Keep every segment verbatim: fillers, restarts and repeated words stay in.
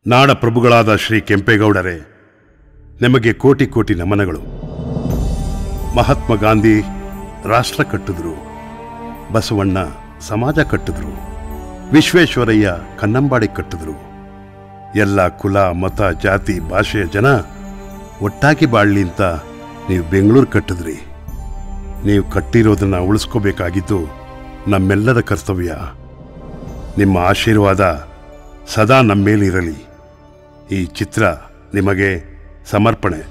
ನಾಡ ಪ್ರಭುಗಳಾದ ಶ್ರೀ ಕೆಂಪೇಗೌಡರೇ, ನಿಮಗೆ ಕೋಟಿ ಕೋಟಿ ನಮನಗಳು. ಮಹಾತ್ಮ ಗಾಂಧಿ ರಾಷ್ಟ್ರ ಕಟ್ಟಿದ್ರು, ಬಸವಣ್ಣ ಸಮಾಜ ಕಟ್ಟಿದ್ರು, ವಿಶ್ವೇಶ್ವರಯ್ಯ ಕನ್ನಂಬಾಡಿ ಕಟ್ಟಿದ್ರು. ಎಲ್ಲ ಕುಲ ಮತ ಜಾತಿ ಭಾಷೆಯ ಜನ ಒಟ್ಟಾಗಿ ಬಾಳ್ಲಿ ಅಂತ ನೀವು ಬೆಂಗಳೂರು ಕಟ್ಟಿದ್ರಿ. ನೀವು ಕಟ್ಟಿರೋದನ್ನ ಉಳಿಸ್ಕೋಬೇಕಾಗಿದ್ದು ನಮ್ಮೆಲ್ಲರ ಕರ್ತವ್ಯ. ನಿಮ್ಮ ಆಶೀರ್ವಾದ ಸದಾ ನಮ್ಮೇಲಿರಲಿ. ಈ ಚಿತ್ರ ನಿಮಗೆ ಸಮರ್ಪಣೆ.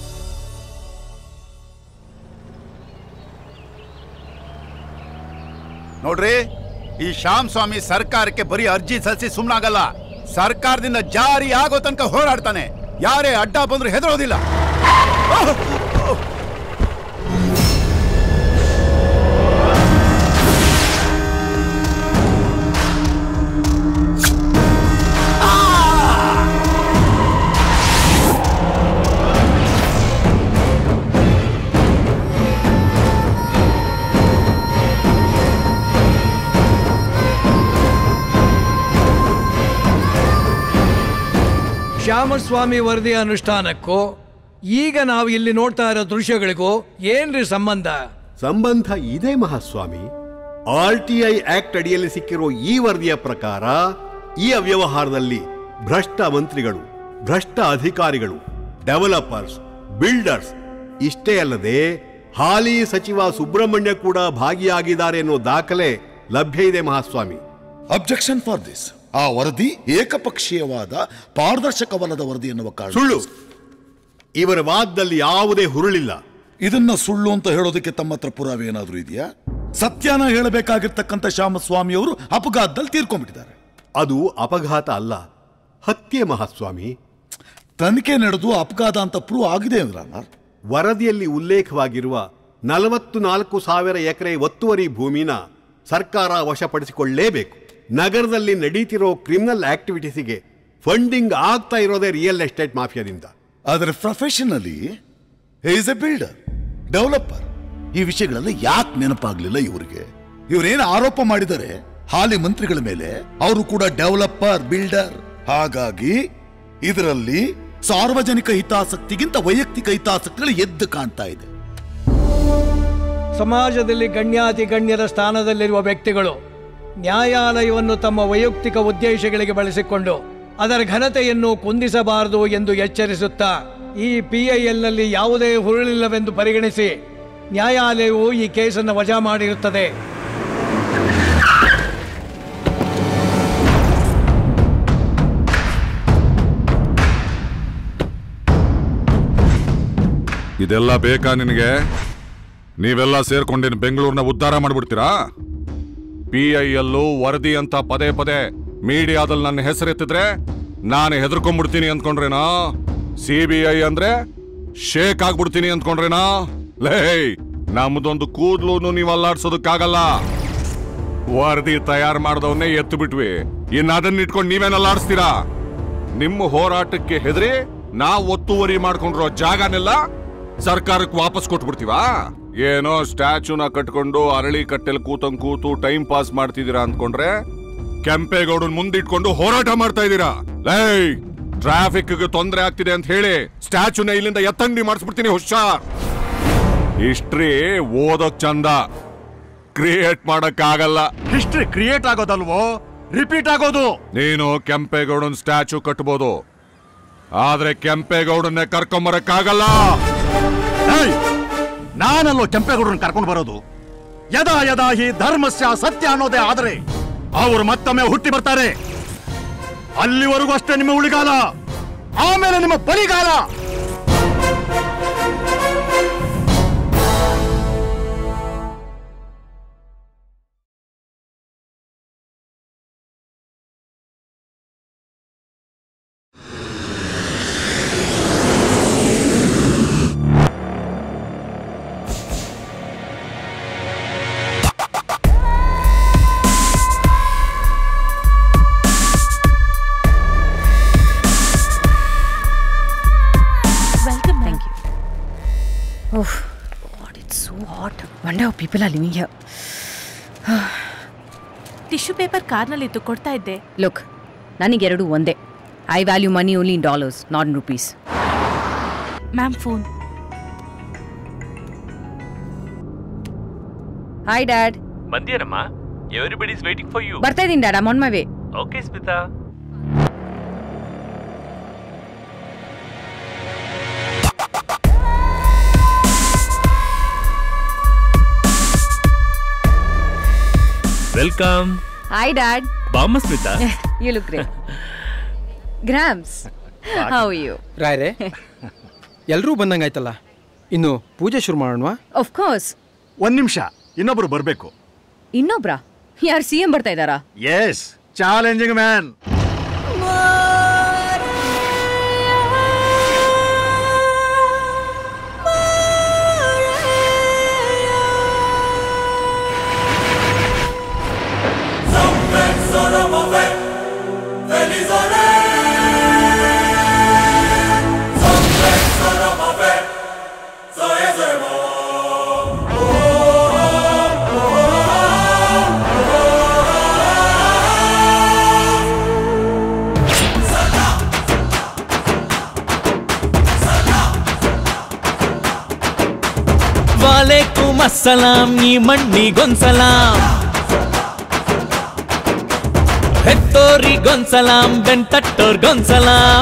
ನೋಡ್ರಿ, ಈ ಶ್ಯಾಮ್ ಸ್ವಾಮಿ ಸರ್ಕಾರಕ್ಕೆ ಬರೀ ಅರ್ಜಿ ಸಲ್ಲಿಸಿ ಸುಮ್ಮನಾಗಲ್ಲ. ಸರ್ಕಾರದಿಂದ ಜಾರಿ ಆಗೋ ತನಕ ಹೋರಾಡ್ತಾನೆ. ಯಾರೇ ಅಡ್ಡ ಬಂದ್ರು ಹೆದರೋದಿಲ್ಲ. ಶ್ಯಾಮಸ್ವಾಮಿ ವರದಿ ಅನುಷ್ಠಾನಕ್ಕೂ ಈಗ ನಾವು ಇಲ್ಲಿ ನೋಡ್ತಾ ಇರೋ ದೃಶ್ಯಗಳಿಗೂ ಏನ್ರಿ ಸಂಬಂಧ? ಸಂಬಂಧ ಇದೆ ಮಹಾಸ್ವಾಮಿ. ಆರ್ ಟಿ ಐ ಆಕ್ಟ್ ಅಡಿಯಲ್ಲಿ ಸಿಕ್ಕಿರೋ ಈ ವರದಿಯ ಪ್ರಕಾರ ಈ ಅವ್ಯವಹಾರದಲ್ಲಿ ಭ್ರಷ್ಟ ಮಂತ್ರಿಗಳು, ಭ್ರಷ್ಟ ಅಧಿಕಾರಿಗಳು, ಡೆವಲಪರ್ಸ್, ಬಿಲ್ಡರ್ಸ್ ಇಷ್ಟೇ ಅಲ್ಲದೆ ಹಾಲಿ ಸಚಿವ ಸುಬ್ರಹ್ಮಣ್ಯ ಕೂಡ ಭಾಗಿಯಾಗಿದ್ದಾರೆ ಅನ್ನೋ ದಾಖಲೆ ಲಭ್ಯ ಇದೆ ಮಹಾಸ್ವಾಮಿ. Objection for this. ಆ ವರದಿ ಏಕಪಕ್ಷೀಯವಾದ ಪಾರದರ್ಶಕವಲ್ಲದ ವರದಿ ಎನ್ನುವ ಕಾರಣ. ಸುಳ್ಳು. ಇವರ ವಾದದಲ್ಲಿ ಯಾವುದೇ ಹುರುಳಿಲ್ಲ. ಇದನ್ನ ಸುಳ್ಳು ಅಂತ ಹೇಳೋದಕ್ಕೆ ತಮ್ಮ ಹತ್ರ ಪುರಾವೆ ಏನಾದ್ರೂ ಇದೆಯಾ? ಸತ್ಯನ ಹೇಳಬೇಕಾಗಿರ್ತಕ್ಕಂಥ ಶ್ಯಾಮಸ್ವಾಮಿ ಅವರು ಅಪಘಾತದಲ್ಲಿ ತೀರ್ಕೊಂಡ್ಬಿಟ್ಟಿದ್ದಾರೆ. ಅದು ಅಪಘಾತ ಅಲ್ಲ, ಹತ್ಯೆ ಮಹಾಸ್ವಾಮಿ. ತನಿಖೆ ನಡೆದು ಅಪಘಾತ ಅಂತ ಪ್ರೂವ್ ಆಗಿದೆ ಅಂದ್ರಲ್ಲ. ವರದಿಯಲ್ಲಿ ಉಲ್ಲೇಖವಾಗಿರುವ ನಲವತ್ತು ನಾಲ್ಕು ಸಾವಿರ ಎಕರೆ ಒತ್ತುವರಿ ಭೂಮಿನ ಸರ್ಕಾರ ವಶಪಡಿಸಿಕೊಳ್ಳಲೇಬೇಕು. ನಗರದಲ್ಲಿ ನಡೀತಿರೋ ಕ್ರಿಮಿನಲ್ ಆಕ್ಟಿವಿಟೀಸಿಗೆ ಫಂಡಿಂಗ್ ಆಗ್ತಾ ಇರೋದೇ ರಿಯಲ್ ಎಸ್ಟೇಟ್ ಮಾಫಿಯಾದಿಂದ. ಆದರೆ professionally is a builder, developer. ಈ ವಿಷಯಗಳೆಲ್ಲ ಯಾಕೆ ನೆನಪಾಗ್ಲಿಲ್ಲ ಇವರಿಗೆ? ಇವರೇನು ಆರೋಪ ಮಾಡಿದರೆ ಹಾಲಿ ಮಂತ್ರಿಗಳ ಮೇಲೆ, ಅವರು ಕೂಡ ಡೆವಲಪರ್, ಬಿಲ್ಡರ್. ಹಾಗಾಗಿ ಇದರಲ್ಲಿ ಸಾರ್ವಜನಿಕ ಹಿತಾಸಕ್ತಿಗಿಂತ ವೈಯಕ್ತಿಕ ಹಿತಾಸಕ್ತಿಗಳು ಎದ್ದು ಕಾಣ್ತಾ ಇದೆ. ಸಮಾಜದಲ್ಲಿ ಗಣ್ಯಾತಿ ಗಣ್ಯರ ಸ್ಥಾನದಲ್ಲಿರುವ ವ್ಯಕ್ತಿಗಳು ನ್ಯಾಯಾಲಯವನ್ನು ತಮ್ಮ ವೈಯಕ್ತಿಕ ಉದ್ದೇಶಗಳಿಗೆ ಬಳಸಿಕೊಂಡು ಅದರ ಘನತೆಯನ್ನು ಕುಂದಿಸಬಾರದು ಎಂದು ಎಚ್ಚರಿಸುತ್ತಾ ಈ ಪಿಐಎಲ್ನಲ್ಲಿ ಯಾವುದೇ ಹುರುಳಿಲ್ಲವೆಂದು ಪರಿಗಣಿಸಿ ನ್ಯಾಯಾಲಯವು ಈ ಕೇಸನ್ನು ವಜಾ ಮಾಡಿರುತ್ತದೆ. ಇದೆಲ್ಲ ಬೇಕಾ ನಿನಗೆ? ನೀವೆಲ್ಲ ಸೇರ್ಕೊಂಡಿನ ಬೆಂಗಳೂರಿನ ಉದ್ಧಾರ ಮಾಡ್ಬಿಡ್ತೀರಾ? ಪಿ ಐ ಎಲ್ಲು ವರದಿ ಅಂತ ಪದೇ ಪದೇ ಮೀಡಿಯಾದಲ್ಲಿ ನನ್ನ ಹೆಸರೆತ್ತಿದ್ರೆ ನಾನು ಹೆದರ್ಕೊಂಡ್ಬಿಡ್ತೀನಿ ಅಂದ್ಕೊಂಡ್ರೇನಾ? ಸಿ ಬಿ ಐ ಅಂದ್ರೆ ಶೇಕ್ ಆಗ್ಬಿಡ್ತೀನಿ ಅಂದ್ಕೊಂಡ್ರೇನಾ? ಲೇ, ನಮ್ದೊಂದು ಕೂದ್ಲು ನೀವು ಅಲ್ಲಾಡ್ಸೋದಕ್ಕಾಗಲ್ಲ. ವರದಿ ತಯಾರು ಮಾಡಿದವನ್ನೇ ಎತ್ತು ಬಿಟ್ವಿ, ಇನ್ನು ಅದನ್ನ ಇಟ್ಕೊಂಡು ನೀವೇನಲ್ಲಾಡಿಸ್ತೀರಾ? ನಿಮ್ಮ ಹೋರಾಟಕ್ಕೆ ಹೆದರಿ ನಾವು ಒತ್ತುವರಿ ಮಾಡ್ಕೊಂಡಿರೋ ಜಾಗನೆಲ್ಲ ಸರ್ಕಾರಕ್ಕೆ ವಾಪಸ್ ಕೊಟ್ಬಿಡ್ತೀವಾ? ಏನೋ ಸ್ಟ್ಯಾಚ್ಯೂನ ಕಟ್ಕೊಂಡು ಅರಳಿ ಕಟ್ಟೆಲ್ ಕೂತಂಗ್ ಕೂತು ಟೈಮ್ ಪಾಸ್ ಮಾಡ್ತಿದ್ದೀರಾ ಅಂದ್ಕೊಂಡ್ರೆ ಕೆಂಪೇಗೌಡನ್ ಮುಂದಿಟ್ಕೊಂಡು ಹೋರಾಟ ಮಾಡ್ತಾ ಇದ್ದೀರಾ. ಲೈ, ಟ್ರಾಫಿಕ್ ತೊಂದರೆ ಆಗ್ತಿದೆ ಅಂತ ಹೇಳಿ ಸ್ಟ್ಯಾಚ್ಯೂನ ಇಲ್ಲಿಂದ ಎತ್ತಂಗಡಿ ಮಾಡಿಸ್ಬಿಡ್ತೀನಿ. ಹುಷಾರ್. ಹಿಸ್ಟ್ರಿ ಓದೋಕ್ ಚಂದ, ಕ್ರಿಯೇಟ್ ಮಾಡಕ್ ಆಗಲ್ಲ. ಹಿಸ್ಟ್ರಿ ಕ್ರಿಯೇಟ್ ಆಗೋದಲ್ವೋ, ರಿಪೀಟ್ ಆಗೋದು. ನೀನು ಕೆಂಪೇಗೌಡನ್ ಸ್ಟ್ಯಾಚ್ಯೂ ಕಟ್ಬೋದು, ಆದ್ರೆ ಕೆಂಪೇಗೌಡನ್ನೇ ಕರ್ಕೊಂಬರಕ್ಕಾಗಲ್ಲ. ನಾನಲ್ಲೋ ಕೆಂಪೇಗೌಡರನ್ನ ಕರ್ಕೊಂಡು ಬರೋದು. ಯದಾ ಯದಾ ಹಿ ಧರ್ಮಸ್ಯ ಸತ್ಯ ಅನ್ನೋದೇ ಆದರೆ ಅವರು ಮತ್ತೊಮ್ಮೆ ಹುಟ್ಟಿ ಬರ್ತಾರೆ. ಅಲ್ಲಿವರೆಗೂ ಅಷ್ಟೇ ನಿಮ್ಮ ಉಳಿಗಾಲ, ಆಮೇಲೆ ನಿಮ್ಮ ಬಲಿಗಾಲ. Oh, God, it's so hot. Wonder how people are living here. Tissue paper ಕಾರ್ನಲ್ಲಿ ಇತ್ತು, ಕೊಡ್ತಾ ಇದ್ದೆ. ಲುಕ್, ನನಗೆರಡು ಒಂದೇ. I value money only in dollars, not in rupees. Ma'am, phone. Hi, Dad. Bandiyarama, everybody is waiting for you. Bartha idini, Dad. I'm on my way. Okay, Smita. Welcome. Hi, Dad. Bama, Smita. You look great. Grams, how are you? ರಾಯ್ರೆ ಎಲ್ಲರೂ ಬಂದಂಗಾಯ್ತಲ್ಲ, ಇನ್ನು ಪೂಜೆ ಶುರು ಮಾಡೋಣವಾ? Of course. ಒಂದ್ ನಿಮಿಷ, ಇನ್ನೊಬ್ರು ಬರ್ಬೇಕು. ಇನ್ನೊಬ್ರ? ಯಾರು ಸಿ ಎಂ ಬರ್ತಾ ಇದ್ದಾರಾ? Yes, challenging man. ವಾಲೇಕುಮ್ ಅಸ್ಸಲಾಂ, ಈ ಮಣ್ಣಿಗೊಂಸಲಾಂ, ಹೆತ್ತೋರಿಗೊಂಸಲಾಂ, ಬೆಂತಟ್ಟೋರ್ಗೊಂಸಲಾಂ.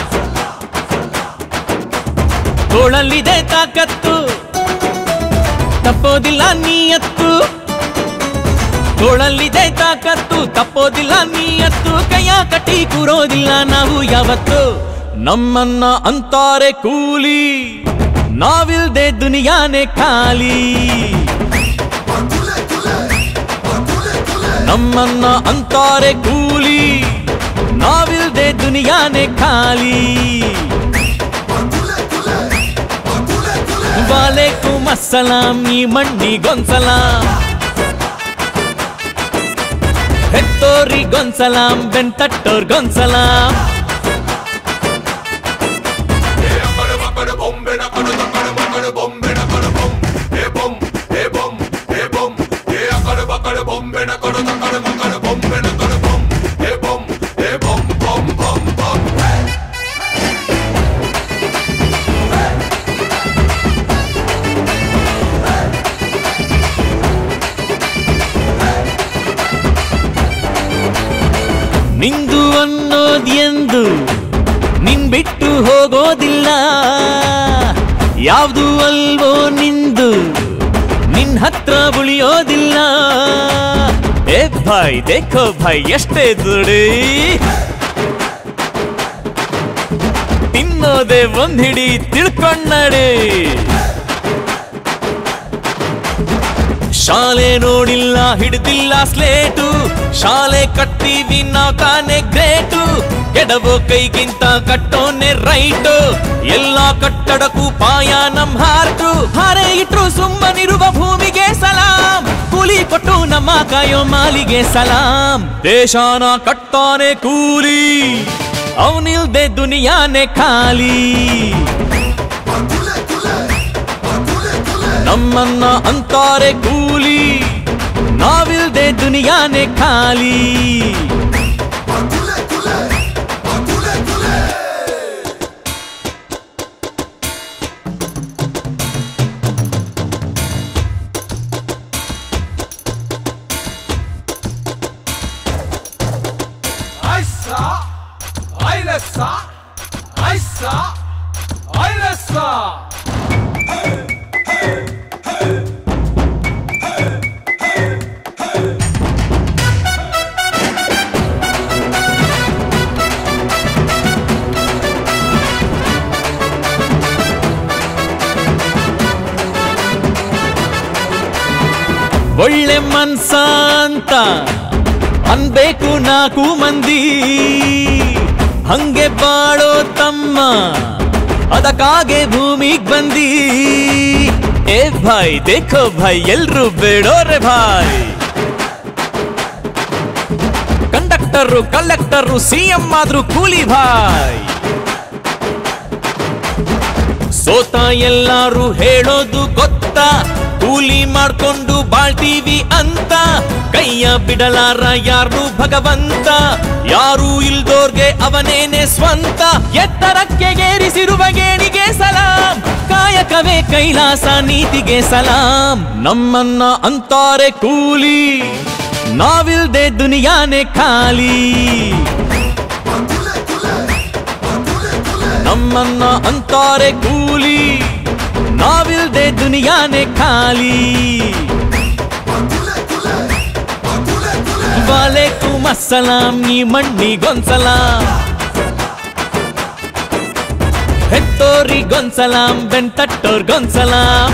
ತೋಳಲ್ಲಿದೆ ತಾಕತ್ತು, ತಪ್ಪೋದಿಲ್ಲ ನೀಯತ್ತು. ತೋಳಲ್ಲಿದೆ ತಾಕತ್ತು, ತಪ್ಪೋದಿಲ್ಲ ನೀಯತ್ತು. ಕೈಯ ಕಟ್ಟಿ ಕೂರೋದಿಲ್ಲ ನಾವು ಯಾವತ್ತು. ನಮ್ಮನ್ನ ಅಂತಾರೆ ಕೂಲಿ, ನಾವಿಲ್ದೆ ದುನಿಯಾನೆ ಖಾಲಿ. ನಮ್ಮನ್ನ ಅಂತಾರೆ ಕೂಲಿ, ನಾವಿಲ್ದೆ ದುನಿಯಾನೆ ಖಾಲಿ. ವಾಲೇಕುಮ್ ಅಸ್ಸಲಾಂ, ಈ ಮಣ್ಣಿಗೊಂಸಲಾಂ, ಹೆತ್ತೋರಿಗೊಂಸಲಾಂ, ಬೆಂತಟ್ಟೋರ್ಗೊಂಸಲಾಂ. ನಿಂದು ಅನ್ನೋದೆಂದು ನಿನ್ ಬಿಟ್ಟು ಹೋಗೋದಿಲ್ಲ. ಯಾವ್ದು ಅಲ್ವೋ ನಿಂದು ನಿನ್ ಹತ್ರ ಉಳಿಯೋದಿಲ್ಲ. ಏ ಭಾಯ್ ದೇಖೋ ಭಾಯ್ ಎಷ್ಟೇ ದುಡಿ, ತಿನ್ನೋದೆ ಒಂದ್ ಹಿಡಿ ತಿಳ್ಕೊಂಡಡೆ. ಶಾಲೆ ನೋಡಿಲ್ಲ ಹಿಡಿದಿಲ್ಲ ಸ್ಲೇಟು, ಶಾಲೆ ಕಟ್ತೀವಿ ನಾವ್ ತಾನೇ ಗ್ರೇಟು. ಎಡವೋ ಕೈಗಿಂತ ಕಟ್ಟೋನೆ ರೈಟು, ಎಲ್ಲ ಕಟ್ಟಡಕ್ಕೂ ಪಾಯ ನಮ್ ಹಾರ್ಟು. ಹಾರೆ ಇಟ್ರು ಸುಮ್ಮನಿರುವ ಭೂಮಿಗೆ ಸಲಾಂ, ಕೂಲಿ ಕೊಟ್ಟು ನಮ್ಮ ಕಾಯೋ ಮಾಲಿಗೆ ಸಲಾಂ. ದೇಶಾನ ಕಟ್ತಾನೆ ಕೂಲಿ, ಅವನಿಲ್ದೆ ದುನಿಯಾನೆ ಖಾಲಿ. ನಮ್ಮನ್ನ ಅಂತಾರೆ ಕೂಲಿ, ನಾವಿಲ್ದೆ ದುನಿಯಾನೆ ಖಾಲಿ. ಒಳ್ಳೆ ಮನ್ಸ ಅಂತ ಅನ್ಬೇಕು ನಾಲ್ಕು ಮಂದಿ, ಹಂಗೆ ಬಾಳೋ ತಮ್ಮ ಅದಕ್ಕಾಗೆ ಭೂಮಿಗ್ ಬಂದಿ. ಏ ಭಾಯ್ ದೇಖೋ ಭಾಯ್ ಎಲ್ರು ಬೇಡೋರೆ ಭಾಯ್. ಕಂಡಕ್ಟರು ಕಲೆಕ್ಟರು ಸಿಎಂ ಆದ್ರೂ ಕೂಲಿ ಭಾಯ್. ಸೋತ ಎಲ್ಲಾರು ಹೇಳೋದು ಗೊತ್ತಾ, ಕೂಲಿ ಮಾಡ್ಕೊಂಡು ಬಾಳ್ತೀವಿ ಅಂತ ಕೈಯ ಬಿಡಲಾರ ಯಾರು ಭಗವಂತ. ಯಾರು ಇಲ್ದೋರ್ಗೆ ಅವನೇನೆ ಸ್ವಂತ. ಎತ್ತರಕ್ಕೆ ಗೇರಿಸಿರುವ ಗೇಣಿಗೆ ಸಲಾಂ. ಕಾಯಕವೇ ಕೈಲಾಸ ನೀತಿಗೆ ಸಲಾಂ. ನಮ್ಮನ್ನ ಅಂತಾರೆ ಕೂಲಿ, ನಾವಿಲ್ದೆ ದುನಿಯಾನೆ ಖಾಲಿ. ನಮ್ಮನ್ನ ಅಂತಾರೆ ಕೂಲಿ, ನಾವಿಲ್ದೆ ದುನಿಯಾನೆ ಖಾಲಿ. ವಾಲೇಕುಮ್ ಅಸ್ಸಲಾಂ ಈ ಮಣ್ಣಿಗೊಂದ್ಸಲಾಂ. ಹೆತ್ತೋರಿಗೊಂದ್ಸಲಾಂ ಬೆಂತಟ್ಟೋರ್ಗೊಂದ್ಸಲಾಂ.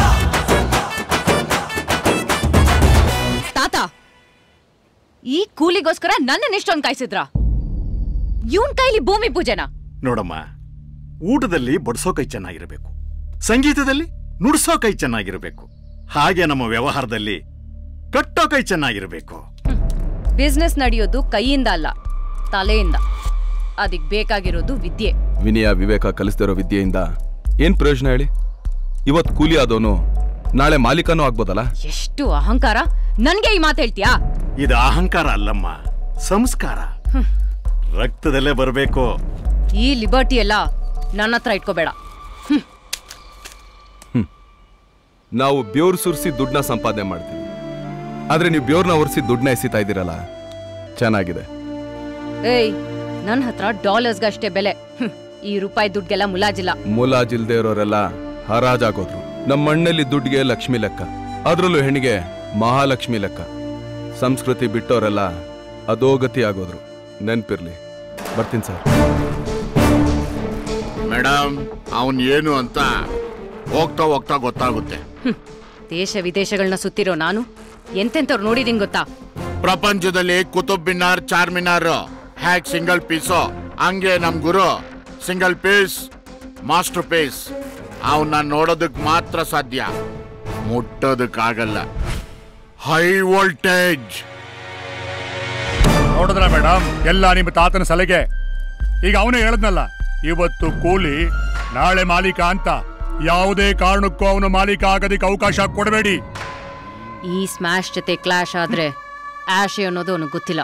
ತಾತ, ಈ ಕೂಲಿಗೋಸ್ಕರ ನನ್ನ ಇಷ್ಟೊಂದು ಕಾಯಿಸಿದ್ರ? ಇವನ್ ಕೈಲಿ ಭೂಮಿ ಪೂಜೆನಾ? ನೋಡಮ್ಮ, ಊಟದಲ್ಲಿ ಬಡಿಸೋ ಕೈ ಚೆನ್ನಾಗಿರಬೇಕು, ಸಂಗೀತದಲ್ಲಿ ನುಡಿಸೋ ಕೈ ಚೆನ್ನಾಗಿರಬೇಕು, ಹಾಗೆ ನಮ್ಮ ವ್ಯವಹಾರದಲ್ಲಿ ಕಟ್ಟೋ ಕೈ ಚೆನ್ನಾಗಿರಬೇಕು. ಬಿಸ್ನೆಸ್ ನಡೆಯೋದು ಕೈಯಿಂದ ಅಲ್ಲ, ತಲೆಯಿಂದ. ಅದಕ್ಕೆ ಬೇಕಾಗಿರೋದು ವಿದ್ಯೆ. ವಿನಯ ವಿವೇಕ ಕಲಿಸ್ತಿರೋ ವಿದ್ಯೆಯಿಂದ ಏನ್ ಪ್ರಯೋಜನ ಹೇಳಿ? ಇವತ್ ಕೂಲಿ ಆದವನು ನಾಳೆ ಮಾಲೀಕನೂ ಆಗ್ಬೋದಲ್ಲ? ಎಷ್ಟು ಅಹಂಕಾರ! ನನ್ಗೆ ಈ ಮಾತು ಹೇಳ್ತೀಯಾ? ಇದು ಅಹಂಕಾರ ಅಲ್ಲಮ್ಮ, ಸಂಸ್ಕಾರ. ರಕ್ತದಲ್ಲೇ ಬರಬೇಕು. ಈ ಲಿಬರ್ಟಿ ಎಲ್ಲ ನನ್ನ ಹತ್ರ ಇಟ್ಕೋಬೇಡ. ನಾವು ಬೆವ್ರು ಸುರಿಸಿ ದುಡ್ಡನ್ನ ಸಂಪಾದನೆ ಮಾಡ್ತೀವಿ, ಆದ್ರೆ ನೀವು ಬೆವ್ರನ್ನ ಒರೆಸಿ ದುಡ್ಡನ್ನ ಎಸಿತಾ ಇದ್ದೀರಲ್ಲ, ಚೆನ್ನಾಗಿದೆ. ಏಯ್, ನನ್ನ ಹತ್ರ ಡಾಲರ್ಸ್ಗಷ್ಟೇ ಬೆಲೆ. ಈ ರೂಪಾಯಿ ದುಡ್ಗೆಲ್ಲ ಮುಲಾಜಿಲ್ಲ. ಮುಲಾಜಿಲ್ದೇ ಇರೋರೆಲ್ಲ ಹರಾಜಾಗೋದ್ರು. ನಮ್ಮ ಮಣ್ಣಲ್ಲಿ ದುಡ್ಡಿಗೆ ಲಕ್ಷ್ಮಿ ಲೆಕ್ಕ, ಅದ್ರಲ್ಲೂ ಹೆಣ್ಣಿಗೆ ಮಹಾಲಕ್ಷ್ಮಿ ಲೆಕ್ಕ. ಸಂಸ್ಕೃತಿ ಬಿಟ್ಟೋರೆಲ್ಲ ಅಧೋಗತಿ ಆಗೋದ್ರು. ನೆನ್ಪಿರ್ಲಿ. ಬರ್ತೀನಿ ಸರ್. ಮೇಡಮ್, ಅವನ್ ಏನು ಅಂತ ಹೋಗ್ತಾ ಹೋಗ್ತಾ ಗೊತ್ತಾಗುತ್ತೆ. ದೇಶ ವಿದೇಶಗಳನ್ನ ಸುತ್ತಿರೋ ನಾನು ಎಂತೆಂತವ್ರು ನೋಡಿದೀನಿ ಗೊತ್ತಾ? ಪ್ರಪಂಚದಲ್ಲಿ ಕುತುಬ್ ಮಿನಾರ್, ಚಾರ್ ಮಿನಾರ್ ಹ್ಯಾಕ್ ಸಿಂಗಲ್ ಪೀಸು, ಹಂಗೆ ನಮ್ ಗುರು ಸಿಂಗಲ್ ಪೀಸ್, ಮಾಸ್ಟರ್ ಪೀಸ್. ಅವನ್ನ ನೋಡೋದಕ್ ಮಾತ್ರ ಸಾಧ್ಯ, ಮುಟ್ಟೋದಕ್ಕಾಗಲ್ಲ. High voltage. ನೋಡಿದ್ರ ಮೇಡಮ್, ಎಲ್ಲ ನಿಮ್ಮ ತಾತನ ಸಲಹೆ. ಈಗ ಅವನೇ ಹೇಳದ್ನಲ್ಲ, ಇವತ್ತು ಕೂಲಿ ನಾಳೆ ಮಾಲೀಕ ಅಂತ. ಯಾವುದೇ ಕಾರಣಕ್ಕೂ ಅವನು ಮಾಲೀಕ ಆಗೋದಕ್ಕೆ ಅವಕಾಶ ಕೊಡಬೇಡಿ. ಈ ಸ್ಮ್ಯಾಶ್ ಜೊತೆ ಕ್ಲಾಶ್ ಆದ್ರೆ ಆಶೆ ಅನ್ನೋದು ಅವನಿಗೆ ಗೊತ್ತಿಲ್ಲ.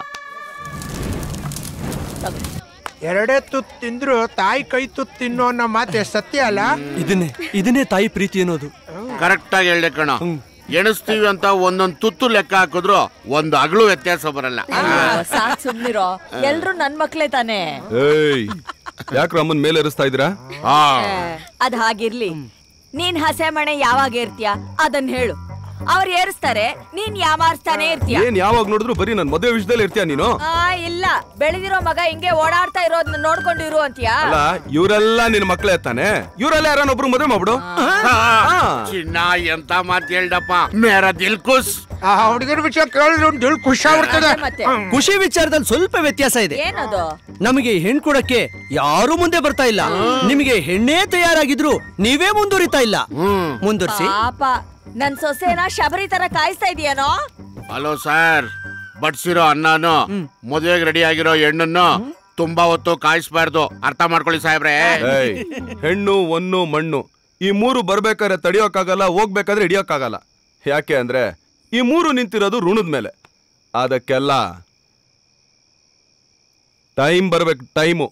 ಎರಡೇ ತುತ್ತು ತಿಂದ್ರು ತಾಯಿ ಕೈ ತುತ್ತು ತಿನ್ನೋ ಅನ್ನೋ ಮಾತೆ ಸತ್ಯ ಅಲ್ಲ? ಇದನ್ನೇ ಇದನ್ನೇ ತಾಯಿ ಪ್ರೀತಿ ಅನ್ನೋದು. ಕರೆಕ್ಟ್ ಆಗಿ ಹೇಳ್ದೆ ಕಣ. ಎಣಿಸ್ತೀವಿ ಅಂತ ಒಂದೊಂದ್ ತುತ್ತು ಲೆಕ್ಕ ಹಾಕಿದ್ರು ಒಂದು ಅಗಳು ವ್ಯತ್ಯಾಸ ಬರಲ್ಲ. ಸಾಕ್ ಸುಮ್ನಿರೋ, ಎಲ್ರು ನನ್ ಮಕ್ಳೇ ತಾನೆ. ಏಯ್, ಯಾಕ್ರ ಅಮ್ಮನ್ ಮೇಲೆ ಏರಿಸ್ತಾ ಇದ್ದೀರಾ? ಅದ್ ಹಾಗಿರ್ಲಿ, ನೀನ್ ಹಸೆ ಮಣೆ ಯಾವಾಗ ಏರ್ತೀಯ ಅದನ್ನ ಹೇಳು. ಅವ್ರು ಏರಿಸ್ತಾರೆ, ನೀನ್ ಯಾಮಾರಿಸ್ತಾನೆ ಇರ್ತೀಯ. ಏನ್ ಯಾವಾಗ ನೋಡಿದ್ರು ಬರೀ ನನ್ ಮದುವೆ ವಿಷಯದಲ್ಲಿ ಇರ್ತೀಯ ನೀನು? ಆ ಇಲ್ಲ, ಬೆಳೆದಿರೋ ಮಗ ಹಿಂಗೆ ಓಡಾಡ್ತಾ ಇರೋದನ್ನ ನೋಡ್ಕೊಂಡಿರು ಅಂತೀಯ. ಅಲ್ಲ, ಇವರೆಲ್ಲ ನಿನ್ ಮಕ್ಳೇ ತಾನೆ. ಇವರೆಲ್ಲ ಯಾರನ್ನೊಬ್ರು ಮದುವೆ ಮಾಡ್ಬಿಡು. ಚಿನ್ನ ಎಂತ ಮಾತು ಹೇಳ್ದಪ್ಪ, ಮೇರಾ ದಿಲ್ ಖುಷ್. ಆ ಹುಡುಗರ ವಿಷಯ ಕೇಳಿದ್ರು ದಿಲ್ ಖುಷಿ ಆಗ್ಬಿಡ್ತದೆ. ಖುಷಿ ವಿಚಾರದಲ್ಲಿ ಸ್ವಲ್ಪ ವ್ಯತ್ಯಾಸ ಇದೆ. ಏನದು? ನಮಗೆ ಹೆಣ್ ಕೊಡಕ್ಕೆ ಯಾರು ಮುಂದೆ ಬರ್ತಾ ಇಲ್ಲ. ನಿಮಗೆ ಹೆಣ್ಣೇ ತಯಾರಾಗಿದ್ರು ನೀವೇ ಮುಂದುವರಿತಾ ಇಲ್ಲ. ಮುಂದುವರಿಸಿ. ಪಾಪ, ನನ್ ಸೊಸೆನ ಶಬರಿ ತರ ಕಾಯಿಸ್ತಾ ಇದೀಯನೋ? ಹಲೋ ಸರ್, ಬಡ್ಸಿರೋ ಅನ್ನನು ಮದುವೆಗೆ ರೆಡಿ ಆಗಿರೋ ಹೆಣ್ಣನ್ನು ತುಂಬಾ ಹೊತ್ತು ಕಾಯಿಸ್ಬಾರ್ದು, ಅರ್ಥ ಮಾಡ್ಕೊಳ್ಳಿ ಸಾಹೇಬ್ರೆ. ಹೆಣ್ಣು ಒನ್ನು ಮಣ್ಣು ಈ ಮೂರು ಬರ್ಬೇಕಾದ್ರೆ ತಡಿಯೋಕ್ಕಾಗಲ್ಲ, ಹೋಗ್ಬೇಕಾದ್ರೆ ಹಿಡಿಯೋಕ್ಕಾಗಲ್ಲ. ಯಾಕೆ ಅಂದ್ರೆ ಈ ಮೂರು ನಿಂತಿರೋದು ಋಣದ ಮೇಲೆ. ಅದಕ್ಕೆಲ್ಲ ಟೈಮ್ ಬರ್ಬೇಕು, ಟೈಮು.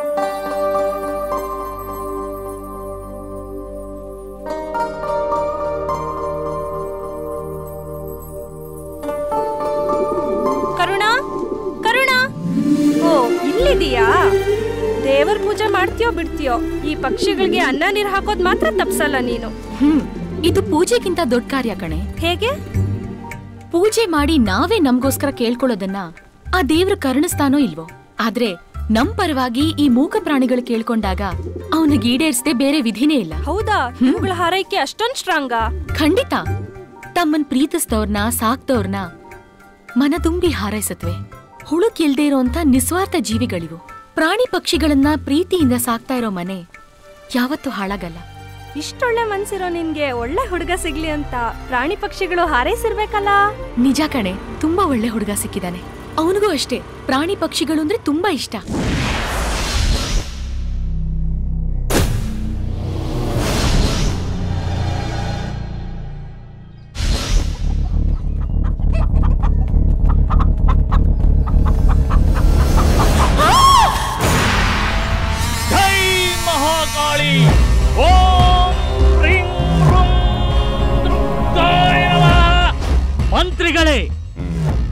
ಕರುಣಾ, ಕರುಣಾ, ಓ ಇಲ್ಲಿದೀಯಾ? ದೇವರ ಪೂಜೆ ಮಾಡ್ತೀಯೋ ಬಿಡ್ತೀಯೋ, ಈ ಪಕ್ಷಿಗಳಿಗೆ ಅನ್ನ ನೀರು ಹಾಕೋದ್ ಮಾತ್ರ ತಪ್ಸಲ್ಲ ನೀನು. ಹ್ಮ್ ಇದು ಪೂಜೆಗಿಂತ ದೊಡ್ಡ ಕಾರ್ಯ ಕಣೆ. ಹೇಗೆ? ಪೂಜೆ ಮಾಡಿ ನಾವೇ ನಮ್ಗೋಸ್ಕರ ಕೇಳ್ಕೊಳ್ಳೋದನ್ನ ಆ ದೇವ್ರು ಕರುಣಿಸ್ತಾನೋ ಇಲ್ವೋ, ಆದ್ರೆ ನಮ್ ಪರವಾಗಿ ಈ ಮೂಕ ಪ್ರಾಣಿಗಳು ಕೇಳ್ಕೊಂಡಾಗ ಅವನಿಗೆ ಈಡೇರಿಸದೆ ಬೇರೆ ವಿಧಿನೇ ಇಲ್ಲ. ಹೌದಾ? ಇವುಗಳ ಹಾರೈಕೆ ಅಷ್ಟೊಂದ್ ಸ್ಟ್ರಾಂಗ? ಖಂಡಿತ. ತಮ್ಮನ್ ಪ್ರೀತಿಸಿದವ್ರನ್ನ ಸಾಕ್ದವ್ರನ್ನ ಮನ ತುಂಬಿ ಹಾರೈಸತ್ವೆ. ಹುಳುಕಿಲ್ದೇ ಇರೋಂತ ನಿಸ್ವಾರ್ಥ ಜೀವಿಗಳಿವು. ಪ್ರಾಣಿ ಪಕ್ಷಿಗಳನ್ನ ಪ್ರೀತಿಯಿಂದ ಸಾಕ್ತಾ ಇರೋ ಮನೆ ಯಾವತ್ತೂ ಹಾಳಾಗಲ್ಲ. ಇಷ್ಟೊಳ್ಳೆ ಮನ್ಸಿರೋ ನಿನ್ಗೆ ಒಳ್ಳೆ ಹುಡುಗ ಸಿಗ್ಲಿ ಅಂತ ಪ್ರಾಣಿ ಪಕ್ಷಿಗಳು ಹಾರೈಸಿರ್ಬೇಕಲ್ಲ? ನಿಜ ಕಣೆ, ತುಂಬಾ ಒಳ್ಳೆ ಹುಡುಗ ಸಿಕ್ಕಿದಾನೆ. ಅವನಿಗೂ ಅಷ್ಟೇ ಪ್ರಾಣಿ ಪಕ್ಷಿಗಳು ಅಂದ್ರೆ ತುಂಬಾ ಇಷ್ಟ.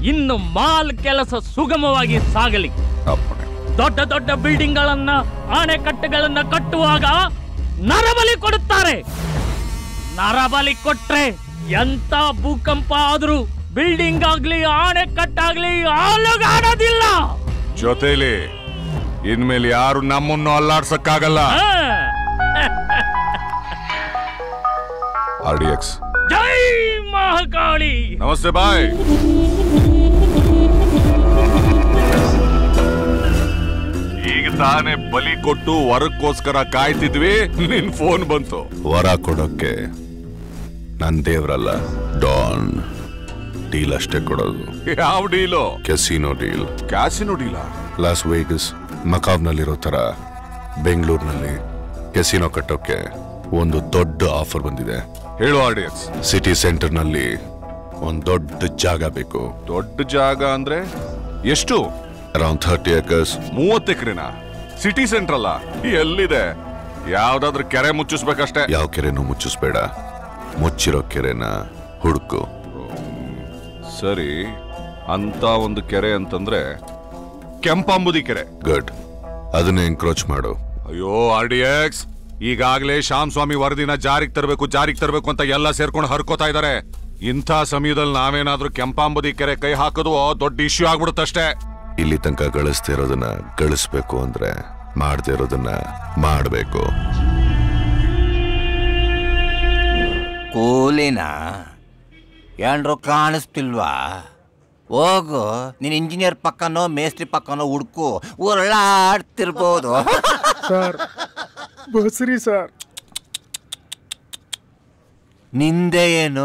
ಇನ್ನು ಮಾಲ್ ಕೆಲಸ ಸುಗಮವಾಗಿ ಸಾಗಲಿ. ದೊಡ್ಡ ದೊಡ್ಡ ಬಿಲ್ಡಿಂಗ್ ಗಳನ್ನ ಅಣೆಕಟ್ಟುಗಳನ್ನ ಕಟ್ಟುವಾಗ ನರಬಲಿ ಕೊಡುತ್ತಾರೆ. ನರಬಲಿ ಕೊಟ್ರೆ ಎಂತ ಭೂಕಂಪ ಆದ್ರೂ ಬಿಲ್ಡಿಂಗ್ ಆಗ್ಲಿ ಅಣೆಕಟ್ಟಾಗ್ಲಿ ಅಲುಗಾಡೋದಿಲ್ಲ. ಜೊತೆಲಿ ಇನ್ಮೇಲೆ ಯಾರು ನಮ್ಮನ್ನು ಅಲ್ಲಾಡ್ಸಕ್ಕಾಗಲ್ಲ. ಆರ್ ಡಿ ಎಕ್ಸ್ ಜೈ ಮಹಾಕಾಳಿ. ನಮಸ್ತೆ ಬಾಯ್. ಈಗ ತಾನೇ ಬಲಿ ಕೊಟ್ಟು ವರಕ್ಕೋಸ್ಕರ ಕಾಯ್ತಿದ್ವಿ, ನಿನ್ ಫೋನ್ ಬಂತು. ವರ ಕೊಡೋಕೆ ನನ್ ದೇವ್ರಲ್ಲ, ಡಾನ್. ಡೀಲ್ ಅಷ್ಟೇ ಕೊಡೋದು. ಯಾವ ಡೀಲು? Casino deal. ಕ್ಯಾಸಿನೋ ಡೀಲಾ? ಲಾಸ್ ವೇಗಸ್ ಮಕಾವ್ನಲ್ಲಿರೋ ತರ ಬೆಂಗಳೂರಿನಲ್ಲಿ ಕೆಸಿನೋ ಕಟ್ಟೋಕೆ ಒಂದು ದೊಡ್ಡ ಆಫರ್ ಬಂದಿದೆ. ಹೇಳು R D X. City centre ನಲ್ಲಿ ಒಂದ್ ದೊಡ್ಡ ಜಾಗ ಬೇಕು. ದೊಡ್ಡ ಜಾಗ ಅಂದ್ರೆ ಎಷ್ಟು? Around thirty acres. ಮೂವತ್ತು ಎಕರೆನಾ? ಸಿಟಿ ಸೆಂಟರ್ ಅಲ್ಲ, ಎಲ್ಲಿದೆ? ಯಾವ್ದಾದ್ರು ಕೆರೆ ಮುಚ್ಚಿಸ್ಬೇಕಷ್ಟೇ. ಯಾವ ಕೆರೆನೂ ಮುಚ್ಚಿಸ್ಬೇಡ, ಮುಚ್ಚಿರೋ ಕೆರೆನ ಹುಡುಕು. ಸರಿ, ಅಂತ ಒಂದು ಕೆರೆ ಅಂತಂದ್ರೆ ಕೆಂಪಾಂಬುದಿ ಕೆರೆ. ಗುಡ್, ಅದನ್ನ ಎನ್ಕ್ರೋಚ್ ಮಾಡು. ಅಯ್ಯೋ ಆರ್ ಡಿ ಎಕ್ಸ್, ಈಗಾಗಲೇ ಶ್ಯಾಮ್ ಸ್ವಾಮಿ ವರದಿನ ಜಾರಿಗೆ ತರಬೇಕು ಜಾರಿಗೆ ತರಬೇಕು ಅಂತ ಎಲ್ಲ ಸೇರ್ಕೊಂಡು ಹರ್ಕೋತಾ ಇದಾರೆ. ಇಂಥ ಸಮಯದಲ್ಲಿ ನಾವೇನಾದ್ರೂ ಕೆಂಪಾಂಬುದಿ ಕೆರೆ ಕೈ ಹಾಕೋದು ದೊಡ್ಡ ಇಶ್ಯೂ ಆಗ್ಬಿಡುತ್ತಷ್ಟೇ. ಇಲ್ಲಿ ತನಕ ಗಳಿಸ್ತಾ ಇರೋದನ್ನ ಗಳಿಸ್ಬೇಕು ಅಂದ್ರೆ ಮಾಡದೇ ಇರೋದನ್ನ ಮಾಡಬೇಕು. ಕೂಲಿನ ಏನ್ರು ಕಾಣಿಸ್ತಿಲ್ವಾ? ಹೋಗು, ನೀನ್ ಇಂಜಿನಿಯರ್ ಪಕ್ಕನೋ ಮೇಸ್ತ್ರಿ ಪಕ್ಕನೋ ಹುಡ್ಕು, ಉರುಳಾಡ್ತಿರ್ಬೋದು. Sir ಬಸ್ರಿ sir. ನಿಂದೆ ಏನು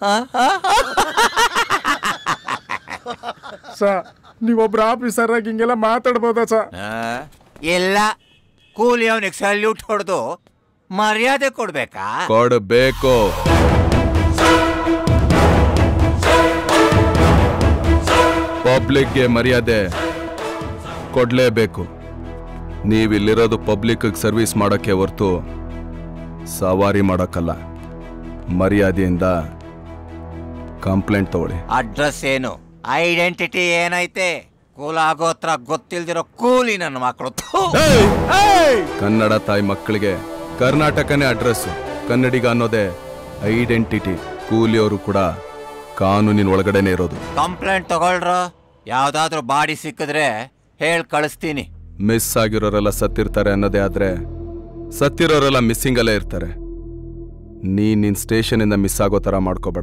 ಸರ್? ನೀವೊಬ್ರು ಆಫೀಸರ್ ಆಗಿ ಹಿಂಗೆಲ್ಲ ಮಾತಾಡ್ಬೋದಾ ಸರ್? ಇಲ್ಲ, ಕೂಲಿ ಅವನಿಗೆ ಸಲ್ಯೂಟ್ ಹೊಡೆದು ಮರ್ಯಾದೆ ಕೊಡ್ಬೇಕಾ? ಕೊಡಬೇಕು. ಪಬ್ಲಿಕ್ಗೆ ಮರ್ಯಾದೆ ಕೊಡ್ಲೇಬೇಕು. ನೀವಿಲ್ಲಿರೋದು ಪಬ್ಲಿಕ್ ಸರ್ವಿಸ್ ಮಾಡೋಕ್ಕೆ ಹೊರತು ಸವಾರಿ ಮಾಡೋಕ್ಕಲ್ಲ. ಮರ್ಯಾದೆಯಿಂದ ಕಂಪ್ಲೇಂಟ್ ತಗೊಳ್ಳಿ. ಅಡ್ರೆಸ್ ಏನು, ಐಡೆಂಟಿಟಿ ಏನೈತೆ? ಕೂಲಾಗೋತ್ರ ಗೊತ್ತಿಲ್ದಿರೋ ಕೂಲಿ ನನ್ನ ಮಕ್ಕಳು. ಕನ್ನಡ ತಾಯಿ ಮಕ್ಕಳಿಗೆ ಕರ್ನಾಟಕನೇ ಅಡ್ರೆಸ್. ಕನ್ನಡಿಗ ಅನ್ನೋದೇ ಐಡೆಂಟಿಟಿ. ಕೂಲಿಯವರು ಕೂಡ ಕಾನೂನಿನ ಒಳಗಡೆನೆ ಇರೋದು. ಕಂಪ್ಲೇಂಟ್ ತಗೊಳ್ರ. ಯಾವ್ದಾದ್ರು ಬಾಡಿ ಸಿಕ್ಕಿದ್ರೆ ಹೇಳ್ ಕಳಿಸ್ತೀನಿ. ಮಿಸ್ ಆಗಿರೋರೆಲ್ಲ ಸತ್ತಿರ್ತಾರೆ ಅನ್ನೋದೇ ಆದ್ರೆ ಸತ್ತಿರೋರೆಲ್ಲ ಮಿಸ್ಸಿಂಗ್ ಅಲ್ಲೇ ಇರ್ತಾರೆ. ನೀ ನಿನ್ ಸ್ಟೇಷನ್ ಇಂದ ಮಿಸ್ ಆಗೋ ತರ ಮಾಡ್ಕೋಬೇಡ.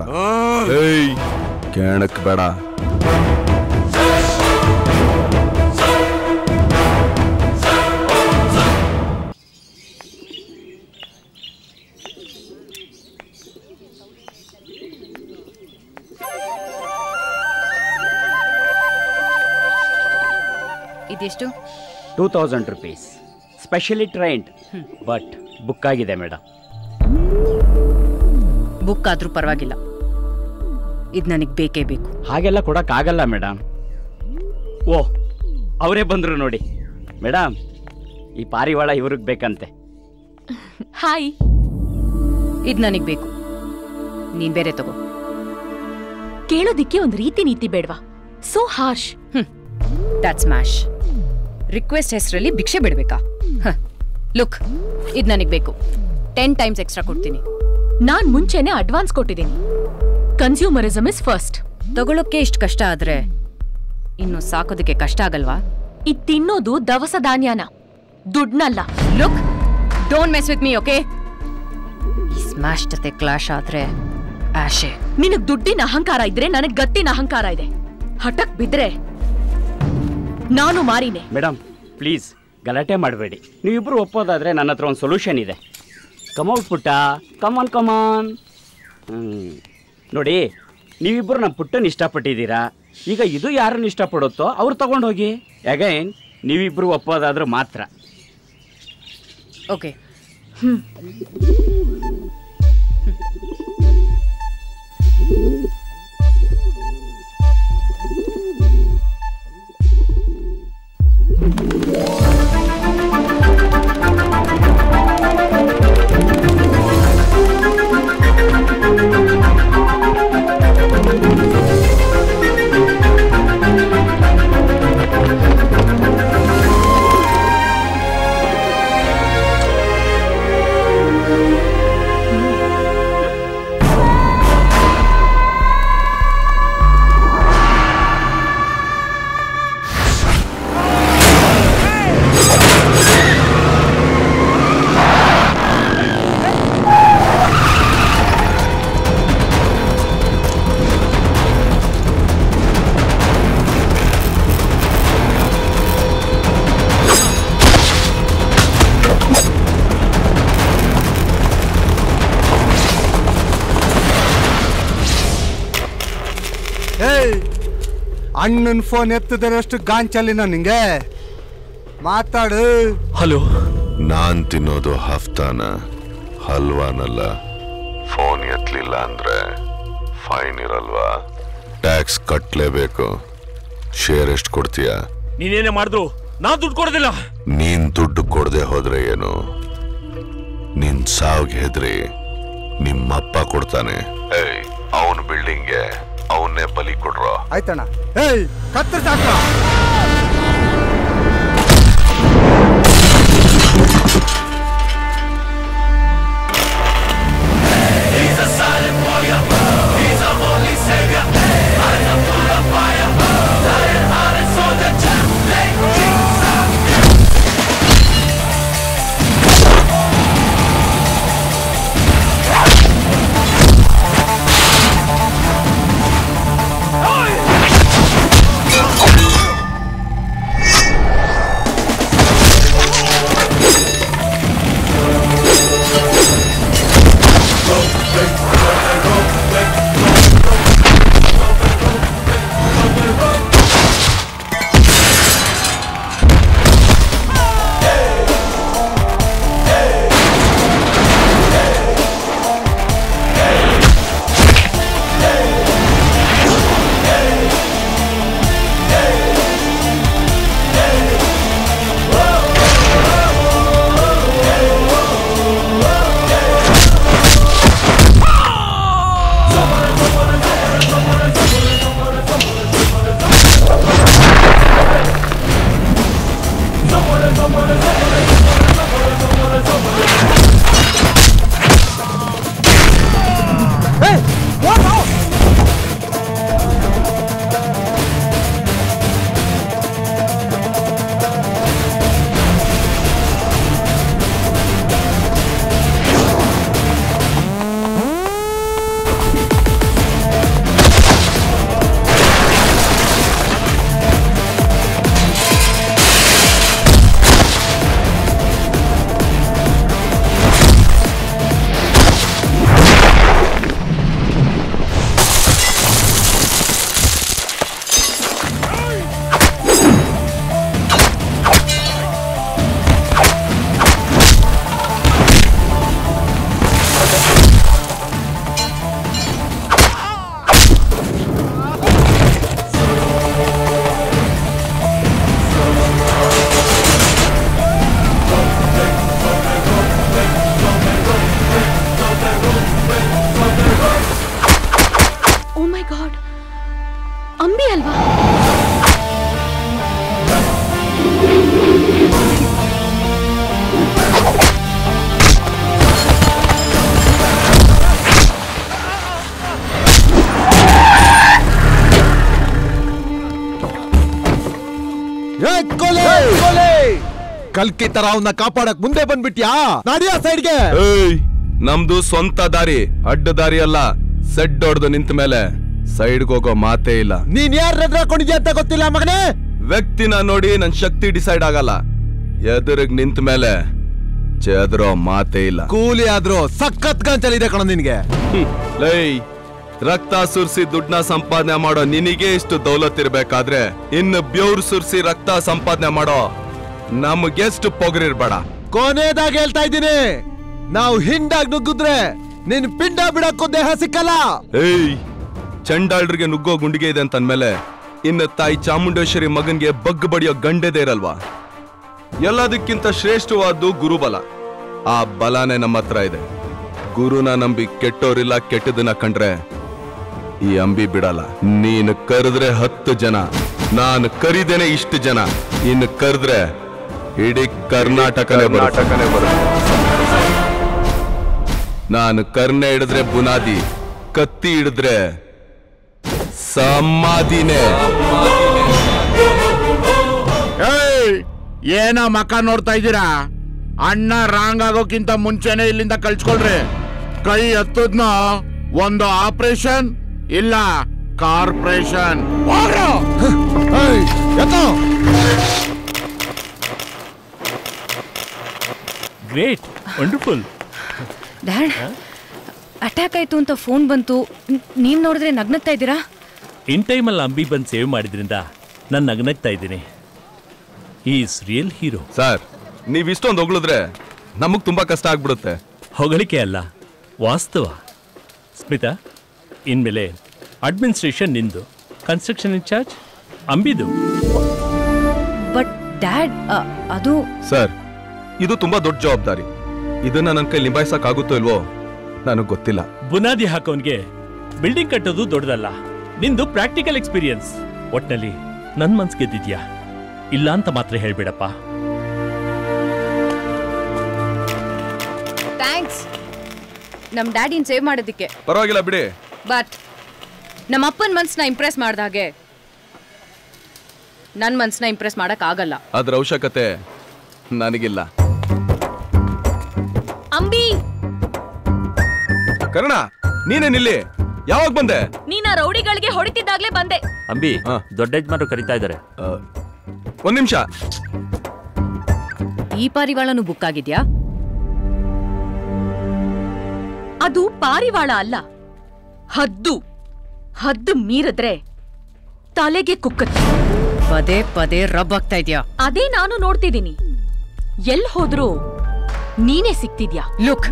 ಕೇಳಕ್ ಬೇಡ. ಇದೆಷ್ಟು? Two thousand rupees. Specially trained, but book ಆಗಿದೆ ಮೇಡಮ್. ಬುಕ್ ಆದ್ರೂ ಪರವಾಗಿಲ್ಲ, ಇದು ನನಗೆ ಬೇಕೇ ಬೇಕು. ಹಾಗೆಲ್ಲ ಕೊಡಕ್ಕಾಗಲ್ಲ ಮೇಡಮ್. ಓ, ಅವರೇ ಬಂದ್ರು ನೋಡಿ ಮೇಡಮ್. ಈ ಪಾರಿವಾಳ ಇವ್ರಿಗೆ ಬೇಕಂತೆ. ಹಾಯ್. ಇದು ನನಗೆ ಬೇಕು, ನೀನ್ ಬೇರೆ ತಗೋ. ಕೇಳೋದಿಕ್ಕೆ ಒಂದು ರೀತಿ ನೀತಿ ಬೇಡವಾ? So harsh. That's mash. Request ಹೆಸರಲ್ಲಿ ಭಿಕ್ಷೆ ಬಿಡ್ಬೇಕಾ? ಲುಕ್, ಇದು ನನಗೆ ಬೇಕು. ಟೆನ್ ಟೈಮ್ಸ್ ಎಕ್ಸ್ಟ್ರಾ ಕೊಡ್ತೀನಿ. ನಾನ್ ಮುಂಚೆನೆ ಅಡ್ವಾನ್ಸ್ ಕೊಟ್ಟಿದ್ದೀನಿ. Consumerism is first. ತಗೊಳ್ಳೋಕೆ ಇಷ್ಟು ಕಷ್ಟ ಆದ್ರೆ ಇನ್ನು ಸಾಕೋದಕ್ಕೆ ಕಷ್ಟ ಆಗಲ್ವಾ? ಇದು ತಿನ್ನೋದು ದವಸ ಧಾನ್ಯನ, ದುಡ್ನಲ್ಲ. Look, don't mess with me, okay? ಈ ಸ್ಮ್ಯಾಶ್ ಜೊತೆ ಕ್ಲಾಶ್ ಆದ್ರೆ ಆಶೆ. ನಿನಗ್ ದುಡ್ಡಿನ ಅಹಂಕಾರ ಇದ್ರೆ ನನಗ್ ಗತ್ತಿನ ಅಹಂಕಾರ ಇದೆ. ಹಠಕ್ ಬಿದ್ರೆ ನಾನು ಮಾರಿನೆ. ಮೇಡಮ್ ಪ್ಲೀಸ್ ಗಲಾಟೆ ಮಾಡಬೇಡಿ. ನೀವಿಬ್ರು ಒಪ್ಪೋದಾದ್ರೆ ನನ್ನ ಹತ್ರ ಒಂದು ಸೊಲ್ಯೂಷನ್ ಇದೆ. ಕಮೌಟ್ ಪುಟ್ಟ, ಕಮಾನ್ ಕಮಾನ್. ನೋಡಿ, ನೀವಿಬ್ಬರು ನಮ್ಮ ಪುಟ್ಟನ ಇಷ್ಟಪಟ್ಟಿದ್ದೀರಾ. ಈಗ ಇದು ಯಾರನ್ನು ಇಷ್ಟಪಡುತ್ತೋ ಅವ್ರು ತಗೊಂಡು ಹೋಗಿ. ಅಗೈನ್ ನೀವಿಬ್ರು ಒಪ್ಪೋದಾದ್ರೂ ಮಾತ್ರ. ಓಕೆ. ಅಣ್ಣನ ಫೋನ್ ಎತ್ತದರಷ್ಟು ಗಾಂಚಲಿನ ನಿಂಗೆ ಮಾತಾಡು. ಹಲೋ, ನಾನ್ ತಿನ್ನೋದು ಹಫ್ತಾನ ಹಲ್ವಾನಲ್ಲ. ಫೋನ್ ಎತ್ತಲಿಲ್ಲ ಅಂದ್ರೆ ಫೈನ್ ಇರಲ್ವಾ? ಟ್ಯಾಕ್ಸ್ ಕಟ್ಲೇಬೇಕು. ಶೇರ್ ಎಷ್ಟು ಕೊಡ್ತೀಯ? ನೀನೇನೇ ಮಾಡಿದ್ರು ನಾ ದುಡ್ಡು ಕೊಡೋದಿಲ್ಲ. ನೀನ್ ದುಡ್ಡು ಕೊಡದೆ ಹೋದ್ರೆ ಏನು? ನಿನ್ ಸಾವ್ಗೆ ಹೆದ್ರಿ ನಿಮ್ಮಪ್ಪ ಕೊಡ್ತಾನೆ. ಏಯ್, ಅವನ್ ಬಿಲ್ಡಿಂಗ್ಗೆ ಅವನ್ನೇ ಬಲಿ ಕೊಡ್ರೋ. ಆಯ್ತಣ್ಣ. ಏಯ್ ಕತ್ತರ್ ಸಾಕ. ಕಲ್ಕಿ ತರ ಅವನ್ನ ಕಾಪಾಡಕ್ ಮುಂದೆ ಬಂದ್ಬಿಟ್ಯಾ? ನಾಡಿಯಾ ಸೈಡ್ಗೆ. ನಮ್ದು ಸ್ವಂತ ದಾರಿ, ಅಡ್ಡ ದಾರಿ ಅಲ್ಲ. ಸೆಡ್ ಹೊಡೆದು ನಿಂತ ಮೇಲೆ ಸೈಡ್ಗೆ ಹೋಗೋ ಮಾತೇ ಇಲ್ಲ. ನೀನ್ ಯಾರ ಹಾಕೊಂಡಿದ್ಯಾ ಅಂತ ಗೊತ್ತಿಲ್ಲ ಮಗನೇ. ವ್ಯಕ್ತಿನ ನೋಡಿ ನನ್ ಶಕ್ತಿ ಡಿಸೈಡ್ ಆಗಲ್ಲ. ಎದುರಿಗೆ ನಿಂತ ಮೇಲೆ ಚೆದ್ರೋ ಮಾತೇ ಇಲ್ಲ. ಕೂಲಿ ಆದ್ರೂ ಸಖತ್ ಗಂಚಲಿದೆ ಕಣ ನಿನ್ಗೆ. ಲೈ, ರಕ್ತ ಸುರ್ಸಿ ದುಡ್ಡನ್ನ ಸಂಪಾದನೆ ಮಾಡೋ ನಿನಗೆ ಇಷ್ಟು ದೌಲತ್ ಇರ್ಬೇಕಾದ್ರೆ ಇನ್ನು ಬ್ಯೂರ್ ಸುರ್ಸಿ ರಕ್ತ ಸಂಪಾದನೆ ಮಾಡೋ ನಮ್ಗೆಷ್ಟು ಪೊಗರಿರ್ಬೇಡ. ಕೊನೆದಾಗ ಹೇಳ್ತಾ ಇದ್ದೀನಿ, ನಾವು ಹಿಂಡಾಗ್ ನುಗ್ಗಿದ್ರೆ ನಿನ್ ಪಿಂಡ ಬಿಡಕ್ಕೂ ದೇಹ ಸಿಕ್ಕಲ್ಲ. ಏಯ್, ಚಂಡಾಳ್ರಿಗೆ ನುಗ್ಗೋ ಗುಂಡಿಗೆ ಇದೆ ಅಂತ ಅಂದ್ಮೇಲೆ ಇನ್ನು ತಾಯಿ ಚಾಮುಂಡೇಶ್ವರಿ ಮಗನ್ಗೆ ಬಗ್ ಬಡಿಯೋ ಗಂಡೆದೇ ಇರಲ್ವಾ? ಎಲ್ಲದಕ್ಕಿಂತ ಶ್ರೇಷ್ಠವಾದ್ದು ಗುರುಬಲ. ಆ ಬಲಾನೇ ನಮ್ಮ ಹತ್ರ ಇದೆ. ಗುರುನ ನಂಬಿ ಕೆಟ್ಟೋರಿಲ್ಲ, ಕೆಟ್ಟದನ್ನ ಕಂಡ್ರೆ ಈ ಅಂಬಿ ಬಿಡಲ್ಲ. ನೀನು ಕರೆದ್ರೆ ಹತ್ತು ಜನ, ನಾನು ಕರಿದೇನೆ ಇಷ್ಟು ಜನ. ಇನ್ನು ಕರೆದ್ರೆ ಇಡೀ ಕರ್ನಾಟಕನೇ ಕರ್ನಾಟಕನೇ ಬರುತ್ತೆ. ನಾನು ಕರ್ನೆ ಹಿಡಿದ್ರೆ ಬುನಾದಿ, ಕತ್ತಿ ಹಿಡಿದ್ರೆ ಸಮಾಧಿನೇ. ಏನ ಮಕ ನೋಡ್ತಾ ಇದ್ದೀರಾ? ಅಣ್ಣ ರಾಂಗ್ ಆಗೋಕ್ಕಿಂತ ಮುಂಚೆನೆ ಇಲ್ಲಿಂದ ಕಳ್ಸ್ಕೊಳ್ರಿ. ಕೈ ಹತ್ತದ್ನ ಒಂದು ಆಪರೇಷನ್ ಇಲ್ಲ corporation. Great, wonderful. Dad, attack ಆಯ್ತು ಅಂತ ಫೋನ್ ಬಂತು. ನೀವ್ ನೋಡಿದ್ರೆ ನಗ್ನಗ್ತಾ ಇದ್ದೀರಾ? ಇನ್ ಟೈಮಲ್ಲಿ ಅಂಬಿ ಬಂದು ಸೇವ್ ಮಾಡಿದ್ರಿಂದ ನಾನು ನಗ್ನಗ್ತಾ ಇದ್ದೀನಿ. Is real hero. ಸರ್ ನೀವು ಇಷ್ಟೊಂದು ಹೊಗಳಿದ್ರೆ ನಮಗೆ ತುಂಬಾ ಕಷ್ಟ ಆಗ್ಬಿಡುತ್ತೆ. ಹೊಗಳಿಕೆ ಅಲ್ಲ, ವಾಸ್ತವ. ಸ್ಮಿತಾ, ಇನ್ಮೇಲೆ ಅಡ್ಮಿನಿಸ್ಟ್ರೇಷನ್ ನಿಂದು, ಕನ್ಸ್ಟ್ರಕ್ಷನ್ ಇನ್ಚಾರ್ಜ್ ಅಂಬಿದು. ಬಟ್ ಡ್ಯಾಡ್, ಅದು ಸರ್ ಇದು ತುಂಬಾ ದೊಡ್ಡ ಜವಾಬ್ದಾರಿ. ಇದನ್ನ ನನ್ನ ಕೈ ನಿಭಾಯಿಸಕ್ ಆಗುತ್ತೋ ಇಲ್ವೋ ನನಗೆ ಗೊತ್ತಿಲ್ಲ. ಬುನಾದಿ ಹಾಕೋನ್ಗೆ ಬಿಲ್ಡಿಂಗ್ ಕಟ್ಟೋದು ದೊಡ್ಡದಲ್ಲ. ನಿಂದು ಪ್ರಾಕ್ಟಿಕಲ್ ಎಕ್ಸ್ಪೀರಿಯನ್ಸ್. ಒಟ್ನಲ್ಲಿ ನನ್ ಮನ್ಸ್ ಗೆದ್ದಿದ್ಯಾ ಇಲ್ಲ ಅಂತ ಮಾತ್ರ ಹೇಳ್ಬೇಡಪ್ಪ. ಥ್ಯಾಂಕ್ಸ್ ನಮ್ ಡ್ಯಾಡಿನ ಸೇವ್ ಮಾಡೋದಕ್ಕೆ. ಪರವಾಗಿಲ್ಲ ಬಿಡಿ. ಬಟ್ ನಮ್ಮ ಅಪ್ಪನ ಮನ್ಸ್ನ ಇಂಪ್ರೆಸ್ ಮಾಡ್ದಾಗೆ ನನ್ ಮನ್ಸ್ನ ಇಂಪ್ರೆಸ್ ಮಾಡಕ್ ಆಗಲ್ಲ. ಅದ್ರ ಅವಶ್ಯಕತೆ ನನಗಿಲ್ಲ. ಅಂಬಿ, ಕರ್ಣ ನೀನೇನಿಲ್ಲಿ? ಯಾವಾಗ ಬಂದೆ? ನೀನ ರೌಡಿಗಳಿಗೆ ಹೊಡಿತಿದ್ದಾಗ್ಲೇ ಬಂದೆ. ಅಂಬಿ, ದೊಡ್ಡ ಯಜಮಾನರು ಕರೀತಾ ಇದ್ದಾರೆ. ಒಂದ್ ನಿಮಿಷ. ಈ ಪಾರಿವಾಳನು ಬುಕ್ ಆಗಿದ್ಯಾ? ಅದು ಪಾರಿವಾಳ ಅಲ್ಲ, ಹದ್ದು. ಹದ್ದು ಮೀರಿದ್ರೆ ತಲೆಗೆ ಕುಕ್ಕತ್ತೆ. ಪದೇ ಪದೇ ರಬ್ ಆಗ್ತಾ ಇದ್ಯಾ? ಅದೇ ನಾನು ನೋಡ್ತಿದ್ದೀನಿ. ಎಲ್ ಹೋದ್ರು ನೀನೇ ಸಿಕ್ತಿದ್ಯಾ. ಲುಕ್,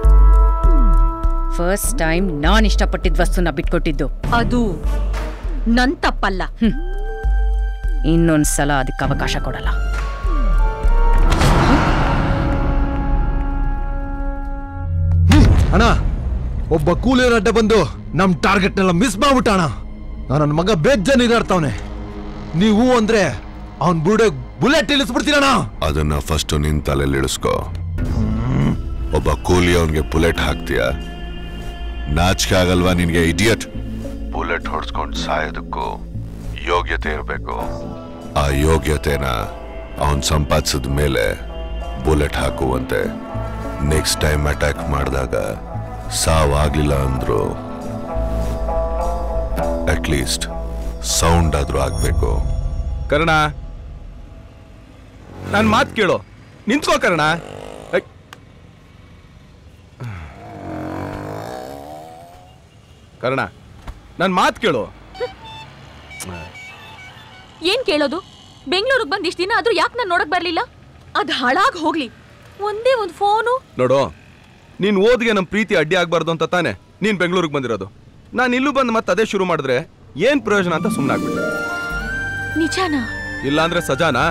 ಫಸ್ಟ್ ಟೈಮ್ ನಾನ್ ಇಷ್ಟಪಟ್ಟಿದ್ ವಸ್ತುನ ಬಿಟ್ಕೊಟ್ಟಿದ್ದು. ಅದು ನನ್ ತಪ್ಪಲ್ಲ. ಇನ್ನೊಂದ್ಸಲ ಅದಕ್ಕೆ ಅವಕಾಶ ಕೊಡಲ್ಲ. ಅಣ್ಣ, ಒಬ್ಬ ಕೂಲಿಯರ್ ಅಡ್ಡ ಬಂದು ನಮ್ ಟಾರ್ಗೆಟ್ ನೆಲ್ಲ ಮಿಸ್ ಮಾಡ್ಬಿಟ್ಟಣ. ನನ್ನ ಮಗ ಬೇಜನ್ ಇರಾಡ್ತಾವನೆ. ನೀವು ಅಂದ್ರೆ ಅವನ್ ಬುಡ ಬುಲೆಟ್ ಇಳಿಸ್ಬಿಡ್ತೀರಣ. ಅದನ್ನ ಫಸ್ಟ್ ನಿನ್ ತಲೆಯಲ್ಲಿ ಇಳಿಸ್ಕೋ. ಒಬ್ಬ ಕೂಲಿ ಅವನ್ಗೆ ಬುಲೆಟ್ ಹಾಕ್ತೀಯ? ನಾಚಿಕೆ ಆಗಲ್ವಾ ನಿನ್ಗೆ ಇಡಿಯಟ್? ಬುಲೆಟ್ ಹೊಡ್ಸ್ಕೊಂಡು ಸಾಯೋದಕ್ಕೂ ಯೋಗ್ಯತೆ ಇರಬೇಕು. ಆ ಯೋಗ್ಯತೆನ ಅವನ್ ಸಂಪಾದಿಸಿದ ಮೇಲೆ ಬುಲೆಟ್ ಹಾಕುವಂತೆ. ನೆಕ್ಸ್ಟ್ ಟೈಮ್ ಅಟ್ಯಾಕ್ ಮಾಡಿದಾಗ ಸಾವಾಗ್ಲಿಲ್ಲ ಅಂದ್ರು ಅಟ್ಲೀಸ್ಟ್ ಸೌಂಡ್ ಆದ್ರೂ ಆಗ್ಬೇಕು. ಕರ್ಣ, ನನ್ ಮಾತ್ ಕೇಳು. ನಿಂತ್ಕೋ ಕರ್ಣ. ಕರ್ಣ, ನನ್ ಮಾತ್ ಕೇಳು. ಏನ್ ಕೇಳೋದು? ಬೆಂಗಳೂರಿಗೆ ಬಂದ್ ಇಷ್ಟ ದಿನ ಆದ್ರೂ ಯಾಕೆ ನಾನು ನೋಡಕ್ ಬರ್ಲಿಲ್ಲ? ಅದ್ ಹಾಳಾಗ್ ಹೋಗ್ಲಿ, ಒಂದೇ ಒಂದ್ ಫೋನು. ನೋಡು, ನೀನ್ ಓದಿಗೆ ನಮ್ ಪ್ರೀತಿ ಅಡ್ಡಿ ಆಗ್ಬಾರ್ದು ಅಂತ ತಾನೆ ನೀನ್ ಬೆಂಗಳೂರಿಗೆ ಬಂದಿರೋದು. ನಾನು ಇಲ್ಲೂ ಬಂದು ಮತ್ತೆ ಅದೇ ಶುರು ಮಾಡಿದ್ರೆ ಏನ್ ಪ್ರಯೋಜನ ಅಂತ ಸುಮ್ಮನಾಗ್ಬಿಟ್ಟೆ. ನಿಜಾನಾ? ಇಲ್ಲಾಂದ್ರೆ ಸಜಾನಾ?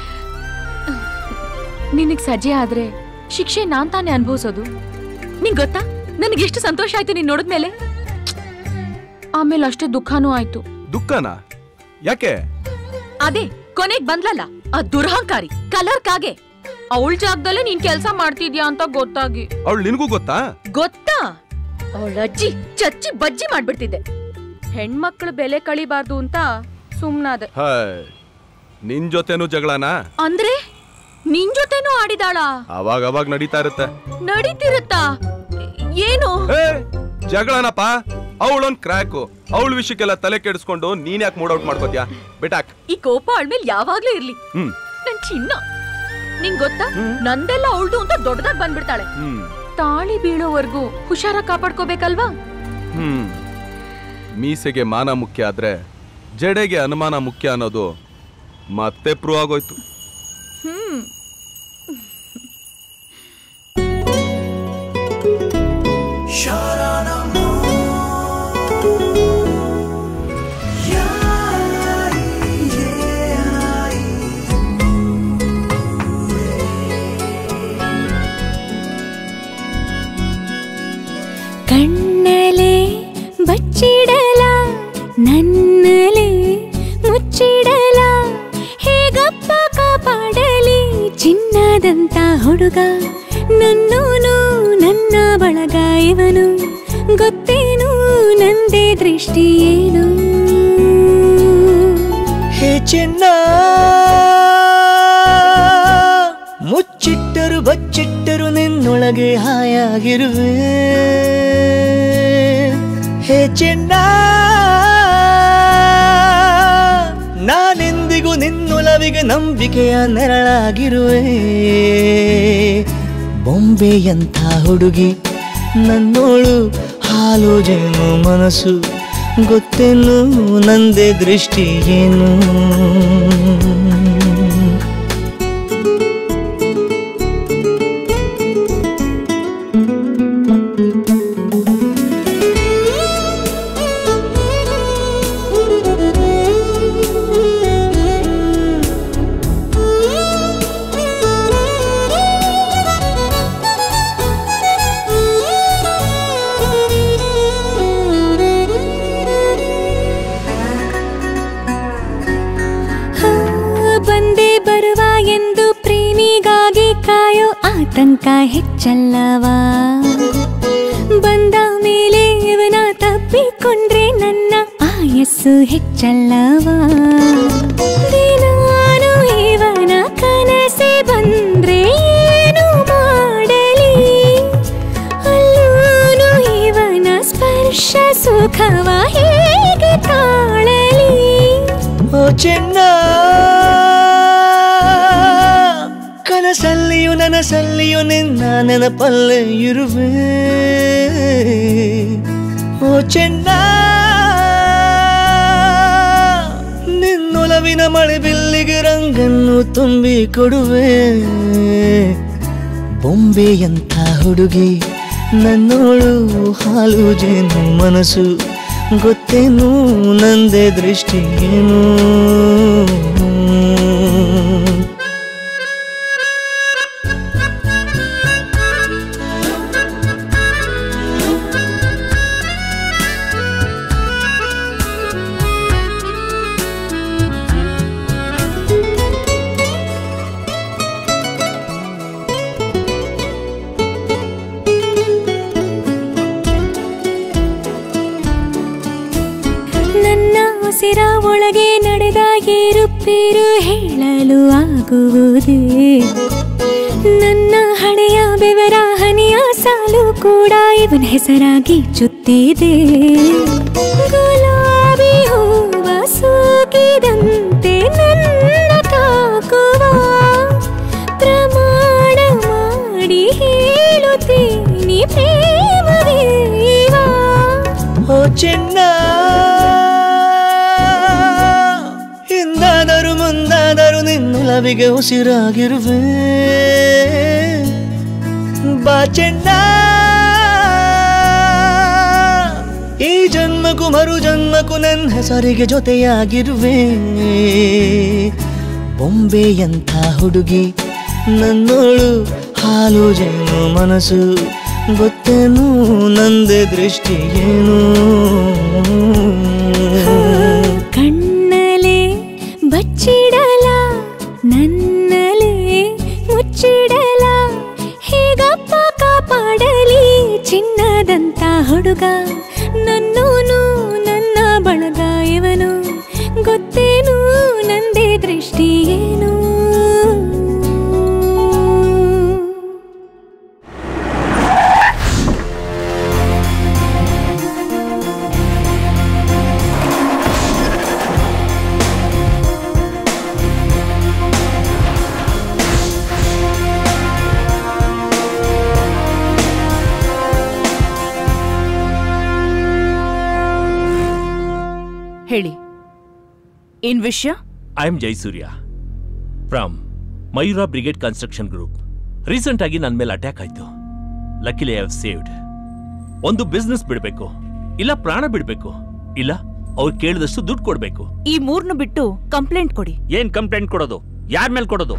ನಿನಗ್ ಸಜೆ ಆದ್ರೆ ಶಿಕ್ಷೆ ನಾನ್ ತಾನೇ ಅನ್ಭವಿಸೋದು. ನಿಂಗ್ ಗೊತ್ತಾ ನನಗೆ ಎಷ್ಟು ಸಂತೋಷ ಆಯ್ತು ನೀನ್ ನೋಡಿದ್ಮೇಲೆ. ಆಮೇಲೆ ಅಷ್ಟೇ ದುಃಖನೂ ಆಯ್ತು. ದುಃಖನಾ? ಯಾಕೆ? ಅದೇ ಕೊನೆಗ್ ಬಂದ್ಲಲ್ಲ ಆ ದುರಹಂಕಾರಿ ಕಲರ್ ಕಾಗೆ. ಅವಳ ಜಾಗದಲ್ಲೇ ನೀನ್ ಕೆಲ್ಸ ಮಾಡ್ತಿದ್ಯಾ ಅಂತ ಗೊತ್ತಾಗಿ. ಅವಳು ನಿನ್ಗೂ ಗೊತ್ತಾ? ಗೊತ್ತಾ? ಅವಳ ಅಜ್ಜಿ ಚಚ್ಚಿ ಬಜ್ಜಿ ಮಾಡ್ಬಿಡ್ತಿದ್ದೆ. ಹೆಣ್ಮಕ್ಳು ಬೆಲೆ ಕಳಿಬಾರ್ದು ಅಂತ ಸುಮ್ನಾದೆ. ನಿನ್ ಜೊತೆನೂ ಜಗಳನಾ? ಅಂದ್ರೆ ನಿನ್ ಜೊತೆನೂ ಆಡಿದಾಳ? ಅವಾಗ ಅವಾಗ ನಡೀತಾ ಇರುತ್ತೆ. ನಡೀತಿರುತ್ತಾ? ಏನು ಜಗಳನಪ್ಪ? ಅವಳೊಂದ್ ಕ್ರ್ಯಾಕು. ಅವಳ ವಿಷಯಕ್ಕೆಲ್ಲ ತಲೆ ಕೆಡಿಸ್ಕೊಂಡು ನೀನ್ ಯಾಕೆ ಮೂಡ್ ಔಟ್ ಮಾಡ್ಕೋತ್ಯಾ? ಬೆಟಾಕ್. ಈ ಕೋಪ ಅವಳ್ಮೇಲೆ ಯಾವಾಗ್ಲೂ ಇರ್ಲಿ. ಹ್ಮ್ ನನ್ ಚಿನ್ನ, ನಿಂಗ್ ಗೊತ್ತಾ ನಂದೆಲ್ಲ ಅವಳ್ದು ಅಂತ ದೊಡ್ಡದಾಗ್ ಬಂದ್ಬಿಡ್ತಾಳೆ. ತಾಳಿ ಬೀಳೋವರೆಗೂ ಹುಷಾರ ಕಾಪಾಡ್ಕೋಬೇಕಲ್ವಾ? ಹ್ಮ್ ಮೀಸೆಗೆ ಮಾನ ಮುಖ್ಯ ಆದ್ರೆ ಜಡೆಗೆ ಅನುಮಾನ ಮುಖ್ಯ ಅನ್ನೋದು ಮತ್ತೆ ಪ್ರೂವ್ ಆಗೋಯ್ತು. ಹ್ಮ್ ಕಣ್ಣಲೆ ಬಚ್ಚಿಡಲ ನನ್ನಲೆ ಮುಚ್ಚಿಡಲ ಹೇಗಪ್ಪ ಕಾಪಾಡಲಿ ಚಿನ್ನದಂತ ಹುಡುಗ ನನ್ನೂನು ನನ್ನ ಬಳಗ ಇವನು ಗೊತ್ತೇನು ನಂದೇ ದೃಷ್ಟಿ ಏನು. ಹೇ ಚಿನ್ನ ಮುಚ್ಚಿಟ್ಟರು ಬಚ್ಚಿಟ್ಟರು ನಿನ್ನೊಳಗೆ ಹಾಯಾಗಿರುವೆ. ಹೇ ಚಿನ್ನ ನಾನೆಂದಿಗೂ ನಿನ್ನೊಲವಿಗೆ ನಂಬಿಕೆಯ ನೆರಳಾಗಿರುವೆ. ಬೊಂಬೆಯಂಥ ಹುಡುಗಿ ನನ್ನೋಳು ಹಾಲು ಜೇನು ಮನಸ್ಸು ಗೊತ್ತೇನು ನಂದೇ ದೃಷ್ಟಿ ಏನು ಆತಂಕ ಹೆಚ್ಚಲ್ಲವಾ ಬಂದ ಮೇಲೆ ಇವನ ತಪ್ಪಿಕೊಂಡ್ರೆ ನನ್ನ ಆಯಸ್ಸು ಹೆಚ್ಚಲ್ಲವಾ ದಿನಾನು ಇವನ ಕನಸೆ ಬಂದ್ರೆ ಏನು ಮಾಡಲಿ ಅಲ್ಲೂನು ಇವನ ಸ್ಪರ್ಶ ಸುಖವ ಹೇಗೆ ತಾಳಲಿ ಓ ಚೆನ್ನ ಕನಸಲ್ಲಿಯೂ ನನಸಲ್ಲಿಯೂ ನಿನ್ನ ನೆನಪಲ್ಲೇ ಇರುವೆ ಓ ಚೆನ್ನ ನಿನ್ನೊಲವಿನ ಮಳೆ ಬಿಲ್ಲಿಗೆ ರಂಗನ್ನು ತುಂಬಿ ಕೊಡುವೆ ಬೊಂಬೆಯಂಥ ಹುಡುಗಿ ನನ್ನೋಳು ಹಾಲು ಜೇನು ಮನಸ್ಸು ಗೊತ್ತೇನು ನಂದೇ ದೃಷ್ಟಿ ಏನು ಉಸಿರ ಒಳಗೆ ನಡೆದ ಏರುಪೇರು ಹೇಳಲು ಆಗುವುದೇ ನನ್ನ ಹಣೆಯ ಬೆವರ ಹನಿಯ ಸಾಲು ಕೂಡ ಇವನ ಹೆಸರಾಗಿ ಚುತ್ತಿದೆ ಗುಲಾಬಿ ಹೂವ ಸೂಗಿದಂತೆ ನನ್ನ ತಾಕುವ ಪ್ರಮಾಣ ಮಾಡಿ ಹೇಳುತ್ತೀನಿ ಪ್ರೇಮವೇವ ಓ ಚೆನ್ನ ಹಿಂದಾದರೂ ಮುಂದಾದರೂ ನಿನ್ನೊಲವಿಗೆ ಉಸಿರಾಗಿರುವೆ ಬಾ ಚೆನ್ನ ಈ ಜನ್ಮಕ್ಕೂ ಮರು ಜನ್ಮಕ್ಕೂ ನನ್ನ ಹೆಸರಿಗೆ ಜೊತೆಯಾಗಿರುವೆ ಬೊಂಬೆಯಂಥ ಹುಡುಗಿ ನನ್ನೋಳು ಹಾಲು ಜೇನು ಮನಸ್ಸು ಗೊತ್ತೇನು ನಂದೇ ದೃಷ್ಟಿ ಏನು ಕಣ್ಣಲೆ ಬಚ್ಚಿಡಲ ನನ್ನಲೆ ಮುಚ್ಚಿಡಲ ಹೇಗಪ್ಪ ಕಾಪಾಡಲಿ ಚಿನ್ನದಂತ ಹುಡುಗ ನನ್ನೂನು ನನ್ನ ಬಳಗ ಇವನು ಗೊತ್ತೇನು ನಂದೇ ದೃಷ್ಟಿ ಏನು ಹೇಳಿ ಏನ್ ವಿಷಯ? I am Jayasurya from Mayura brigade construction group. Recent ಆಗಿ ನನ್ನ ಮೇಲೆ ಅಟ್ಯಾಕ್ ಆಯ್ತು. Luckily I have saved. ಒಂದು ಬಿಸ್ನೆಸ್ ಬಿಡಬೇಕು, ಇಲ್ಲ ಪ್ರಾಣ ಬಿಡಬೇಕು, ಇಲ್ಲ ಅವ್ರು ಕೇಳಿದಷ್ಟು ದುಡ್ಡು ಕೊಡಬೇಕು. ಈ ಮೂರ್ನು ಬಿಟ್ಟು ಕಂಪ್ಲೇಂಟ್ ಕೊಡಿ. ಏನ್ ಕಂಪ್ಲೇಂಟ್ ಕೊಡೋದು? ಯಾರ ಮೇಲೆ ಕೊಡೋದು?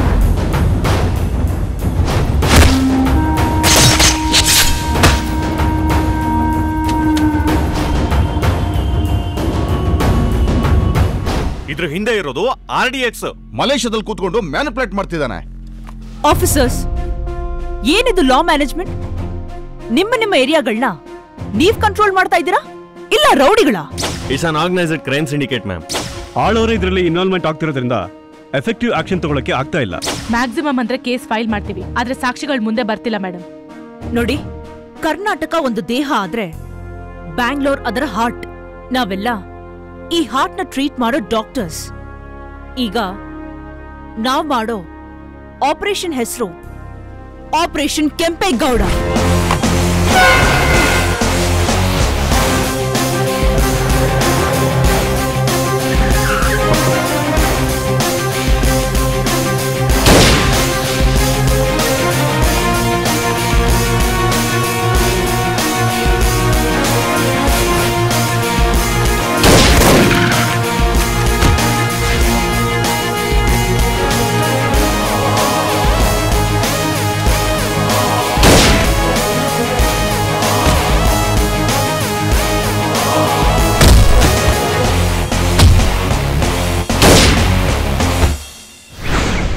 ಇದ್ರ ಹಿಂದೆ ಇರೋದು ಆರ್ ಡಿ ಎಕ್ಸ್ ಮಲೇಷ್ಯಾದಲ್ಲಿ ಕೂತ್ಕೊಂಡು ಮ್ಯಾನಿಪುಲೇಟ್ ಮಾಡ್ತಿದ್ದಾನೆ. ಆಫೀಸರ್ಸ್, ಏನಿದು ಲಾ ಮ್ಯಾನೇಜ್ಮೆಂಟ್? ನಿಮ್ಮ ನಿಮ್ಮ ಏರಿಯಾಗಳನ್ನ ನೀವ್ ಕಂಟ್ರೋಲ್ ಮಾಡ್ತಾ ಇದ್ದೀರಾ ಇಲ್ಲ ರೌಡಿಗಳ? It's an organised crime syndicate ma'am. ಆಳವರು ಇದರಲ್ಲಿ ಇನ್ವಾಲ್ವ್ಮೆಂಟ್ ಆಗ್ತಿರೋದ್ರಿಂದ ಎಫೆಕ್ಟಿವ್ ಆಕ್ಷನ್ ತಗೊಳಕ್ಕೆ ಆಗ್ತಾ ಇಲ್ಲ. ಮ್ಯಾಕ್ಸಿಮಮ್ ಅಂದ್ರೆ ಕೇಸ್ ಫೈಲ್ ಮಾಡ್ತೀವಿ, ಆದ್ರೆ ಸಾಕ್ಷಿಗಳು ಮುಂದೆ ಬರ್ತಿಲ್ಲ ಮೇಡಮ್. ನೋಡಿ, ಕರ್ನಾಟಕ ಒಂದು ದೇಹ ಆದ್ರೆ ಬ್ಯಾಂಗ್ಳೂರ್ ಅದರ ಹಾರ್ಟ್. ನಾವೆಲ್ಲ ಈ ಹಾರ್ಟ್ ನ ಟ್ರೀಟ್ ಮಾಡೋ ಡಾಕ್ಟರ್ಸ್. ಈಗ ನಾವ್ ಮಾಡೋ ಆಪರೇಷನ್ ಹೆಸರು ಆಪರೇಷನ್ ಕೆಂಪೇಗೌಡ.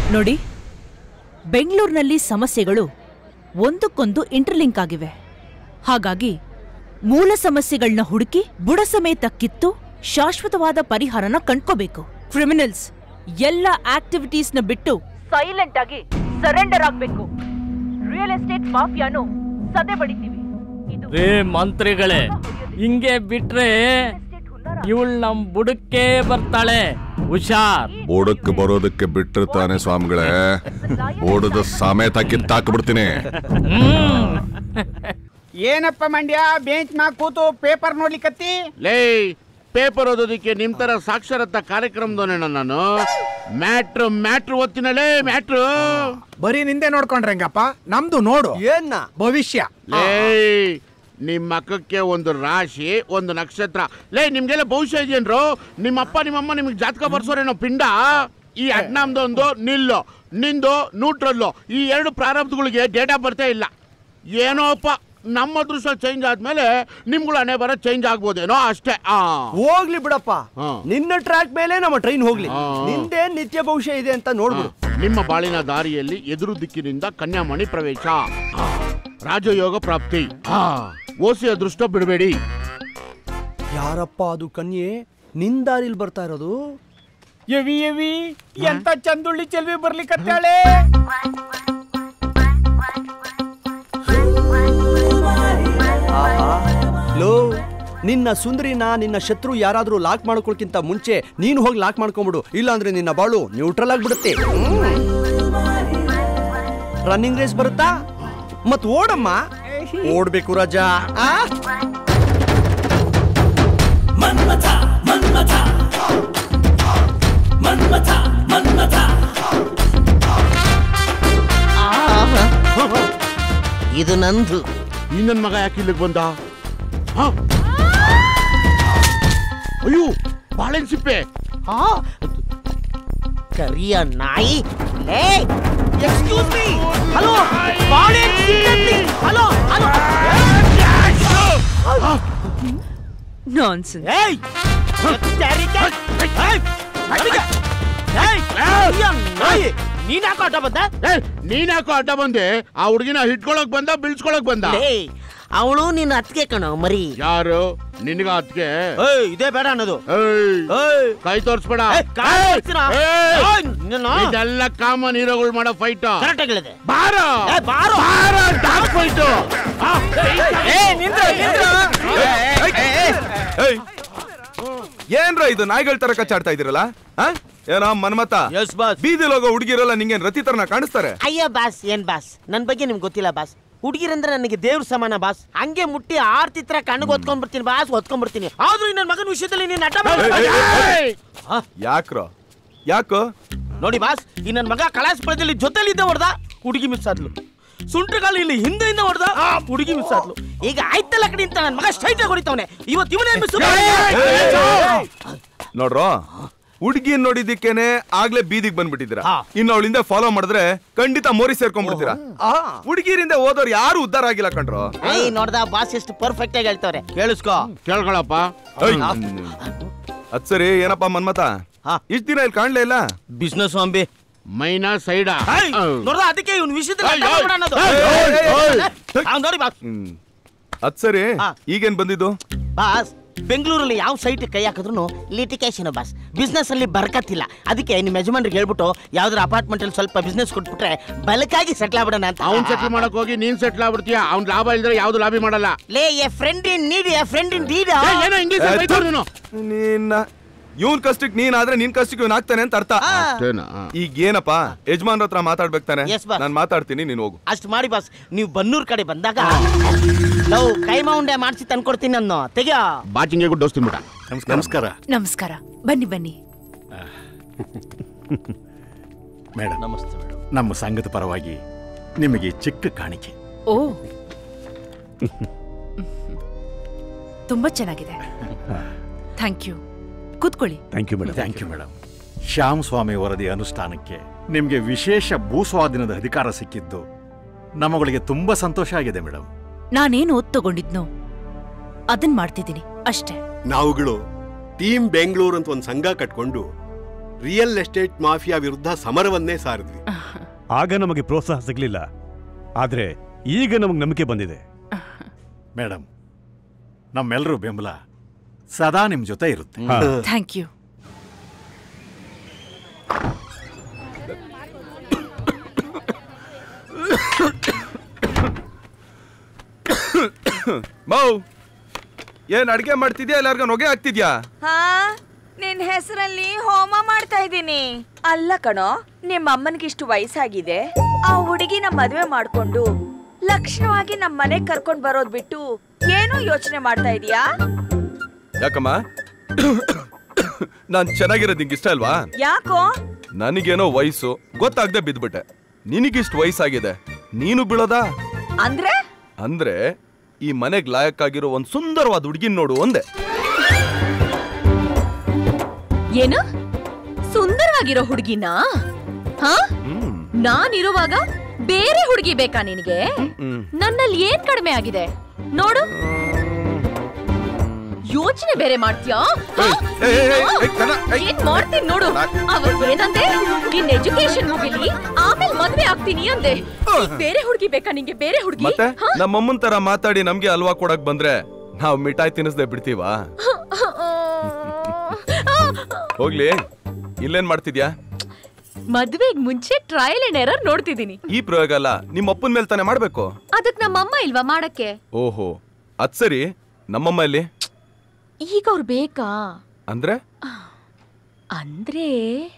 ನೋಡಿ, ಬೆಂಗಳೂರಿನಲ್ಲಿ ಸಮಸ್ಯೆಗಳು ಒಂದಕ್ಕೊಂದು ಇಂಟರ್ಲಿಂಕ್ ಆಗಿವೆ. ಹಾಗಾಗಿ ಮೂಲ ಸಮಸ್ಯೆಗಳನ್ನ ಹುಡುಕಿ ಬುಡ ಸಮೇತ ಕಿತ್ತು ಶಾಶ್ವತವಾದ ಪರಿಹಾರನ ಕಂಡ್ಕೋಬೇಕು. ಕ್ರಿಮಿನಲ್ಸ್ ಎಲ್ಲ ಆಕ್ಟಿವಿಟೀಸ್ನ ಬಿಟ್ಟು ಸೈಲೆಂಟ್ ಆಗಿ ಸರೆಂಡರ್ ಆಗ್ಬೇಕು. ರಿಯಲ್ ಎಸ್ಟೇಟ್ ಮಾಫಿಯಾನು ಸದೆ ಬಡಿತೀವಿ. ರೇ ಮಂತ್ರಿಗಳೇ, ಹಿಂಗೆ ಬಿಟ್ರೆ ಇವಳು ನಮ್ ಬುಡಕ್ಕೆ ಬರ್ತಾಳೆ, ಹುಷಾರ್. ಬುಡಕ್ಕೆ ಬರೋದಕ್ಕೆ ಬಿಟ್ಟಿರ್ತಾನೆ ಸ್ವಾಮಿಗಳೇ, ಬುಡದ ಸಮೇತ ಕಿತ್ತಾಕ್ಬಿಡ್ತೀನಿ. ಏನಪ್ಪ ಮಂಡ್ಯ ಬೆಂಚ್ ಮ್ಯಾಗ ಕೂತು ಪೇಪರ್ ನೋಡ್ಲಿಕ್ಕತ್ತಿ? ಲೇ, ಪೇಪರ್ ಓದೋದಿಕ್ಕೆ ನಿಮ್ ತರ ಸಾಕ್ಷರತಾ ಕಾರ್ಯಕ್ರಮದವನೇನ ನಾನು. ಮ್ಯಾಟ್ರು ಮ್ಯಾಟ್ರು ಓದ್ತೀನಲ್ಲೇ, ಮ್ಯಾಟ್ರು. ಬರೀ ನಿಂದೆ ನೋಡ್ಕೊಂಡ್ರೆ ಹೆಂಗಪ್ಪ, ನಮ್ದು ನೋಡು ಏನ ಭವಿಷ್ಯ. ಲೇ, ನಿಮ್ ಮಕ್ಕಕ್ಕೆ ಒಂದು ರಾಶಿ, ಒಂದು ನಕ್ಷತ್ರ. ಲೇ, ನಿಮ್ಗೆಲ್ಲ ಭವಿಷ್ಯ ಇದೆಯೇನ್ರು? ನಿಮ್ಮಪ್ಪ ನಿಮ್ಮಮ್ಮ ನಿಮ್ಗೆ ಜಾತಕ ಬರ್ಸೋರೇನೋ ಪಿಂಡ. ಈ ಅಡ್ನಾಮ್ದೊಂದು ನಿಲ್ಲು, ನಿಂದು ನ್ಯೂಟ್ರಲ್ಲು, ಈ ಎರಡು ಪ್ರಾರಂಭಗಳಿಗೆ ಡೇಟಾ ಬರ್ತೇ ಇಲ್ಲ. ಏನೋಪ್ಪ, ನಮ್ಮ ಅದೃಷ್ಟ ಚೇಂಜ್ ಆದ್ಮೇಲೆ ನಿಮ್ಗಳು ಹಣೆ ಬರ ಚೇಂಜ್ ಆಗ್ಬೋದೇನೋ ಅಷ್ಟೇ. ಹೋಗ್ಲಿ ಬಿಡಪ್ಪ, ನಿನ್ನ ಟ್ರ್ಯಾಕ್ ಮೇಲೆ ನಮ್ಮ ಟ್ರೈನ್ ಹೋಗ್ಲಿ. ನಿಂದೇ ನಿತ್ಯ ಭವಿಷ್ಯ ಇದೆ ಅಂತ ನೋಡ್ಬಿಡು. ನಿಮ್ಮ ಬಾಳಿನ ದಾರಿಯಲ್ಲಿ ಎದುರು ದಿಕ್ಕಿನಿಂದ ಕನ್ಯಾಮಣಿ ಪ್ರವೇಶ, ರಾಜಯೋಗ ಪ್ರಾಪ್ತಿ. ಓಸಿ ಅದೃಷ್ಟ ಬಿಡಬೇಡಿ. ಯಾರಪ್ಪ ಅದು ಕನ್ಯೆ ನಿನ್ ದಾರಿಲ್ ಬರ್ತಾ ಇರೋದು? ಎವಿ ಎವಿ ಎಂತ ಚಂದುಳ್ಳಿ ಚೆಲ್ವಿ ಬರ್ಲಿಕ್ಕತ್ತಾಳೆ. ಲೋ, ನಿನ್ನ ಸುಂದರಿನ ನಿನ್ನ ಶತ್ರು ಯಾರಾದ್ರೂ ಲಾಕ್ ಮಾಡ್ಕೊಳ್ಕಿಂತ ಮುಂಚೆ ನೀನು ಹೋಗಿ ಲಾಕ್ ಮಾಡ್ಕೊಂಬಿಡು. ಇಲ್ಲಾಂದ್ರೆ ನಿನ್ನ ಬಾಳು ನ್ಯೂಟ್ರಲ್ ಆಗ್ಬಿಡುತ್ತೆ. ರನ್ನಿಂಗ್ ರೇಸ್ ಬರುತ್ತಾ? ಮತ್ ಓಡಮ್ಮ. ಓಡ್ಬೇಕು ರಾಜಾ. ಮನ್ಮಥ ಮನ್ಮಥ ಮನ್ಮಥ ಮನ್ಮಥ. ಇದು ನಂದು. ಈ ನನ್ ಮಗ ಯಾಕೆ ಇಲ್ಲಿಗೆ ಬಂದ? ಅಯ್ಯೋ, ಬಾಳೆನ್ ಸಿಪ್ಪೆ. ಕರಿಯ ನಾಯಿ. Excuse me. ಹಲೋ, ಬಾಳೆನ್ ಸಿಪ್ಪೆ. Hello hello. ನಾನ್ಸೆನ್ಸ್. ಏಯ್, ನೀನ್ಯಾಕೋ ಅಡ್ಡ ಬಂದ? ನೀನ್ಯಾಕೋ ಅಡ್ಡ ಬಂದೆ? ಆ ಹುಡುಗಿನ ಹಿಟ್ಕೊಳಕ್ ಬಂದ, ಬಿಳ್ಸ್ಕೊಳಕ್ ಬಂದ? ಅವಳು ನಿನ್ನ ಅತ್ತಿಗೆ ಕಣೋ ಮರಿ. ಯಾರು ನಿನ್ಗ ಅತ್ತಿಗೆ? ಇದೇ ಬೇಡ ಅನ್ನೋದು. ಕೈ ತೋರ್ಸ್ಬೇಡ. ಇದೆಲ್ಲ ಕಾಮನ್ ಹೀರೋಗಳು ಮಾಡೋ ಫೈಟ್. ಕರೆಕ್ಟ್ ಹೇಳಿದೆ. ಬಾರೋ ಬಾರೋ ಡಾಕ್ ಫೈಟ್. ಏನ್ರ ಇದು ನಾಯಿಗಳ ತರ ಕಚ್ಚಾಡ್ತಾ ಇದೀರಲ್ಲ? ಏನೋ ಮನ್ಮತ, ಬೀದಿಲ್ ಹೋಗೋ ಹುಡುಗಿರಲ್ಲ ನಿಂಗೇನ್ ರತಿ ತರನ ಕಾಣಿಸ್ತಾರೆ? ಅಯ್ಯ ಬಾಸ್, ಏನ್ ಬಾಸ್, ನನ್ ಬಗ್ಗೆ ನಿಮ್ಗೆ ಗೊತ್ತಿಲ್ಲ ಬಾಸ್. ಹುಡುಗಿರಂದ್ರೆ ನನಗೆ ದೇವ್ರ ಸಮಾನ ಬಾಸ್. ಹಂಗೆ ಮುಟ್ಟಿ ಆರ್ತಿ ತರ ಕಣ್ಣಿಗೆ ಹೊತ್ಕೊಂಡ್ ಬರ್ತೀನಿ ಬಾಸ್, ಹೊತ್ಕೊಂಡ್ ಬರ್ತೀನಿ. ಆದ್ರೂ ನನ್ನ ಮಗನ ವಿಷಯದಲ್ಲಿ ನೀನ್ ಅಡ್ಡ ಯಾಕ್ರೋ? ಯಾಕೋ ನೋಡಿ ಬಾಸ್, ಈ ನನ್ನ ಮಗ ಕಳಾಸ್ಪಳದಲ್ಲಿ ಜೊತೆಲಿ ಇದ್ದ ಹೊಡೆದ, ಹುಡುಗಿ ಮಿಸ್ ಆದ್ಲು. ಸುಂಟ್ರಗಾಲ ಇಲ್ಲಿ ಹಿಂದೆಯಿಂದ ಹೊಡೆದ, ಹುಡುಗಿ ಮಿಸ್ ಆದ್ಲು. ಈಗ ಆಯ್ತಲ್ಲ ಕಡೆ ಅಂತ ನನ್ನ ಮಗ ಸ್ಟ್ರೈಟ್ ಆಗಿ ಹೊಡಿತಾವನೆ. ಇವತ್ತು ಇವನೇ ಮಿಸ್. ನೋಡ್ರೋ, ಹುಡುಗಿ ನೋಡಿದಿಕ್ಕೇನೆ ಆಗ್ಲೇ ಬೀದಿಗೆ ಬಂದ್ಬಿಟ್ಟಿದ್ದೀರಾ. ಇನ್ನು ಅವಳಿಂದ ಫಾಲೋ ಮಾಡಿದ್ರೆ ಖಂಡಿತ ಮೋರಿ ಸೇರ್ಕೊಂಡ್ಬಿಡ್ತೀರಾ. ಹುಡುಗಿರಿಂದ ಹೋದವ್ರು ಯಾರು ಉದ್ದಾರ ಆಗಿಲ್ಲ ಕಣ್ರೋ. ನೋಡ್ದ ಬಾಸ್ ಎಷ್ಟು ಪರ್ಫೆಕ್ಟ್ ಆಗಿ ಹೇಳ್ತಾವ್ರೆ. ಕೇಳಿಸ್ಕೋ. ಕೇಳ್ಕೊಳಪ್ಪ. ಅದ್ ಸರಿ, ಏನಪ್ಪ ಮನ್ಮತ, ಇಷ್ಟ ದಿನ ಇಲ್ಲಿ ಕಾಣ್ಲೇ ಇಲ್ಲ? ಬಿಸ್ನೆಸ್ ಅಂಬಿ ಮೈನಾ ಸೈಡ ನೋಡ್ದ, ಅದಕ್ಕೆ ಇವ್ನ ವಿಷಯದಲ್ಲಿ ನೋಡಿ ಬಾಸ್. ಅದ್ ಸರಿ, ಈಗೇನ್ ಬಂದಿದ್ದು? ಬಾಸ್, ಬೆಂಗಳೂರಲ್ಲಿ ಯಾವ ಸೈಟ್ ಕೈ ಹಾಕಿದ್ರು ಲಿಟಿಕೇಶನ್ ಬಾಸ್. ಬಿಸ್ನೆಸ್ ಅಲ್ಲಿ ಬರ್ಕತ್ತಿಲ್ಲ. ಅದಕ್ಕೆ ನಿಮ್ಮ ಯಜಮಾನ್ರಿಗೆ ಹೇಳ್ಬಿಟ್ಟು ಯಾವ್ದಾರ ಅಪಾರ್ಟ್ಮೆಂಟ್ ಅಲ್ಲಿ ಸ್ವಲ್ಪ ಬಿಸ್ನೆಸ್ ಕೊಟ್ಬಿಟ್ರೆ ಬಲಕಾಗಿ ಸೆಟ್ಲ್ ಆಗ್ಬಿಡೋಣ ಅಂತ. ಅವ್ನ್ ಸೆಟ್ಲ್ ಮಾಡಕ್ ಹೋಗಿ ನೀನ್ ಸೆಟ್ಲ್ ಆಗ್ಬಿಡ್ತೀಯ. ಅವ್ನ್ ಲಾಭ ಇಲ್ದ್ರೆ ಯಾವ್ದು ಲಾಭಿ ಮಾಡಲ್ಲ. ಲೇ, a friend in need, a friend in deed. ಏನೋ ಇಂಗ್ಲಿಷ್ ನಿನ್ನ ಇವನ್ ಕಷ್ಟಕ್ ನೀನ್ ಆದ್ರೆ ನಿನ್ ಕಷ್ಟಕ್ಕೆ ಇವನ್ ಆಗ್ತಾನೆ ಅಂತ ಅರ್ಥ. ಈಗ ಏನಪ್ಪ, ಯಜಮಾನ್ರ ಹತ್ರ ಮಾತಾಡ್ಬೇಕಾನೆ. ನಾನ್ ಮಾತಾಡ್ತೀನಿ, ನೀನ್ ಹೋಗು. ಅಷ್ಟು ಮಾಡಿ ಬಾಸ್. ನೀವು ಬನ್ನೂರ್ ಕಡೆ ಬಂದಾಗ ನಾವು ಕೈಮಾ ಉಂಡೆ ಮಾಡಿಸಿ ತಂದ್ಕೊಡ್ತೀನಿ ಅನ್ನೋ. ತೆಗಿಯೋ ಬಾಚಿಂಗೆ ಗುಡ್ ದೋಸ್ತಿ ಬಿಡ. ನಮಸ್ಕಾರ. ನಮಸ್ಕಾರ. ಬನ್ನಿ ಬನ್ನಿ. ಮೇಡಮ್ ನಮಸ್ತೆ ಮೇಡಮ್. ನಮ್ಮ ಸಂಘದ ಪರವಾಗಿ ನಿಮಗೆ ಚಿಕ್ಕ ಕಾಣಿಕೆ. ಓ, ತುಂಬಾ ಚೆನ್ನಾಗಿದೆ. Thank you. ಕೂತ್ಕೊಳ್ಳಿ. Thank you madam. Thank you madam. Shyam Swamy ವರದಿ ಅನುಷ್ಠಾನಕ್ಕೆ ನಿಮಗೆ ವಿಶೇಷ ಭೂಸ್ವಾಧೀನದ ಅಧಿಕಾರ ಸಿಕ್ಕಿದ್ದು ನಮ್ಮಗಳಿಗೆ ತುಂಬಾ ಸಂತೋಷ ಆಗಿದೆ ಮೇಡಮ್. ನಾನೇನು ಓದ್ ತಗೊಂಡಿದ್ನೋ ಅದನ್ ಮಾಡ್ತಿದ್ದೀನಿ ಅಷ್ಟೇ. ನಾವುಗಳು ಟೀಮ್ ಬೆಂಗಳೂರು ಅಂತ ಒಂದು ಸಂಘ ಕಟ್ಕೊಂಡು ರಿಯಲ್ ಎಸ್ಟೇಟ್ ಮಾಫಿಯಾ ವಿರುದ್ಧ ಸಮರವನ್ನೇ ಸಾರಿದ್ವಿ. ಆಗ ನಮಗೆ ಪ್ರೋತ್ಸಾಹ ಸಿಗಲಿಲ್ಲ, ಆದ್ರೆ ಈಗ ನಮಗೆ ನಂಬಿಕೆ ಬಂದಿದೆ. ಮೇಡಮ್, ನಮ್ಮೆಲ್ಲರೂ ಬೆಂಬಲ ಸದಾ ನಿಮ್ ಜೊತೆ ಇರುತ್ತೆ. Thank you. ಮೌ, ಏನ್ ಅಡ್ಗೆ ಮಾಡ್ತಿದ್ಯಾ? ಎಲ್ಲಾರ್ಗ ನೊಗೆ ಹಾಕ್ತಿದ್ಯಾ? ಹಾ, ನಿನ್ ಹೆಸರಲ್ಲಿ ಹೋಮ ಮಾಡ್ತಾ ಇದ್ದೀನಿ. ಅಲ್ಲ ಕಣೋ, ನಿಮ್ಮ ಅಮ್ಮನಿಗಿಷ್ಟು ವಯಸ್ಸಾಗಿದೆ, ಆ ಹುಡುಗಿನ ಮದುವೆ ಮಾಡ್ಕೊಂಡು ಲಕ್ಷಣವಾಗಿ ನಮ್ ಮನೆಗ್ ಕರ್ಕೊಂಡ್ ಬರೋದ್ ಬಿಟ್ಟು ಏನೋ ಯೋಚನೆ ಮಾಡ್ತಾ ಇದೀಯಾ? ಯಾಕಮ್ಮ, ನಾನ್ ಚೆನ್ನಾಗಿರೋದ್ ನಿಂಗೆ ಇಷ್ಟ ಅಲ್ವಾ? ಯಾಕೋ? ನನಗೇನೋ ವಯಸ್ಸು ಗೊತ್ತಾಗ್ದೆ ಬಿದ್ಬಿಟ್ಟೆ. ನಿನಗಿಷ್ಟು ವಯಸ್ಸಾಗಿದೆ, ನೀನು ಬೀಳೋದಾ? ಅಂದ್ರೆ ಅಂದ್ರೆ ಈ ಮನೆಗ್ ಲಾಯಕ್ಕಾಗಿರೋ ಒಂದ್ ಸುಂದರವಾದ ಹುಡುಗಿನ್ ನೋಡು ಒಂದೇ. ಏನು ಸುಂದರವಾಗಿರೋ ಹುಡುಗಿನಾ? ಹಾ, ನಾನಿರುವಾಗ ಬೇರೆ ಹುಡುಗಿ ಬೇಕಾ ನಿನಗೆ? ನನ್ನಲ್ಲಿ ಏನ್ ಕಡಿಮೆ ಆಗಿದೆ ನೋಡು. ಯೋಚನೆ ಬೇರೆ ಮಾಡ್ತೀಯಾ? ಏನ್ ಮಾಡ್ತೀನಿ ನೋಡು. ಅವತ್ತು ಏನಂದೆ, ನಿನ್ ಎಜುಕೇಶನ್ ಮುಗಿಲಿ ಆಮೇಲೆ ಮದ್ವೆ ಆಗ್ತೀನಿ ಅಂದೆ. ಬೇರೆ ಹುಡುಗಿ ಬೇಕಾ ನಿಂಗೆ? ಬೇರೆ ಹುಡುಗಿ? ಮತ್ತೆ ನಮ್ಮಮ್ಮನ್ ತರ ಮಾತಾಡಿ ನಮ್ಗೆ ಅಲ್ವಾ ಕೊಡಕ್ ಬಂದ್ರೆ ನಾವ್ ಮಿಠಾಯಿ ತಿನ್ನಿಸ್ದೆ ಬಿಡ್ತೀವಾ? ಹೋಗ್ಲಿ, ಇಲ್ಲೇನ್ ಮಾಡ್ತಿದ್ಯಾ? ಮದ್ವೆಗ್ ಮುಂಚೆ ಟ್ರಯಲ್ ಅಂಡ್ ಎರರ್ ನೋಡ್ತಿದೀನಿ. ಈ ಪ್ರಯೋಗ ಅಲ್ಲ, ನಿಮ್ಮ ಅಪ್ಪನ ಮೇಲೆ ತಾನೇ ಮಾಡ್ಬೇಕು. ಅದಕ್ ನಮ್ಮಮ್ಮ ಇಲ್ವಾ ಮಾಡಕ್ಕೆ? ಓಹೋ, ಅದ್ ಸರಿ. ನಮ್ಮಮ್ಮ ಇಲ್ಲಿ ಈಗ ಅವ್ರು ಬೇಕಾ? ಅಂದ್ರೆ ಅಂದ್ರೆ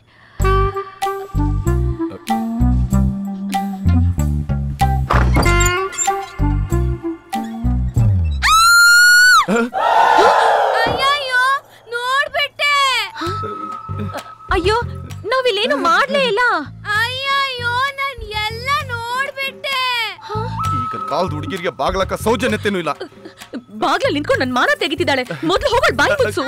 ಅಯ್ಯಯ್ಯೋ, ನೋಡ್ಬಿಟ್ಟೆ. ಅಯ್ಯೋ, ನಾವಿಲ್ಲೇನು ಮಾಡ್ಲೇ ಇಲ್ಲ. ಅಯ್ಯಯ್ಯೋ, ನಾನ್ ಎಲ್ಲ ನೋಡ್ಬಿಟ್ಟೆ. ಈಗ ಕಾಲ್ದ ಹುಡುಗಿರಿಗೆ ಬಾಗ್ಲಕ್ಕ ಸೌಜನ್ಯತೆನೂ ಇಲ್ಲ. ಬಾಗ್ಲಲ್ಲಿ ನಿಂತ್ಕೊಂಡು ನನ್ ಮಾನ ತೆಗಿತಿದ್ದಾಳೆ. ಮೊದ್ಲು ಹೋಗೋಳ್ ಬಾಯಿ ಮುಚ್ಚು.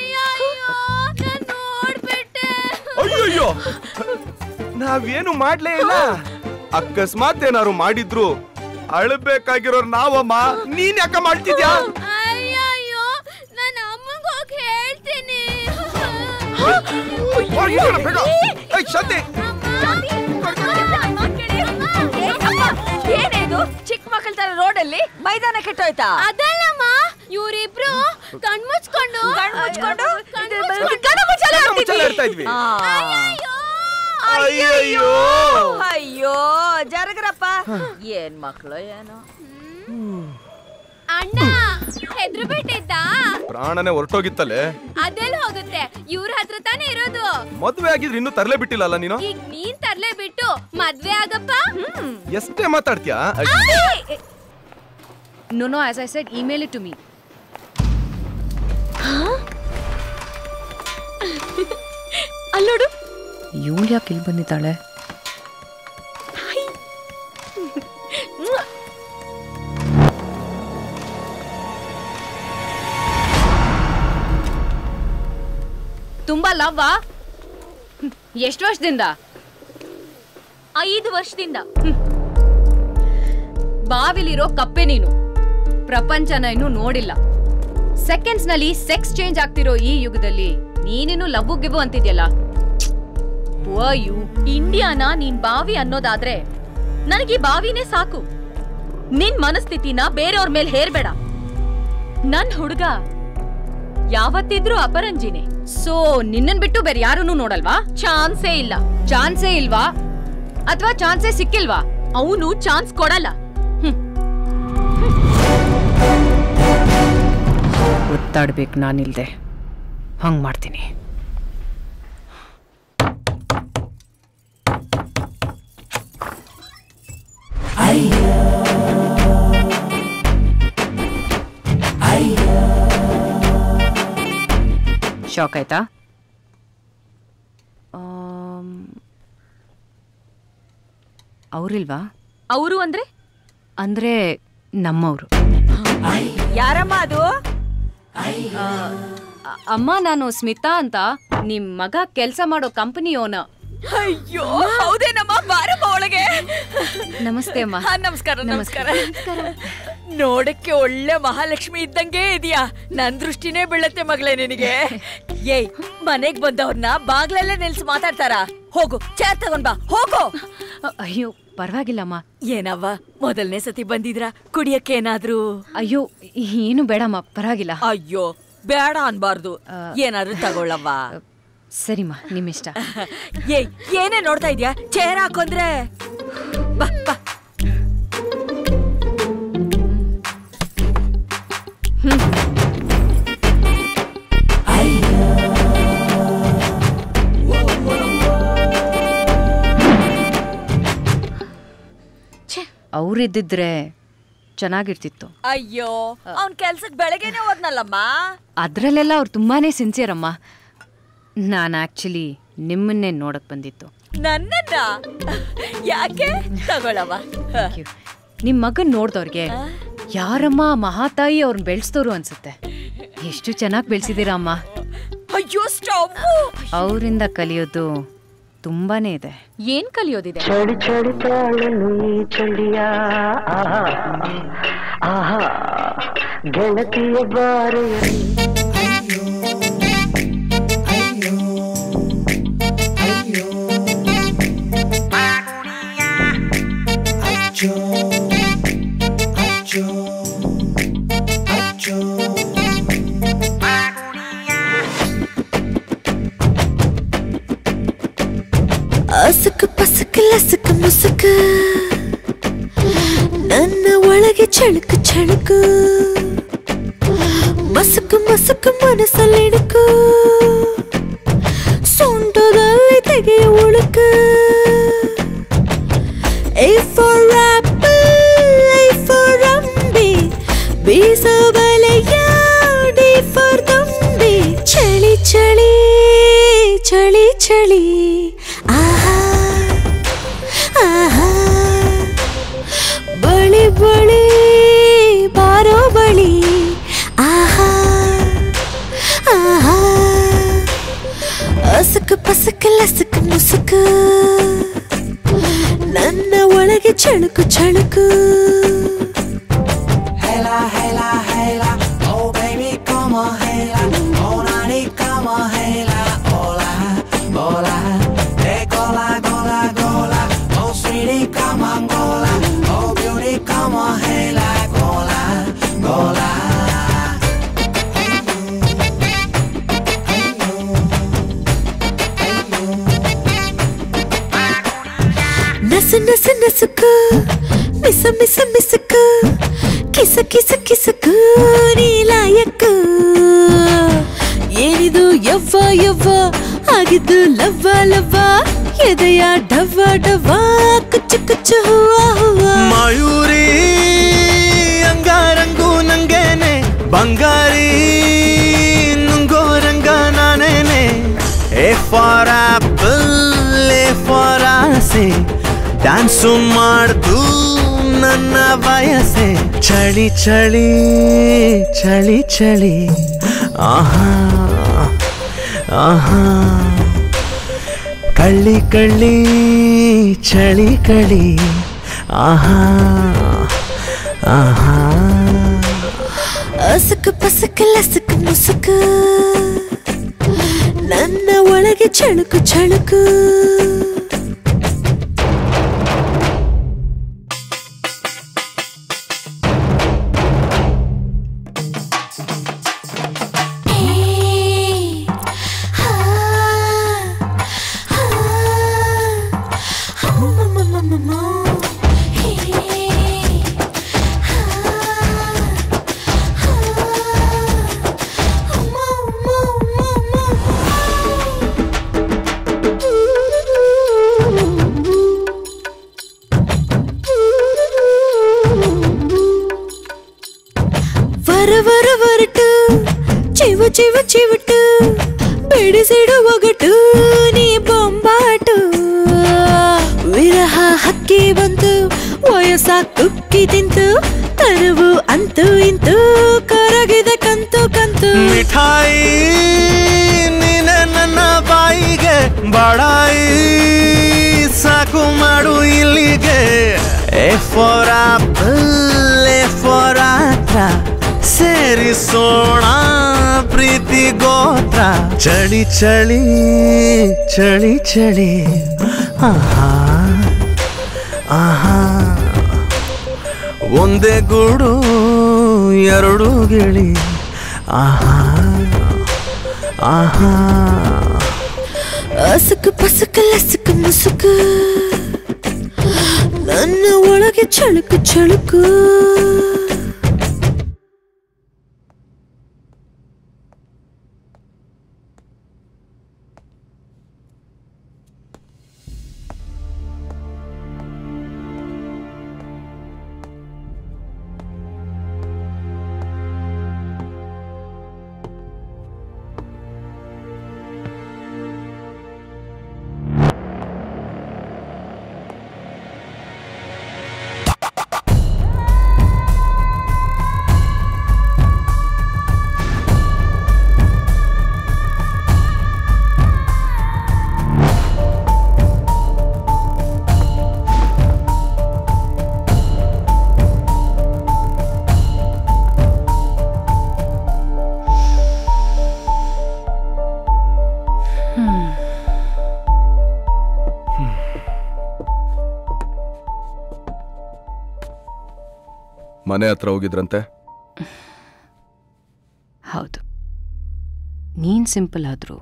ಅಯ್ಯಯ್ಯೋ, ನಾವೇನು ಮಾಡ್ಲೇ ಇಲ್ಲ. ಅಕಸ್ಮಾತ್ ಏನಾರು ಮಾಡಿದ್ರು ಅಳ್ಬೇಕಾಗಿರೋರ್ ನಾವಮ್ಮ. ನೀನ್ ಯಾಕ ಮಾಡ್ತಿದ್ಯಾ? ಅಯ್ಯಯ್ಯೋ, ನನ್ನ ಅಮ್ಮಂಗ್ ಹೋಗಿ ಹೇಳ್ತೀನಿ. ಏನೇದು ಚಿಕ್ಕ ಮಕ್ಕಳ ತರ ರೋಡಲ್ಲಿ ಮೈದಾನ ಕೆಟ್ಟೋಯ್ತಾ? ಅದಲ್ಲಮ್ಮ, ಇವರಿಬ್ರು ಕಣ್ಮುಚ್ಕೊಂಡು ಕಣ್ಮುಚ್ಕೊಂಡು ಅಯ್ಯಯ್ಯೋ ಅಯ್ಯೋ ಜರಗ್ರಪ್ಪ. ಏನ್ ಮಕ್ಕಳು ಏನೋ. ಅಣ್ಣ ಹೆದ್ರು ಬಿಟ್ಟಿದ್ದ? ಪ್ರಾಣನೇ ಹೊರಟೋಗಿತ್ತಲೆ. ಅದೆಲ್ಲ ಹೋಗುತ್ತೆ, ಇವ್ರ ಹತ್ರ ತಾನೇ ಇರೋದು. ಮದ್ವೆ ಆಗಿದ್ರೆ ಇನ್ನೂ ತರಲೇ ಬಿಟ್ಟಿಲ್ಲಲ್ಲ ನೀನು? ಈಗ ನೀನ್ ತರ್ಲೇ ಬಿಟ್ಟು ಮದ್ವೆ ಆಗಪ್ಪ. ಎಷ್ಟೇ ಮಾತಾಡ್ತೀಯಾ? No, no, as I said, email it to me. ಅಲ್ಲೋಡು, ಇವಳು ಯಾಕೆ ಇಲ್ಲಿ ಬಂದಿದ್ದಾಳೆ? ತುಂಬಾ ಲವ್ವಾ? ಎಷ್ಟು ವರ್ಷದಿಂದ? ಐದು ವರ್ಷದಿಂದ. ಬಾವಿಲಿರೋ ಕಪ್ಪೆ ನೀನು, ಪ್ರಪಂಚನ ಇನ್ನೂ ನೋಡಿಲ್ಲ. ಸೆಕೆಂಡ್ಸ್ ನಲ್ಲಿ ಸೆಕ್ಸ್ ಚೇಂಜ್ ಆಗ್ತಿರೋ ಈ ಯುಗದಲ್ಲಿ ನೀನೇನು ಲವ್ ಗಿವ್ ಅಂತಿದ್ಯಲ್ಲ. ಇಂಡಿಯಾನ ನೀನ್ ಬಾವಿ ಅನ್ನೋದಾದ್ರೆ ನನಗೆ ಬಾವಿನೇ ಸಾಕು. ನಿನ್ ಮನಸ್ಥಿತಿನ ಬೇರೆಯವ್ರ ಮೇಲೆ ಹೇರ್ಬೇಡ. ನನ್ ಹುಡುಗ ಯಾವತ್ತಿದ್ರೂ ಅಪರಂಜಿನೇ. ಸೊ ನಿನ್ನನ್ ಬಿಟ್ಟು ಬೇರೆ ಯಾರನ್ನೂ ನೋಡಲ್ವಾ? ಚಾನ್ಸೇ ಇಲ್ಲ. ಚಾನ್ಸೇ ಇಲ್ವಾ ಅಥವಾ ಚಾನ್ಸೇ ಸಿಕ್ಕಿಲ್ವಾ? ಅವನು ಚಾನ್ಸ್ ಕೊಡಲ್ಲ. ಒತ್ತಾಡ್ಬೇಕು ನಾನಿಲ್ದೆ, ಹಂಗ್ ಮಾಡ್ತೀನಿ. ಶಾಕ್ ಆಯ್ತಾ? ಅವ್ರಿಲ್ವಾ? ಅವರು ಅಂದ್ರೆ ಅಂದ್ರೆ ನಮ್ಮವರು. ಯಾರಮ್ಮ ಅದು? ಅಮ್ಮ, ನಾನು ಸ್ಮಿತಾ ಅಂತ, ನಿಮ್ ಮಗ ಕೆಲ್ಸ ಮಾಡೋ ಕಂಪನಿ ಓನರ್. ಅಯ್ಯೋ ಹೌದೇನಮ್ಮ, ಬಾರಮ್ಮ ಒಳಗೆ. ನಮಸ್ತೆ ಅಮ್ಮ. ನಮಸ್ಕಾರ ನಮಸ್ಕಾರ. ನೋಡಕ್ಕೆ ಒಳ್ಳೆ ಮಹಾಲಕ್ಷ್ಮಿ ಇದ್ದಂಗೆ ಇದೆಯಾ. ನನ್ ದೃಷ್ಟಿನೇ ಬೀಳತ್ತೆ ಮಗಳೇ ನಿನಗೆ. ಏಯ್ ಮನೆಗ್ ಬಂದವ್ರನ್ನ ಬಾಗ್ಲಲ್ಲೇ ನಿಲ್ಸಿ ಮಾತಾಡ್ತಾರ? ಹೋಗು, ಚೇರ್ ತಗೊಂಡ್ ಬಾ, ಹೋಗು. ಅಯ್ಯೋ ಪರವಾಗಿಲ್ಲಮ್ಮ. ಏನವ್ವ, ಮೊದಲನೇ ಸತಿ ಬಂದಿದ್ರ, ಕುಡಿಯಕ್ಕೆ ಏನಾದ್ರು? ಅಯ್ಯೋ ಏನು ಬೇಡಮ್ಮ, ಪರವಾಗಿಲ್ಲ. ಅಯ್ಯೋ ಬೇಡ ಅನ್ಬಾರ್ದು, ಏನಾದ್ರು ತಗೊಳ್ಳವ್ವ. ಸರಿಮ್ಮ, ನಿಮ್ಮಿಷ್ಟ. ಏ ಏನೇ ನೋಡ್ತಾ ಇದ್ಯಾ? ಚೇರ್ ಹಾಕೊಂಡ್ರೆ ಬಾ ಬಾ. ಅವ್ರಿದ್ದಿದ್ರೆ ಚೆನ್ನಾಗಿರ್ತಿತ್ತು. ಅಯ್ಯೋ ಅವ್ನ್ ಕೆಲ್ಸಕ್ ಬೆಳಗ್ಗೆನೆ ಹೋದ್ನಲ್ಲಮ್ಮ. ಅದ್ರಲ್ಲೆಲ್ಲ ಅವ್ರು ತುಂಬಾನೇ ಸಿನ್ಸಿಯರ್ ಅಮ್ಮ. ನಾನು ಆಕ್ಚುಲಿ ನಿಮ್ಮನ್ನೇ ನೋಡಕ್ ಬಂದಿತ್ತು. ನನ್ನನ್ನ ಯಾಕೆ? ತಗೊಳವ. ನಿಮ್ ಮಗನ್ ನೋಡ್ದವ್ರಿಗೆ ಯಾರಮ್ಮ ಮಹಾತಾಯಿ ಅವ್ರನ್ನ ಬೆಳೆಸ್ದವ್ರು ಅನ್ಸುತ್ತೆ. ಎಷ್ಟು ಚೆನ್ನಾಗಿ ಬೆಳೆಸಿದೀರಾ ಅಮ್ಮ. ಅಯ್ಯೋ ಸ್ಟಾಪ್. ಅವರಿಂದ ಕಲಿಯೋದು ತುಂಬಾನೇ ಇದೆ. ಏನ್ ಕಲಿಯೋದಿದೆ? ಚಳಿ ಚಳಿ ತಾಳನು ಈ ಚಳಿಯ ಆಹಾ ಆಹಾ ಗೆಳತಿಯ ಬಾರೆಯ ಅಸಕ ಪಸಕ ಲಸಕ ಮುಸಕ ನನ್ನ ಒಳಗೆ ಚಳಕು ಚಳಕು ಮಸಕ ಮಸಕ ಮನಸ್ಸಲ್ಲಿಡಕು ಸೊಂಟದಲ್ಲಿ ತೆಗೆಯ ಉಳುಕ. A for apple, A for Ambi, ಬೀಸಬಲೆಯ D for ದುಂಬಿ. ಚಳಿ ಚಳಿ ಚಳಿ ಚಳಿ ಆಹಾ ಆಹಾ ಬಳಿ ಬಳಿ ಬಾರೋ ಬಳಿ ಆಹಾ ಆಹಾ ಅಸಕ ಪಸಕ ಲಸಕ ಮುಸಕ ನನ್ನ ಒಳಗೆ ಚಳುಕು ಚಳುಕು. Hela hela hela oh baby come on hela oh nani come on hela hola hola hey gola gola gola oh sweetie come on gola oh beauty come on hela gola gola. ನಸು ನಸು ನಸುಕು ಮಿಸ ಮಿಸ ಮಿಸುಕು ಕಿಸ ಕಿಸ ಕಿಸಕು ನೀಲಾಯಕು. ಏನಿದು ಯವ್ವ ಯವ್ವ ಆಗಿದ್ದು ಲವ್ವ ಲವ್ವ ಎದೆಯ ಡವ್ವ ಡವ್ವ ಕುಚ್ಚು ಕುಚ್ಚು ಹೂವ ಹೂವ. ಮಯೂರಿ ಅಂಗಾರಂಗು ನಂಗೇನೆ ಬಂಗಾರಿ ನುಂಗೋ ರಂಗ ನಾನೇನೆ. A for apple a for ಆಸೆ ಡ್ಯಾನ್ಸು ಮಾಡ್ದು ನನ್ನ ವಯಸ್ಸೆ. ಚಳಿ ಚಳಿ ಚಳಿ ಚಳಿ ಆಹಾ ಆಹಾ ಕಳ್ಳಿ ಕಳ್ಳಿ ಚಳಿ ಕಳಿ ಆಹಾ ಆಹಾ. ಅಸಕ ಪಸಕ ಲಸಕ ಮುಸಕ ನನ್ನ ಒಳಗೆ ಚಳುಕು ಚಳುಕು. ವರ ವರಟು ಚಿವು ಚಿವು ಚಿವುಟು ಬಿಡಿಸಿಡು ಒಗಟು ನೀ ಬೊಂಬಾಟು. ವಿರಹ ಹಕ್ಕಿ ಬಂತು ವಯಸ್ಸ ಕುಕ್ಕಿ ತಿಂತು ತರುವು ಅಂತೂ ಇಂತೂ ಕರಗಿದೆ ಕಂತು ಕಂತು. ಮಿಠಾಯಿ ನೀನೆ ನನ್ನ ಬಾಯಿಗೆ ಬಡಾಯಿ ಸಾಕು ಮಾಡು ಇಲ್ಲಿಗೆ. A for apple a for ಆತ್ರ ಸೇರಿಸೋಣ ಪ್ರೀತಿ ಗೋತ್ರ ಚಳಿ ಚಳಿ ಚಳಿ ಚಳಿ ಆಹಾ ಆಹಾ ಒಂದೇ ಗೂಡು ಎರಡು ಗಿಳಿ ಆಹಾ ಆಹಾ ಅಸಕ ಪಸಕ ಲಸಕ ಮುಸುಕ ನನ್ನ ಒಳಗೆ ಚಳುಕು ಚಳುಕು ಮನೆ ಹತ್ರ ಹೋಗಿದ್ರಂತೆ. ಹೌದು, ನೀನ್ ಸಿಂಪಲ್ ಆದ್ರೂ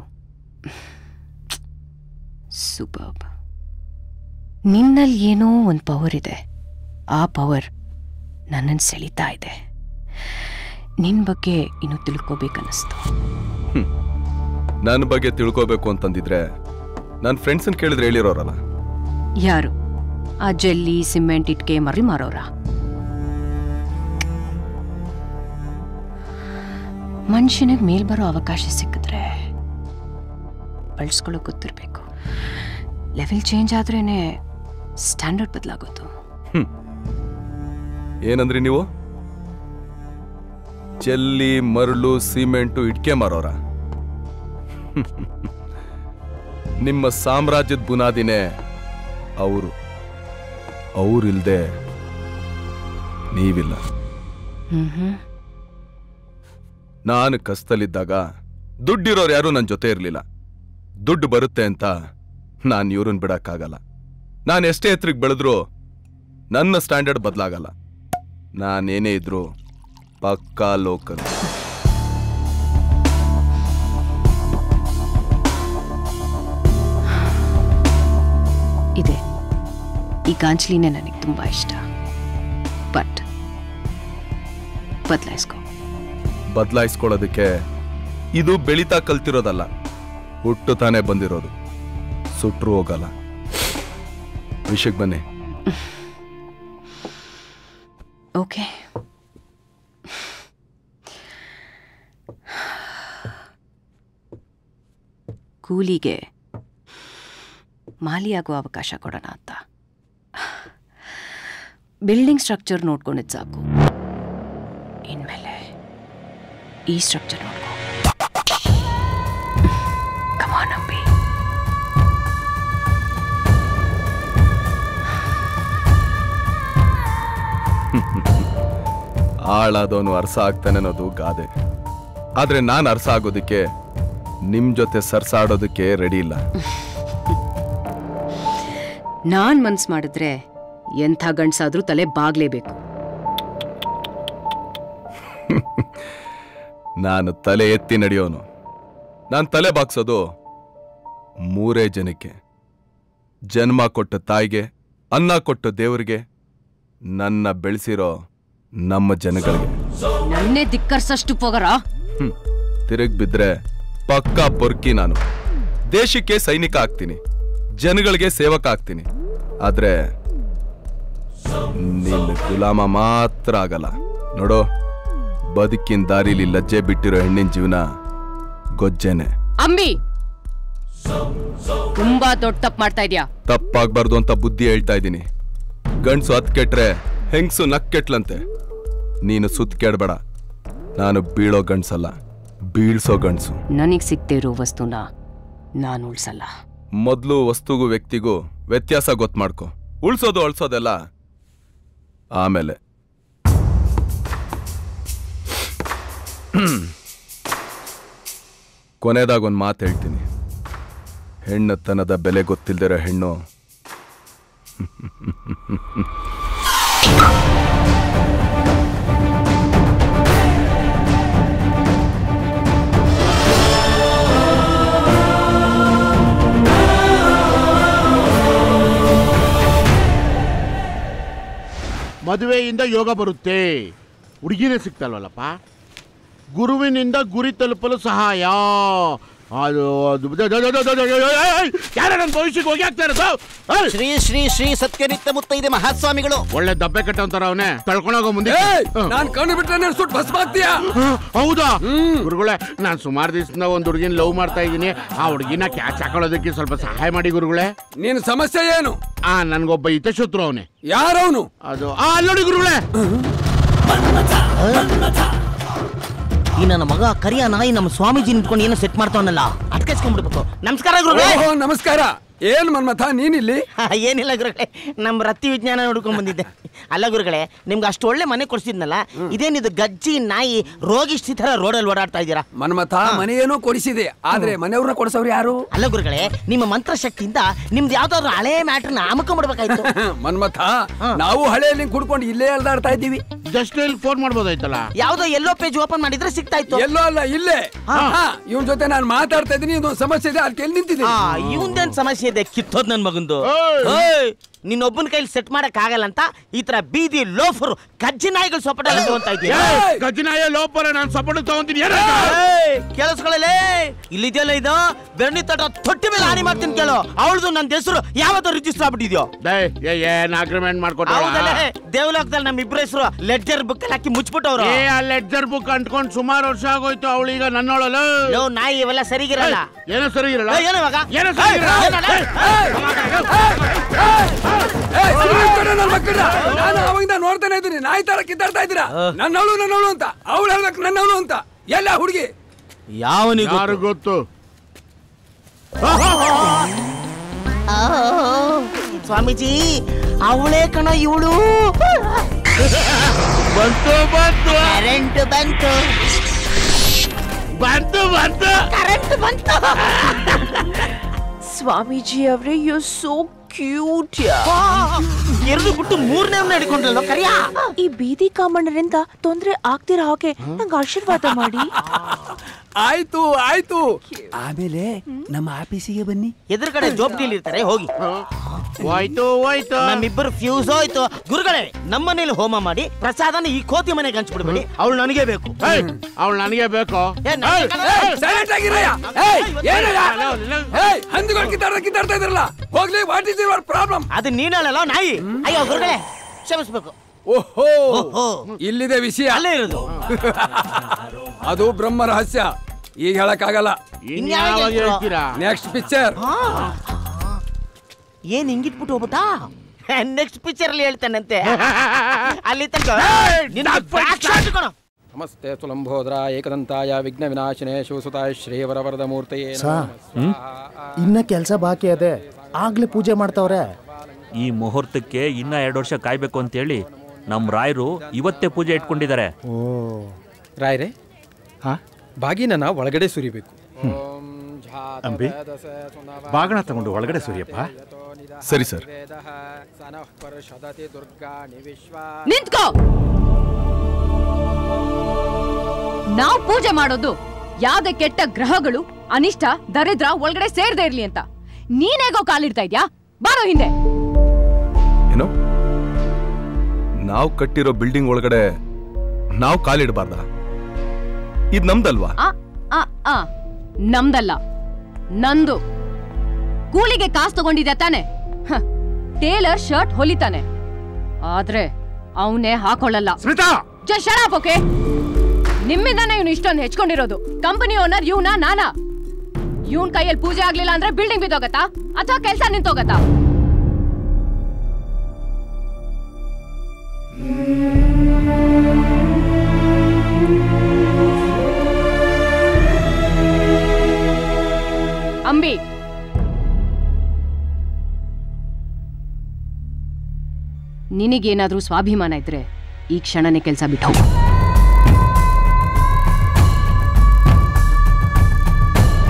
ಸೂಪರ್. ನಿನ್ನಲ್ಲಿ ಏನೋ ಒಂದು ಪವರ್ ಇದೆ. ಆ ಪವರ್ ನನ್ನನ್ನು ಸೆಳೀತಾ ಇದೆ. ನಿನ್ನ ಬಗ್ಗೆ ಇನ್ನು ತಿಳ್ಕೋಬೇಕನ್ನಿಸ್ತು. ನನ್ನ ಬಗ್ಗೆ ತಿಳ್ಕೋಬೇಕು ಅಂತಂದಿದ್ರೆ ನನ್ನ ಫ್ರೆಂಡ್ಸನ್ ಕೇಳಿದ್ರೆ ಹೇಳಿರೋರಲ್ಲ. ಯಾರು? ಆ ಜೆಲ್ಲಿ ಸಿಮೆಂಟ್ ಇಟ್ಕೆ ಮರಳು ಮಾರೋರ? ಮನುಷ್ಯನಿಗೆ ಮೇಲ್ ಬರೋ ಅವಕಾಶ ಸಿಕ್ಕಿದ್ರೆ ಬಳಸ್ಕೊಳ್ಳೋ ಗೊತ್ತಿರಬೇಕು. ಲೆವೆಲ್ ಚೇಂಜ್ ಆದ್ರೇನೆ ಸ್ಟ್ಯಾಂಡರ್ಡ್ ಬದಲಾಗೋದು. ಏನಂದ್ರಿ ನೀವು? ಜಲ್ಲಿ ಮರಳು ಸಿಮೆಂಟು ಇಟ್ಕೆ ಮಾರೋರ? ನಿಮ್ಮ ಸಾಮ್ರಾಜ್ಯದ ಬುನಾದಿನೇ ಅವರು. ಅವರಿಲ್ದೆ ನೀವಿಲ್ಲ. ನಾನು ಕಷ್ಟದಲ್ಲಿದ್ದಾಗ ದುಡ್ಡಿರೋರು ಯಾರು ನನ್ನ ಜೊತೆ ಇರಲಿಲ್ಲ. ದುಡ್ಡು ಬರುತ್ತೆ ಅಂತ ನಾನು ಇವ್ರನ್ನ ಬಿಡಕ್ಕಾಗಲ್ಲ. ನಾನು ಎಷ್ಟೇ ಎತ್ತರಕ್ಕೆ ಬೆಳೆದ್ರೂ ನನ್ನ ಸ್ಟ್ಯಾಂಡರ್ಡ್ ಬದಲಾಗಲ್ಲ. ನಾನೇನೇ ಇದ್ರು ಪಕ್ಕಾ ಲೋಕಲ್. ಇದೆ, ಈ ಗಾಂಚಲಿನೇ ನನಗೆ ತುಂಬಾ ಇಷ್ಟ. ಬಟ್ ಬದಲಾಯಿಸ್ಕೊ. ಬದಲಾಯಿಸ್ಕೊಳ್ಳೋದಕ್ಕೆ ಇದು ಬೆಳೀತಾ ಕಲ್ತಿರೋದಲ್ಲ, ಹುಟ್ಟು ತಾನೇ ಬಂದಿರೋದು. ಸುಟ್ರು ಹೋಗಲ್ಲ. ವಿಷಯಕ್ಕೆ ಬನ್ನಿ. ಓಕೆ, ಕೂಲಿಗೆ ಮಾಲಿಯಾಗುವ ಅವಕಾಶ ಕೊಡೋಣ ಅಂತ. ಬಿಲ್ಡಿಂಗ್ ಸ್ಟ್ರಕ್ಚರ್ ನೋಡ್ಕೊಂಡಿದ್ದು ಸಾಕು. ಇನ್ಮೇಲೆ ಈ ಸ್ಟ್ರಕ್ಚರ್ ನೋಡ್ಕೊ. Come on, Ambi. ಆಳಾದವನು ಅರ್ಸ ಆಗ್ತಾನೆ ಅನ್ನೋದು ಗಾದೆ. ಆದ್ರೆ ನಾನು ಅರ್ಸ ಆಗೋದಕ್ಕೆ ನಿಮ್ ಜೊತೆ ಸರ್ಸಾಡೋದಕ್ಕೆ ರೆಡಿ ಇಲ್ಲ. ನಾನ್ ಮನ್ಸ್ ಮಾಡಿದ್ರೆ ಎಂಥ ಗಂಡ್ಸಾದ್ರೂ ತಲೆ ಬಾಗ್ಲೇಬೇಕು. ನಾನು ತಲೆ ಎತ್ತಿ ನಡೆಯೋನು. ನಾನು ತಲೆ ಬಾಗ್ಸೋದು ಮೂರೇ ಜನಕ್ಕೆ: ಜನ್ಮ ಕೊಟ್ಟ ತಾಯಿಗೆ, ಅನ್ನ ಕೊಟ್ಟ ದೇವರಿಗೆ, ನನ್ನ ಬೆಳೆಸಿರೋ ನಮ್ಮ ಜನಗಳಿಗೆ. ನನ್ನೇ ಧಿಕ್ಕರ್ಸಷ್ಟು ಪೋಗರ. ತಿರುಗ್ ಬಿದ್ರೆ ಪಕ್ಕಾ ಪೊರ್ಕಿ. ನಾನು ದೇಶಕ್ಕೆ ಸೈನಿಕ ಆಗ್ತೀನಿ, ಜನಗಳಿಗೆ ಸೇವಕ ಆಗ್ತೀನಿ. ಆದ್ರೆ ನಿನ್ನ ಗುಲಾಮ ಮಾತ್ರ ಆಗಲ್ಲ. ನೋಡೋ, ಬದುಕಿನ ದಾರಿಲಿ ಲಜ್ಜೆ ಬಿಟ್ಟಿರೋ ಹೆಣ್ಣಿನ ಜೀವನ ಗೊಜ್ಜೆನೆ. ಅಂಬಿ, ತುಂಬಾ ದೊಡ್ಡ ತಪ್ಪು ಮಾಡ್ತಾ ಇದ್ಯಾ. ತಪ್ಪಾಗ್ಬಾರ್ದು ಅಂತ ಬುದ್ಧಿ ಹೇಳ್ತಾ ಇದ್ದೀನಿ. ಗಂಡ್ಸು ಹತ್ ಕೆಟ್ರೆ ಹೆಂಗ್ಸು ನಕ್ ಕೆಟ್ಲಂತೆ. ನೀನು ಸುತ್ತ ಕೆಡಬೇಡ. ನಾನು ಬೀಳೋ ಗಂಡ್ಸಲ್ಲ, ಬೀಳ್ಸೋ ಗಂಡ್ಸು. ನನಗ್ ಸಿಕ್ತೇ ಇರೋ ವಸ್ತುನ ನಾನು ಉಳ್ಸಲ್ಲ. ಮೊದ್ಲು ವಸ್ತುಗೂ ವ್ಯಕ್ತಿಗೂ ವ್ಯತ್ಯಾಸ ಗೊತ್ತು ಮಾಡ್ಕೊ. ಉಳ್ಸೋದು ಅಳ್ಸೋದೆಲ್ಲ ಆಮೇಲೆ. ಕೊನೆದಾಗ ಒಂದು ಮಾತು ಹೇಳ್ತೀನಿ, ಹೆಣ್ಣತನದ ಬೆಲೆ ಗೊತ್ತಿಲ್ದಿರೋ ಹೆಣ್ಣು ಮದುವೆಯಿಂದ ಯೋಗ ಬರುತ್ತೆ, ಹುಡುಗಿನೇ ಸಿಗ್ತಲ್ವಲ್ಲಪ್ಪ. ಗುರುವಿನಿಂದ ಗುರಿ ತಲುಪಲು ಸಹಾಯ. ಅದು ಯಾರ ನನ್ನ ಭವಿಷ್ಯಕ್ಕೆ ಹೋಗಿ ಆಗ್ತಾ ಇರೋದು? ಶ್ರೀ ಶ್ರೀ ಶ್ರೀ ಸತ್ಯನಿತ್ಯ ಮುತ್ತೈದೆ ಮಹಾಸ್ವಾಮಿಗಳು. ಒಳ್ಳೆ ದಬ್ಬೆ ಕಟ್ಟಂತಾರ ಅವನೇ, ತಳ್ಕೊಂಡೋಗೋ ಮುಂದೆ. ನಾನ್ ಕಣ್ಣು ಬಿಟ್ರೆ ಸುಟ್ಟು ಭಸ್ಮಾಗ್ತೀಯ. ಹೌದಾ ಗುರುಗಳೇ, ನಾನ್ ಸುಮಾರು ದಿವಸದಿಂದ ಒಂದ್ ಹುಡುಗಿನ ಲವ್ ಮಾಡ್ತಾ ಇದ್ದೀನಿ. ಆ ಹುಡುಗಿನ ಕ್ಯಾಚ್ ಹಾಕೊಳ್ಳೋದಕ್ಕೆ ಸ್ವಲ್ಪ ಸಹಾಯ ಮಾಡಿ ಗುರುಗಳೇ. ನೀನ್ ಸಮಸ್ಯೆ ಏನು? ಆ ನನ್ಗೊಬ್ಬ ಹಿತಶತ್ರು ಅವನೇ. ಯಾರವನು? ಅದು ಆ ಅಲ್ಲೋಡಿ ಗುರುಗಳೇ. ಈ ನನ್ನ ಮಗ ಕರಿಯ ನಾಯಿ ನಮ್ಮ ಸ್ವಾಮೀಜಿ ನಿಂತ್ಕೊಂಡು ಏನೋ ಸೆಟ್ ಮಾಡ್ತಾವನಲ್ಲ, ಅಟ್ಕೆಸ್ಕೊಂಡ್ಬಿಡ್ಬೇಕು. ನಮಸ್ಕಾರ ಗುರುಗಳೇ. ನಮಸ್ಕಾರ. ಏನ್ ಮನ್ಮಥ ನೀನಿಲ್ಲಿ? ಏನಿಲ್ಲ ಗುರುಗಳೇ, ನಮ್ಮ ರತ್ತಿ ವಿಜ್ಞಾನ ನೋಡ್ಕೊಂಡ್ ಬಂದಿದ್ದೆ. ಅಲ್ಲ ಗುರುಗಳೇ, ನಿಮ್ಗೆ ಅಷ್ಟು ಒಳ್ಳೆ ಮನೆ ಕೊಡಿಸಿದ್ನಲ್ಲ, ಇದೇನಿದು ಗಜ್ಜಿ ನಾಯಿ ರೋಗಿಷ್ಠಿ ತರ ರೋಡಲ್ಲಿ ಓಡಾಡ್ತಾ ಇದ್ದೀರಾ? ಮನ್ಮಥ ಮನೆ ಏನೋ ಕೊಡಿಸಿದೆ, ಆದ್ರೆ ಮನೆಯವ್ರನ್ನ ಕೊಡಿಸೋರು ಯಾರು? ಅಲ್ಲ ಗುರುಗಳೇ, ನಿಮ್ಮ ಮಂತ್ರ ಶಕ್ತಿಯಿಂದ ನಿಮ್ದು ಯಾವ್ದಾದ್ರು ಹಳೆ ಮ್ಯಾಟ್ರನ್ನ ಅಮಕೊಂಡ್ಬಿಡ್ಬೇಕಾಯ್ತು. ಮನ್ಮಥ ನಾವು ಹಳೆಯಲ್ಲಿ ಕುಡ್ಕೊಂಡು ಇಲ್ಲೇ ಅಲ್ದಾಡ್ತಾ ಇದ್ದೀವಿ. ಜಸ್ಟ್ ಇಲ್ಲಿ ಫೋನ್ ಮಾಡ್ಬೋದಾಯ್ತಲ್ಲ. ಯಾವ್ದೋ ಎಲ್ಲೋ ಪೇಜ್ ಓಪನ್ ಮಾಡಿದ್ರೆ ಸಿಗ್ತಾ ಇತ್ತು. ಎಲ್ಲೋ ಅಲ್ಲ, ಇಲ್ಲೇ. ಇವನ್ ಜೊತೆ ನಾನು ಮಾತಾಡ್ತಾ ಇದ್ದೀನಿ, ಇದೊಂದು ಸಮಸ್ಯೆ ಇದೆ, ಅದಕ್ಕೆ ಎಲ್ಲಿ ನಿಂತಿದ್ದೀನಿ. ಇವಂದೇನ್ ಸಮಸ್ಯೆ ಇದೆ? ಕಿತ್ತೋದ್ ನನ್ ಮಗಂದು. ನಿನ್ನೊಬ್ಬನ ಕೈಲಿ ಸೆಟ್ ಮಾಡಕ್ ಆಗಲ್ಲ ಅಂತ ಈ ತರ ಬೀದಿ ಲೋಫರು ಗಜ್ಜಿ ನಾಯಿಗಳು ಸಪೋಟ ತಗೊಂತ ಇದ್ದೀಯ. ಗಜ್ಜಿ ನಾಯಿ ಲೋಫರ್ ನಾನು ಸಪೋಟ ತಗೊಂತೀನಿ. ಕೇಳಿಸ್ಕೊಳ್ಳಲೇ, ಇಲ್ಲಿದೆಯಲ್ಲ ಇದು ಬೆಣ್ಣಿ ತಟ ತೊಟ್ಟಿ ಮೇಲೆ ಹಾನಿ ಮಾಡ್ತೀನಿ ಕೇಳು. ಅವಳದು ನನ್ನ ಹೆಸರು ಯಾವತ್ತೋ ರಿಜಿಸ್ಟರ್ ಆಗ್ಬಿಟ್ಟಿದ್ಯೋ? ಏನ್ ಅಗ್ರಿಮೆಂಟ್ ಮಾಡ್ಕೊಟ್ಟ ದೇವಲೋಕದಲ್ಲಿ ನಮ್ಮ ಇಬ್ಬರ ಹೆಸರು ಲೆಡ್ಜರ್ ಬುಕ್ ಅಲ್ಲಿ ಹಾಕಿ ಮುಚ್ಬಿಟ್ಟವ್ರು. ಏ ಆ ಲೆಡ್ಜರ್ ಬುಕ್ ಅಂಟ್ಕೊಂಡು ಸುಮಾರು ವರ್ಷ ಆಗೋಯ್ತು. ಅವಳೀಗ ನನ್ನೋಳಲ್ಲ. ಲೋ ನಾಯಿ ಇವೆಲ್ಲ ಸರಿಗಿರಲ್ಲ. ಏನೋ ಸರಿಗಿರಲ್ಲ. ಏನೋ ಇವಾಗ ಏನೋ ಸರಿಗಿರಲ್ಲ. ನಾನು ಅವಾಗಿಂದ ನೋಡ್ತಾನೆ ಇದ್ದೀನಿ, ನಾಯಿ ತರ ಕಿತ್ತಾಡ್ತಾ ಇದ್ದೀರಾ. ನನ್ನವಳು ನನ್ನವಳು ಅಂತ, ಅವಳು ಹೇಳ್ಬೇಕು ನನ್ನವಳು ಅಂತ. ಎಲ್ಲ ಹುಡುಗಿ ಯಾವನಿಗೆ ಯಾರು ಗೊತ್ತು? ಸ್ವಾಮೀಜಿ ಅವಳೇ ಕಣ ಇವಳು. ಬಂತು ಬಂತು ಕರೆಂಟ್ ಬಂತು ಬಂತು ಬಂತು ಕರೆಂಟ್ ಬಂತು. ಸ್ವಾಮೀಜಿ ಅವರೇ, ಯು ಸೋ ಕ್ಯೂಟ್. ಎರಡು ಬಿಟ್ಟು ಮೂರನೇ ಹಿಡ್ಕೊಂಡ್ರಲ್ಲ ಕರಿಯ. ಈ ಬೀದಿ ಕಾಮಣ್ಣರಿಂದ ತೊಂದ್ರೆ ಆಗ್ತಿರೋ ಹಾಗೆ ನಂಗೆ ಆಶೀರ್ವಾದ ಮಾಡಿ. ಆಯ್ತು ಆಯ್ತು, ಆಮೇಲೆ ನಮ್ಮ ಆಫೀಸಿಗೆ ಬನ್ನಿ. ಎದುರುಗಡೆ ಜೋಬ್ಟಿಲಿ ಇರ್ತಾರೆ, ಹೋಗಿ. ಹೋಯ್ತು ಹೋಯ್ತು, ನಮ್ಮಿಬ್ಬರು ಫ್ಯೂಸ್ ಹೋಯ್ತು. ಗುರುಗಳೇ, ನಮ್ಮನೇಲಿ ಹೋಮ ಮಾಡಿ ಪ್ರಸಾದನ ಈ ಕೋತಿ ಮನೆಗೆ ಹಂಚ್ಬಿಡ್ಬೇಡಿ. ಅವಳು ನನಗೆ ಬೇಕು. ಅವಳು ನನಗೆ ಬೇಕು. ಸೈಲೆಂಟ್ ಆಗಿರಯ್ಯ. ಹಂದಿಗಳು ಕಿತ್ತಾಡ್ದ ಕಿತ್ತಾಡ್ತಾ ಇದ್ರಲ್ಲ, ಹೋಗ್ಲಿ. What is your problem? ಅದು ನೀನಲ್ಲ ನಾಯಿ. ಅಯ್ಯೋ ಗುರುಗಳೇ, ಕ್ಷಮಿಸ್ಬೇಕು. ಓಹೋ, ಇಲ್ಲಿದೆ ವಿಷಯ. ಅಲ್ಲೇ ಇರೋದು. ಅದು ಬ್ರಹ್ಮ ರಹಸ್ಯ, ಈಗ ಹೇಳಕ್ಕಾಗಲ್ಲ. Next picture. ಏನ್ ಹಿಂಗಿಟ್ಬಿಟ್ಟು ಹೋಗ್ಬೋದಾ? ನೆಕ್ಸ್ಟ್ ಪಿಕ್ಚರ್ ಅಲ್ಲಿ ಹೇಳ್ತಾನಂತೆ. ಅಲ್ಲಿ ತನಕ ನಮಸ್ತೆ ಸುಲಂಬೋದ್ರ ಏಕದಂತಾಯ ವಿಘ್ನ ವಿನಾಶಿನೇ ಶಿವಸುತಾಯ ಶ್ರೀವರವರದ ಮೂರ್ತಿಯೇ. ಇನ್ನ ಕೆಲಸ ಬಾಕಿ ಅದೇ, ಆಗ್ಲೇ ಪೂಜೆ ಮಾಡ್ತಾವ್ರೆ. ಈ ಮುಹೂರ್ತಕ್ಕೆ ಇನ್ನ ಎರಡು ವರ್ಷ ಕಾಯ್ಬೇಕು ಅಂತೇಳಿ ನಮ್ ರಾಯರು ಇವತ್ತೇ ಪೂಜೆ ಇಟ್ಕೊಂಡಿದ್ದಾರೆ. ಓ ರಾಯ್ರೆ, ಹಾ ಬಾಗಿನ ಒಳಗಡೆ ಸುರಿಬೇಕು. ಅಂಬಿ, ಬಾಗಣ ತಗೊಂಡು ಒಳಗಡೆ ಸುರಿಯಪ್ಪ. ಸರಿ ಸರ್. ನಿಂತ್ಕೋ. ನಾವು ಪೂಜೆ ಮಾಡೋದು ಯಾವ್ದೇ ಕೆಟ್ಟ ಗ್ರಹಗಳು, ಅನಿಷ್ಟ, ದರಿದ್ರ ಒಳಗಡೆ ಸೇರ್ದೇ ಇರ್ಲಿ ಅಂತ. ನೀನೇಗೋ ಕಾಲಿಡ್ತಾ ಇದ್ಯಾ? ಬಾರೋ ಹಿಂದೆ. ಏನು? ನಾವು ಕಟ್ಟಿರೋ ಬಿಲ್ಡಿಂಗ್ ಒಳಗಡೆ ನಾವು ಕಾಲಿಡಬಾರ್ದ? ಇದು ನಮ್ದಲ್ವಾ? ನಮ್ದಲ್ಲ, ನಂದು. ಕೂಲಿಗೆ ಕಾಸು ತಗೊಂಡಿದ್ಯಾ ತಾನೆ? ಟೇಲರ್ ಶರ್ಟ್ ಹೊಲಿತಾನೆ, ಆದ್ರೆ ಅವನೇ ಹಾಕೊಳ್ಳಲ್ಲ. Just shut up, okay? ನಿಮ್ಮಿಂದಾನೆ ಇವನು ಇಷ್ಟೊಂದು ಹೆಚ್ಕೊಂಡಿರೋದು. ಕಂಪನಿ ಓನರ್ ಇವನ ನಾನಾ? ಇವನ್ ಕೈಯಲ್ಲಿ ಪೂಜೆ ಆಗ್ಲಿಲ್ಲ ಅಂದ್ರೆ ಬಿಲ್ಡಿಂಗ್ ಬಿದ್ದೋಗತ್ತಾ ಅಥವಾ ಕೆಲಸ ನಿಂತೋಗತ್ತಾ? ಅಂಬಿ, ನಿನಗೇನಾದ್ರೂ ಸ್ವಾಭಿಮಾನ ಇದ್ರೆ ಈ ಕ್ಷಣನೇ ಕೆಲಸ ಬಿಟ್ಟು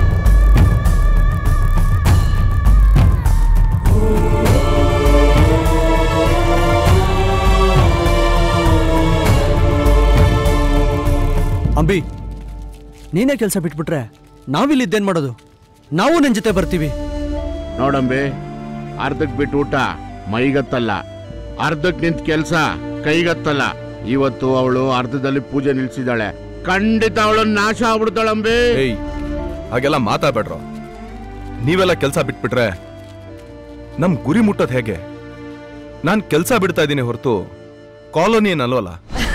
ಅಂಬಿ ನೀನೇ ಕೆಲಸ ಬಿಟ್ಬಿಟ್ರೆ ನಾವಿಲ್ಲಿ ಇದ್ದೇನ್ ಮಾಡೋದು? ನಾವು ನಿನ್ ಜೊತೆ ಬರ್ತೀವಿ. ನೋಡಂಬಿ, ಅರ್ಧಕ್ ಬಿಟ್ಟು ಊಟ ಮೈಗತ್ತಲ್ಲ, ಅರ್ಧಕ್ ನಿಂತ ಕೆಲ್ಸ ಕೈಗತ್ತಲ್ಲ. ಇವತ್ತು ಅವಳು ಅರ್ಧದಲ್ಲಿ ಪೂಜೆ ನಿಲ್ಸಿದಾಳೆ, ಖಂಡಿತ ಅವಳನ್ನ ನಾಶ ಆಗ್ಬಿಡ್ತಾಳಂಬಿ. ಏಯ್ ಹಾಗೆಲ್ಲ ಮಾತಾಡ್ಬೇಡ್ರು. ನೀವೆಲ್ಲ ಕೆಲಸ ಬಿಟ್ಬಿಟ್ರೆ ನಮ್ ಗುರಿ ಮುಟ್ಟೋದ್ ಹೇಗೆ? ನಾನ್ ಕೆಲ್ಸ ಬಿಡ್ತಾ ಇದ್ದೀನಿ ಹೊರತು ಕಾಲೋನಿ ಏನಲ್ವಲ್ಲ.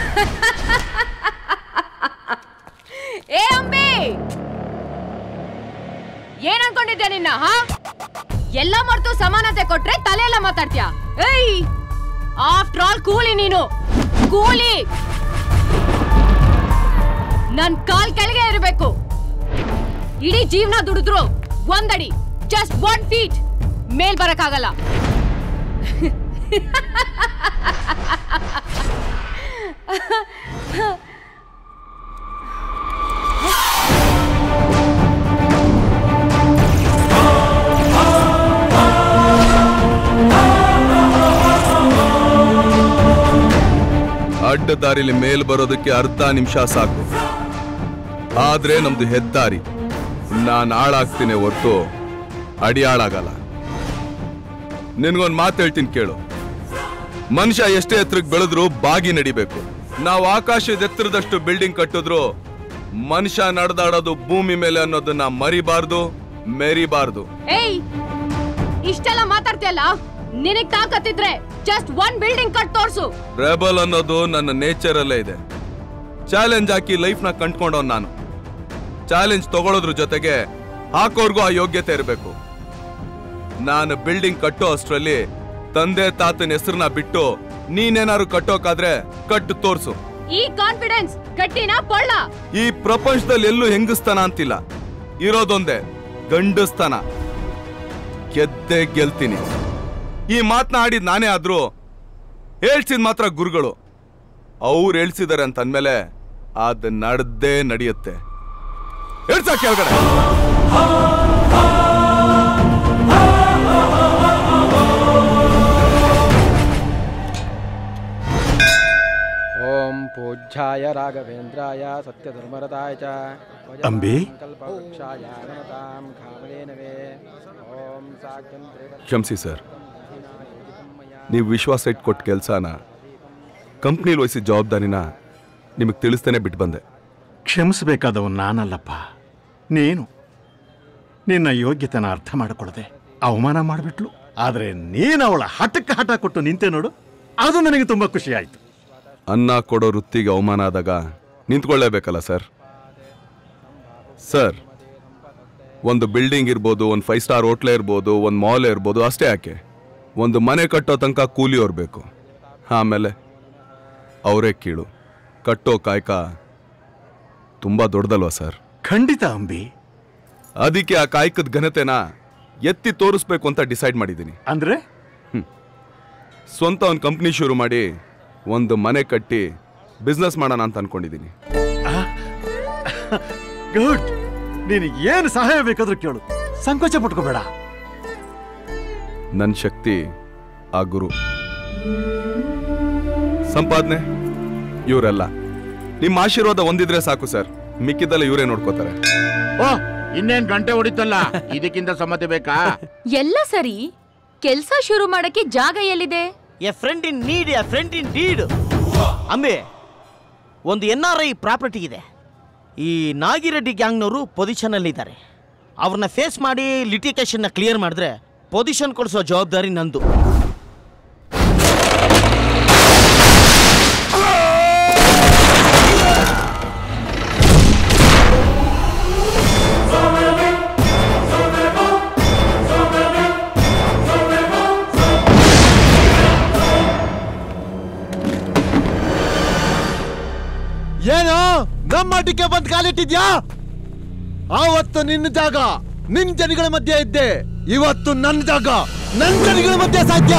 ಏ ಅಂಬಿ, ಏನ್ ಅನ್ಕೊಂಡಿದ್ಯಾ ನಿನ್ನ? ಹಾ, ಎಲ್ಲ ಮರ್ತು ಸಮಾನತೆ ಕೊಟ್ರೆ ತಲೆ ಎಲ್ಲ ಮಾತಾಡ್ತೀಯ? ಏಯ್, ಆಫ್ಟರ್ ಆಲ್ ಕೂಲಿ ನೀನು, ಕೂಲಿ. ನನ್ ಕಾಲ್ ಕೆಳಗೆ ಇರಬೇಕು. ಇಡೀ ಜೀವನ ದುಡಿದ್ರು ಒಂದಡಿ, ಜಸ್ಟ್ ಒನ್ ಫೀಟ್ ಮೇಲ್ ಬರಕ್ಕಾಗಲ್ಲ. ಅಡ್ಡ ದಾರಿಲಿ ಮೇಲ್ ಬರೋದಕ್ಕೆ ಅರ್ಧ ನಿಮಿಷ ಸಾಕು. ಆದ್ರೆ ನಮ್ದು ಹೆದ್ದಾರಿ. ನಾನ್ ಹಾಳಾಗ್ತೀನಿ ಹೊರತು ಅಡಿ ಹಾಳಾಗಲ್ಲ. ನಿನ್ಗೊಂದ್ ಮಾತು ಹೇಳ್ತೀನಿ ಕೇಳು. ಮನುಷ್ಯ ಎಷ್ಟೇ ಎತ್ತರಕ್ಕೆ ಬೆಳೆದ್ರು ಬಾಗಿ ನಡಿಬೇಕು. ನಾವು ಆಕಾಶದ ಎತ್ತರದಷ್ಟು ಬಿಲ್ಡಿಂಗ್ ಕಟ್ಟಿದ್ರು ಮನುಷ್ಯ ನಡೆದಾಡೋದು ಭೂಮಿ ಮೇಲೆ ಅನ್ನೋದನ್ನ ಮರಿಬಾರ್ದು, ಮೆರಿಬಾರ್ದು. ಏಯ್, ಇಷ್ಟೆಲ್ಲ ಮಾತಾಡ್ತಿಯಲ್ಲ, ನಿನಗ್ ತಾಕತ್ತಿದ್ರೆ ಜಸ್ಟ್ ಒನ್ ಬಿಲ್ಡಿಂಗ್ ಕಟ್ ತೋರ್ಸು. ರೆಬಲ್ ಅನ್ನೋದು ನನ್ನ ನೇಚರ್ ಅಲ್ಲೇ ಇದೆ. ಚಾಲೆಂಜ್ ಹಾಕಿ ಲೈಫ್ ನ ಕಂಡ್ಕೊಂಡವ್ ನಾನು. ಚಾಲೆಂಜ್ ತಗೊಳ್ಳೋದ್ರ ಜೊತೆಗೆ ಹಾಕೋರ್ಗೂ ಆ ಯೋಗ್ಯತೆ ಇರಬೇಕು. ನಾನು ಬಿಲ್ಡಿಂಗ್ ಕಟ್ಟೋ ಅಷ್ಟ್ರಲ್ಲಿ ತಂದೆ ತಾತನ ಹೆಸರನ್ನ ಬಿಟ್ಟು ನೀನೇನಾರು ಕಟ್ಟೋಕಾದ್ರೆ ಕಟ್ಟು ತೋರ್ಸು. ಈ ಕಾನ್ಫಿಡೆನ್ಸ್ ಗಟ್ಟಿನ ಪೊಳ್ಳ. ಈ ಪ್ರಪಂಚದಲ್ಲಿ ಎಲ್ಲೂ ಹೆಂಗಸ್ತಾನ ಅಂತಿಲ್ಲ, ಇರೋದೊಂದೇ ಗಂಡಸ್ತಾನ. ಗೆದ್ದೆ ಗೆಲ್ತೀನಿ. ಈ ಮಾತನ್ನ ಆಡಿದ್ ನಾನೇ ಆದ್ರೂ ಹೇಳ್ಸಿದ್ ಮಾತ್ರ ಗುರುಗಳು. ಅವ್ರು ಹೇಳ್ಸಿದಾರೆ ಅಂತ ಅಂದ್ಮೇಲೆ ಅದ್ ನಡ್ದೇ ನಡೆಯುತ್ತೆ. ಹೇಳ್ಸ ಕೆಳಗಡೆ. ಓಂ ಪೂಜ್ಯಾಯ ರಾಘವೇಂದ್ರಾಯ ಸತ್ಯಧರ್ಮರತಾಯ ಚ ಅಂಬಿ, ಕ್ಷಮಿಸಿ ಸರ್. ನೀವು ವಿಶ್ವಾಸ ಇಟ್ಕೊಟ್ಟು ಕೆಲಸನ ಕಂಪ್ನಿಲಿ ವಹಿಸಿದ ಜವಾಬ್ದಾರಿನ ನಿಮಗೆ ತಿಳಿಸ್ತೇನೆ ಬಿಟ್ಟು ಬಂದೆ. ಕ್ಷಮಿಸಬೇಕಾದವ ನಾನಲ್ಲಪ್ಪ, ನೀನು. ನಿನ್ನ ಯೋಗ್ಯತೆನ ಅರ್ಥ ಮಾಡಿಕೊಳ್ಳದೆ ಅವಮಾನ ಮಾಡಿಬಿಟ್ಲು. ಆದರೆ ನೀನು ಅವಳ ಹಠಕ್ಕೆ ಹಠ ಕೊಟ್ಟು ನಿಂತೆ ನೋಡು, ಅದು ನನಗೆ ತುಂಬ ಖುಷಿ ಆಯಿತು. ಅನ್ನ ಕೊಡೋ ವೃತ್ತಿಗೆ ಅವಮಾನ ಆದಾಗ ನಿಂತ್ಕೊಳ್ಳೇಬೇಕಲ್ಲ ಸರ್. ಸರ್, ಒಂದು ಬಿಲ್ಡಿಂಗ್ ಇರ್ಬೋದು, ಒಂದು ಫೈವ್ ಸ್ಟಾರ್ ಹೋಟ್ಲೇ ಇರ್ಬೋದು, ಒಂದು ಮಾಲ್ ಇರ್ಬೋದು, ಅಷ್ಟೇ ಯಾಕೆ ಒಂದು ಮನೆ ಕಟ್ಟೋ ತನಕ ಕೂಲಿಯವ್ರು ಬೇಕು. ಆಮೇಲೆ ಅವರೇ ಕೀಳು. ಕಟ್ಟೋ ಕಾಯಕ ತುಂಬ ದೊಡ್ಡದಲ್ವಾ ಸರ್? ಖಂಡಿತ ಅಂಬಿ. ಅದಕ್ಕೆ ಆ ಕಾಯಕದ ಘನತೆನ ಎತ್ತಿ ತೋರಿಸ್ಬೇಕು ಅಂತ ಡಿಸೈಡ್ ಮಾಡಿದ್ದೀನಿ. ಅಂದ್ರೆ ಸ್ವಂತ ಒಂದು ಕಂಪ್ನಿ ಶುರು ಮಾಡಿ ಒಂದು ಮನೆ ಕಟ್ಟಿ ಬಿಸ್ನೆಸ್ ಮಾಡೋಣ ಅಂತ ಅನ್ಕೊಂಡಿದ್ದೀನಿ. ಗುಡ್. ನೀನು ಏನು ಸಹಾಯ ಬೇಕಾದ್ರೂ ಕೇಳು, ಸಂಕೋಚ ಪಟ್ಕೋಬೇಡ. ನನ್ನ ಶಕ್ತಿ ಆ ಗುರು, ಸಂಪಾದನೆ ಇವರೆಲ್ಲ. ನಿಮ್ಮ ಆಶೀರ್ವಾದ ಒಂದಿದ್ರೆ ಸಾಕು ಸರ್, ಮಿಕ್ಕಿದ್ದೆಲ್ಲ ಇವರೇ ನೋಡ್ಕೋತಾರೆ. ಓ, ಇನ್ನೇನ್ ಗಂಟೆ ಹೊಡಿತಲ್ಲ, ಇದಕ್ಕಿಂತ ಸಮ್ಮತಿ ಬೇಕಾ? ಎಲ್ಲ ಸರಿ, ಕೆಲ್ಸ ಶುರು ಮಾಡಕ್ಕೆ ಜಾಗ ಎಲ್ಲಿದೆ? A friend in need, a friend in deed. ಅಂಬೆ, ಒಂದು ಎನ್ ಆರ್ ಐ ಪ್ರಾಪರ್ಟಿ ಇದೆ. ಈ ನಾಗಿರೆಡ್ಡಿ ಗ್ಯಾಂಗ್ನವರು ಪೊಸಿಷನಲ್ಲಿದ್ದಾರೆ. ಅವ್ರನ್ನ ಫೇಸ್ ಮಾಡಿ ಲಿಟಿಗೇಷನ್ನ ಕ್ಲಿಯರ್ ಮಾಡಿದ್ರೆ ಪೊಸಿಷನ್ ಕೊಡಿಸೋ ಜವಾಬ್ದಾರಿ ನಂದು. ಏನು ನಮ್ಮ ಮಠಕ್ಕೆ ಬಂದ್ ಕಾಲಿಟ್ಟಿದ್ಯಾ? ಆವತ್ತು ನಿನ್ನ ಜಾಗ ನಿನ್ ಜನಗಳ ಮಧ್ಯೆ ಇದ್ದೆ, ಇವತ್ತು ನನ್ನ ಜಾಗ ನನ್ನ ಜನಗಳ ಮಧ್ಯೆ ಸಾಧ್ಯ.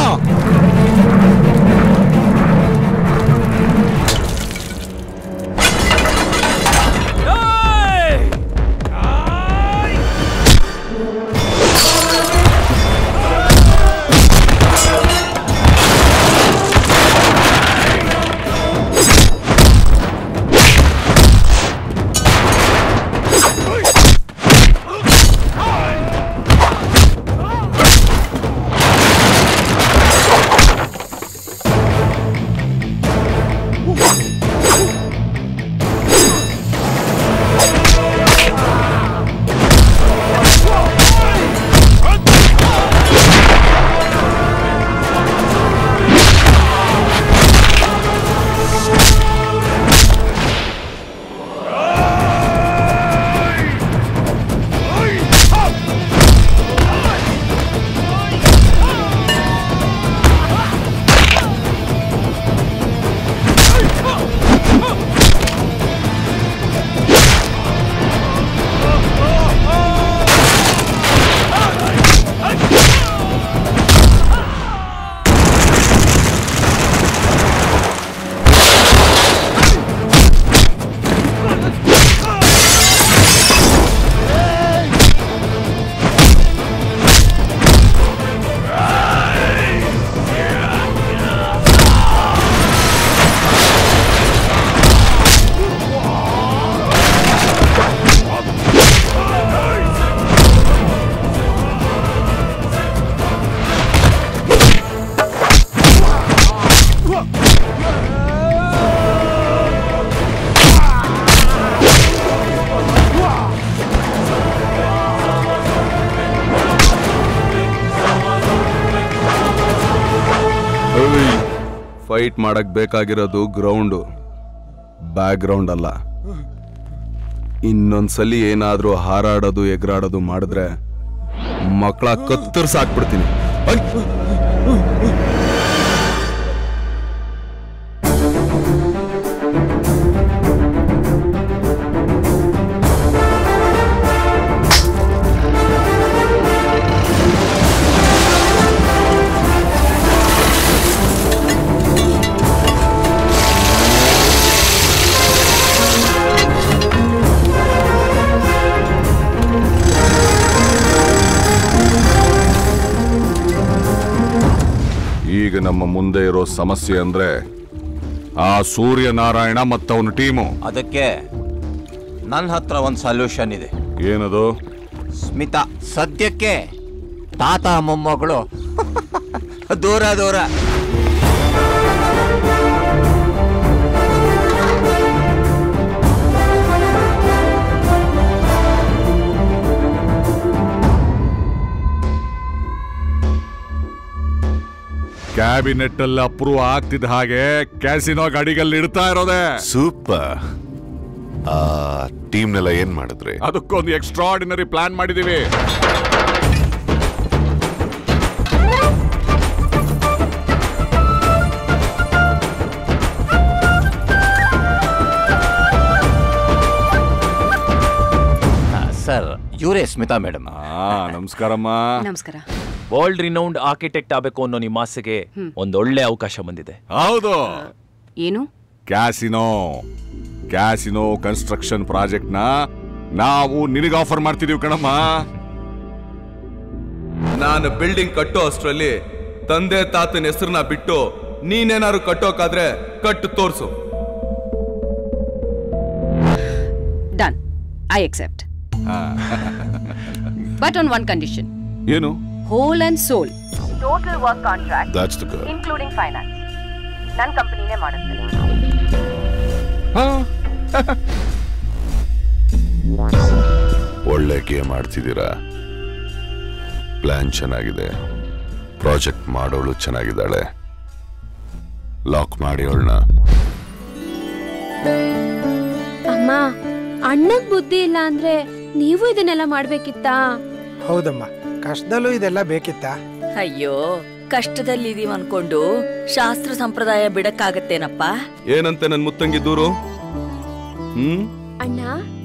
ಫೈಟ್ ಮಾಡಕ್ ಬೇಕಾಗಿರೋದು ಗ್ರೌಂಡು, ಬ್ಯಾಕ್ ಗ್ರೌಂಡ್ ಅಲ್ಲ. ಇನ್ನೊಂದ್ಸಲಿ ಏನಾದ್ರೂ ಹಾರಾಡೋದು ಎಗರಾಡೋದು ಮಾಡಿದ್ರೆ ಮಕ್ಕಳ ಕತ್ತರ್ಸಾಕ್ಬಿಡ್ತೀನಿ. ಈಗ ನಮ್ಮ ಮುಂದೆ ಇರೋ ಸಮಸ್ಯೆ ಅಂದ್ರೆ ಆ ಸೂರ್ಯನಾರಾಯಣ ಮತ್ತವನ ಟೀಮು. ಅದಕ್ಕೆ ನನ್ನ ಹತ್ರ ಒಂದು ಸೊಲ್ಯೂಷನ್ ಇದೆ. ಏನದು? ಸ್ಮಿತಾ ಸದ್ಯಕ್ಕೆ ತಾತ ಮೊಮ್ಮಗಳು ದೂರ ದೂರ. ಕ್ಯಾಬಿನೆಟ್ ಅಲ್ಲಿ ಅಪ್ರೂವ್ ಆಗ್ತಿದ್ದ ಹಾಗೆ ಕ್ಯಾಸಿನೋ ಗಾಡಿಗಲ್ಲಿ ಇಡ್ತಾ ಇರೋದೆ. ಸೂಪರ್. ಆ ಟೀಮ್ನೆಲ್ಲ ಏನ್ ಮಾಡಿದ್ರಿ? ಅದಕ್ಕೊಂದು ಎಕ್ಸ್ಟ್ರಾರ್ಡಿನರಿ ಪ್ಲಾನ್ ಮಾಡಿದೀವಿ. ಸರ್, ಇವರೇ ಸ್ಮಿತಾ ಮೇಡಮ್. ನಮಸ್ಕಾರಮ್ಮ. ನಮಸ್ಕಾರ. ವರ್ಲ್ಡ್ ರಿನೌಂಡ್ ಆರ್ಕಿಟೆಕ್ಟ್ ಆಗಬೇಕು ಅನ್ನೋ ನಿಮ್ಮ ಆಸೆಗೆ ಒಂದೊಳ್ಳೆ ಅವಕಾಶ ಬಂದಿದೆ. ಹೌದು. ಏನು? ಕ್ಯಾಸಿನೋ ಕ್ಯಾಸಿನೋ ಕನ್ಸ್ಟ್ರಕ್ಷನ್ ಪ್ರಾಜೆಕ್ಟ್ ನ ನಾವು ನಿನಗೆ ಆಫರ್ ಮಾಡ್ತಿದೀವಿ ಕಣಮ್ಮ. ನಾನು ಬಿಲ್ಡಿಂಗ್ ಕಟ್ಟೋ ಅಷ್ಟರಲ್ಲಿ ತಂದೆ ತಾತನ ಹೆಸರನ್ನ ಬಿಟ್ಟು ನೀನೇನಾದ್ರು ಕಟ್ಟೋಕಾದ್ರೆ ಕಟ್ಟು ತೋರ್ಸು. Done, I accept. But on one condition. ಏನು? Whole and sole total work contract That's the girl. Including finance ನನ್ನ ಕಂಪನಿನೇ ಮಾಡುತ್ತೆ. ಒಳ್ಳೆ ಗೇಮ್ ಆಡ್ತಿದ್ದೀರಾ. ಪ್ಲಾನ್ ಚೆನ್ನಾಗಿದೆ, ಪ್ರಾಜೆಕ್ಟ್ ಮಾಡೋಳು ಚೆನ್ನಾಗಿದ್ದಾಳೆ. ಲಾಕ್ ಮಾಡಿ ಅವಳನ್ನ. ಅಮ್ಮ, ಅಣ್ಣಗ್ ಬುದ್ಧಿ ಇಲ್ಲ ಅಂದ್ರೆ ನೀವು ಇದನ್ನೆಲ್ಲ ಮಾಡ್ಬೇಕಿತ್ತಾ? ಹೌದಮ್ಮ, ಕಷ್ಟದಲ್ಲೂ ಇದೆಲ್ಲ ಬೇಕಿತ್ತಾ? ಅಯ್ಯೋ, ಕಷ್ಟದಲ್ಲಿದೀವ್ ಅನ್ಕೊಂಡು ಶಾಸ್ತ್ರ ಸಂಪ್ರದಾಯ ಬಿಡಕ್ಕಾಗತ್ತೇನಪ್ಪ? ಏನಂತೆ ನನ್ ಮುತ್ತಂಗಿ ದೂರು? ಹ್ಮ್ ಅಣ್ಣ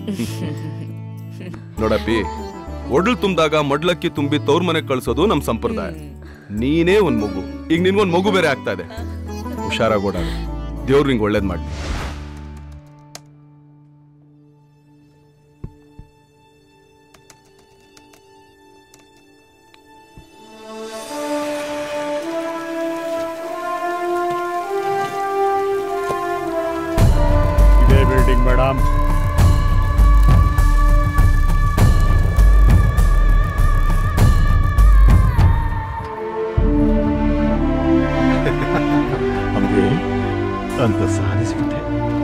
ನೋಡಪ್ಪಿ, ಒಡ್ಲು ತುಂಬಿದಾಗ ಮೊಡ್ಲಕ್ಕಿ ತುಂಬಿ ತವ್ರ ಮನೆಗೆ ಕಳ್ಸೋದು ನಮ್ ಸಂಪ್ರದಾಯ. ನೀನೇ ಒಂದ್ ಮಗು, ಈಗ ನಿನ್ಗೊಂದ್ ಮಗು ಬೇರೆ ಆಗ್ತಾ ಇದೆ. ಹುಷಾರಾಗೋಡ, ದೇವ್ರು ನಿಂಗೆ ಒಳ್ಳೇದ್ ಮಾಡಿ. ಇದೇ ಬಿಲ್ಡಿಂಗ್ ಮೇಡಮ್. ಅಂಬಿ ಅಂತ ಸಾಧಿಸಿಬಿಟ್ಟೆ.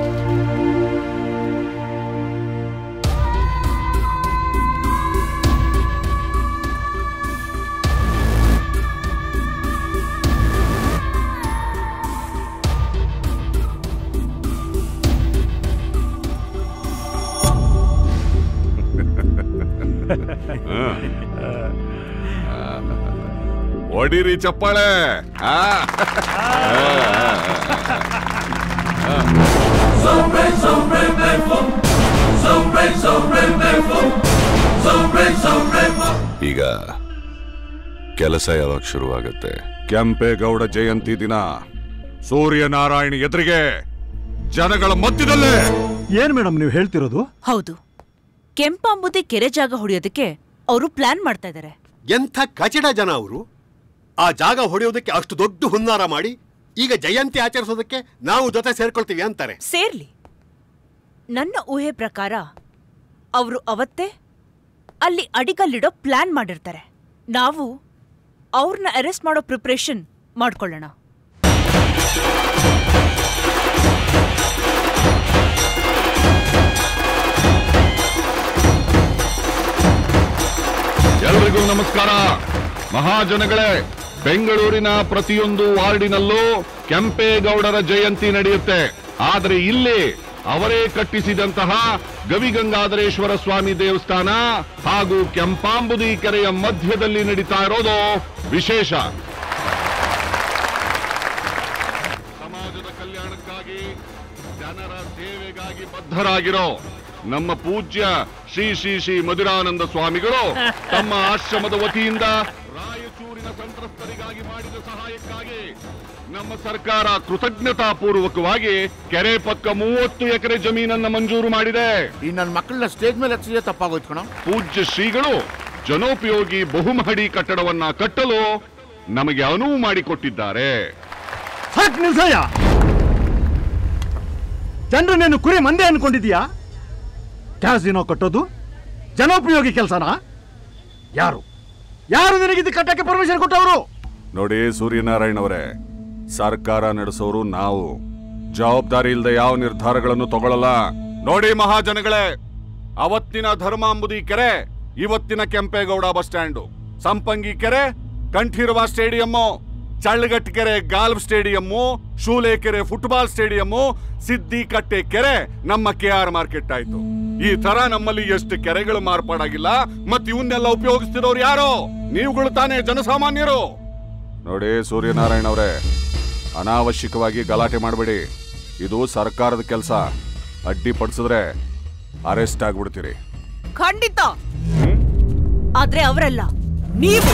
ಹೊಡಿರಿ ಚಪ್ಪಾಳೆ. ಈಗ ಕೆಲಸ ಯಾವಾಗ ಶುರುವಾಗುತ್ತೆ? ಕೆಂಪೇಗೌಡ ಜಯಂತಿ ದಿನ ಸೂರ್ಯನಾರಾಯಣ ಎದುರಿಗೆ ಜನಗಳ ಮಧ್ಯದಲ್ಲೇ. ಏನ್ ಮೇಡಮ್ ನೀವು ಹೇಳ್ತಿರೋದು? ಹೌದು, ಕೆಂಪಾಂಬುದಿ ಕೆರೆ ಜಾಗ ಹೊಡೆಯೋದಕ್ಕೆ ಅವರು ಪ್ಲಾನ್ ಮಾಡ್ತಾ ಇದ್ದಾರೆ. ಎಂಥ ಕಚಡ ಜನ ಅವರು. ಆ ಜಾಗ ಹೊಡೆಯೋದಕ್ಕೆ ಅಷ್ಟು ದೊಡ್ಡ ಹುನ್ನಾರ ಮಾಡಿ ಈಗ ಜಯಂತಿ ಆಚರಿಸೋದಕ್ಕೆ ನಾವು ಜೊತೆ ಸೇರ್ಕೊಳ್ತೀವಿ ಅಂತಾರೆ. ಸೇರ್ಲಿ. ನನ್ನ ಊಹೆ ಪ್ರಕಾರ ಅವರು ಅವತ್ತೇ ಅಲ್ಲಿ ಅಡಿಗಲ್ಲಿಡೋ ಪ್ಲಾನ್ ಮಾಡಿರ್ತಾರೆ. ನಾವು ಅವ್ರನ್ನ ಅರೆಸ್ಟ್ ಮಾಡೋ ಪ್ರಿಪ್ರೇಷನ್ ಮಾಡ್ಕೊಳ್ಳೋಣ. ಎಲ್ರಿಗೂ ನಮಸ್ಕಾರ. ಮಹಾಜನಗಳೇ, ಬೆಂಗಳೂರಿನ ಪ್ರತಿಯೊಂದು ವಾರ್ಡಿನಲ್ಲೂ ಕೆಂಪೇಗೌಡರ ಜಯಂತಿ ನಡೆಯುತ್ತೆ. ಆದರೆ ಇಲ್ಲಿ ಅವರೇ ಕಟ್ಟಿಸಿದಂತಹ ಗವಿಗಂಗಾಧರೇಶ್ವರ ಸ್ವಾಮಿ ದೇವಸ್ಥಾನ ಹಾಗೂ ಕೆಂಪಾಂಬುದಿ ಕೆರೆಯ ಮಧ್ಯದಲ್ಲಿ ನಡೀತಾ ಇರೋದು ವಿಶೇಷ. ಸಮಾಜದ ಕಲ್ಯಾಣಕ್ಕಾಗಿ ಜನರ ಸೇವೆಗಾಗಿ ಬದ್ಧರಾಗಿರೋ ನಮ್ಮ ಪೂಜ್ಯ ಶ್ರೀ ಶ್ರೀ ಶ್ರೀ ಮಧುರಾನಂದ ಸ್ವಾಮಿಗಳು ತಮ್ಮ ಆಶ್ರಮದ ವತಿಯಿಂದ ರಾಯಚೂರಿನ ಸಂತ್ರಸ್ತರಿಗಾಗಿ ಮಾಡಿದ ಸಹಾಯಕ್ಕಾಗಿ ನಮ್ಮ ಸರ್ಕಾರ ಕೃತಜ್ಞತಾ ಪೂರ್ವಕವಾಗಿ ಕೆರೆ ಪಕ್ಕ ಮೂವತ್ತು ಎಕರೆ ಜಮೀನನ್ನ ಮಂಜೂರು ಮಾಡಿದೆ. ಈ ನನ್ನ ಮಕ್ಕಳನ್ನ ಸ್ಟೇಜ್ ಮೇಲೆ ಹಚ್ಚಿದ್ರೆ ತಪ್ಪಾಗೋಯ್ತು ಕಣ. ಪೂಜ್ಯ ಶ್ರೀಗಳು ಜನೋಪಯೋಗಿ ಬಹುಮಹಡಿ ಕಟ್ಟಡವನ್ನ ಕಟ್ಟಲು ನಮಗೆ ಅನುವು ಮಾಡಿಕೊಟ್ಟಿದ್ದಾರೆ. ಜನರು ನೀನು ಕುರಿ ಮಂದೆ ಅನ್ಕೊಂಡಿದೀಯಾ? ಕ್ಯಾಸಿನೋ ಕಟ್ಟೋದು ಜನೋಪಯೋಗಿ ಕೆಲಸನಾ? ಯಾರು ಯಾರು ನಿನಗಿದ್ದು ಕಟ್ಟಕ್ಕೆ ಪರ್ಮಿಷನ್ ಕೊಟ್ಟವರು? ನೋಡಿ ಸೂರ್ಯನಾರಾಯಣ ಅವರೇ, ಸರ್ಕಾರ ನಡೆಸೋರು ನಾವು. ಜವಾಬ್ದಾರಿ ಇಲ್ಲದೆ ಯಾವ ನಿರ್ಧಾರಗಳನ್ನು ತಗೊಳ್ಳಲ್ಲ. ನೋಡಿ ಮಹಾಜನಗಳೇ, ಅವತ್ತಿನ ಧರ್ಮಾಂಬುದಿ ಕೆರೆ ಇವತ್ತಿನ ಕೆಂಪೇಗೌಡ ಬಸ್ ಸ್ಟ್ಯಾಂಡು, ಸಂಪಂಗಿ ಕೆರೆ ಕಂಠೀರವ ಸ್ಟೇಡಿಯಮ್ಮು, ಚಳ್ಳಗಟ್ಟ ಕೆರೆ ಗಾಲ್ಫ್ ಸ್ಟೇಡಿಯಮ್ಮು, ಶೂಲೆ ಕೆರೆ ಫುಟ್ಬಾಲ್ ಸ್ಟೇಡಿಯಮ್ಮು, ಸಿದ್ದಿಕಟ್ಟೆ ಕೆರೆ ನಮ್ಮ ಕೆ ಆರ್ ಮಾರ್ಕೆಟ್ ಆಯ್ತು. ಈ ತರ ನಮ್ಮಲ್ಲಿ ಎಷ್ಟು ಕೆರೆಗಳು ಮಾರ್ಪಾಡಾಗಿಲ್ಲ. ಮತ್ ಇವನ್ನೆಲ್ಲ ಉಪಯೋಗಿಸ್ತಿರೋರು ಯಾರು? ನೀವುಗಳು ತಾನೇ ಜನಸಾಮಾನ್ಯರು. ನೋಡಿ ಸೂರ್ಯನಾರಾಯಣ ಅವರೇ, ಅನಾವಶ್ಯಕವಾಗಿ ಗಲಾಟೆ ಮಾಡಬೇಡಿ. ಇದು ಸರ್ಕಾರದ ಕೆಲಸ. ಅಡ್ಡಿಪಡಿಸಿದ್ರೆ ಅರೆಸ್ಟ್ ಆಗ್ಬಿಡ್ತೀರಿ. ಖಂಡಿತ. ಆದ್ರೆ ಅವರಲ್ಲ, ನೀವು.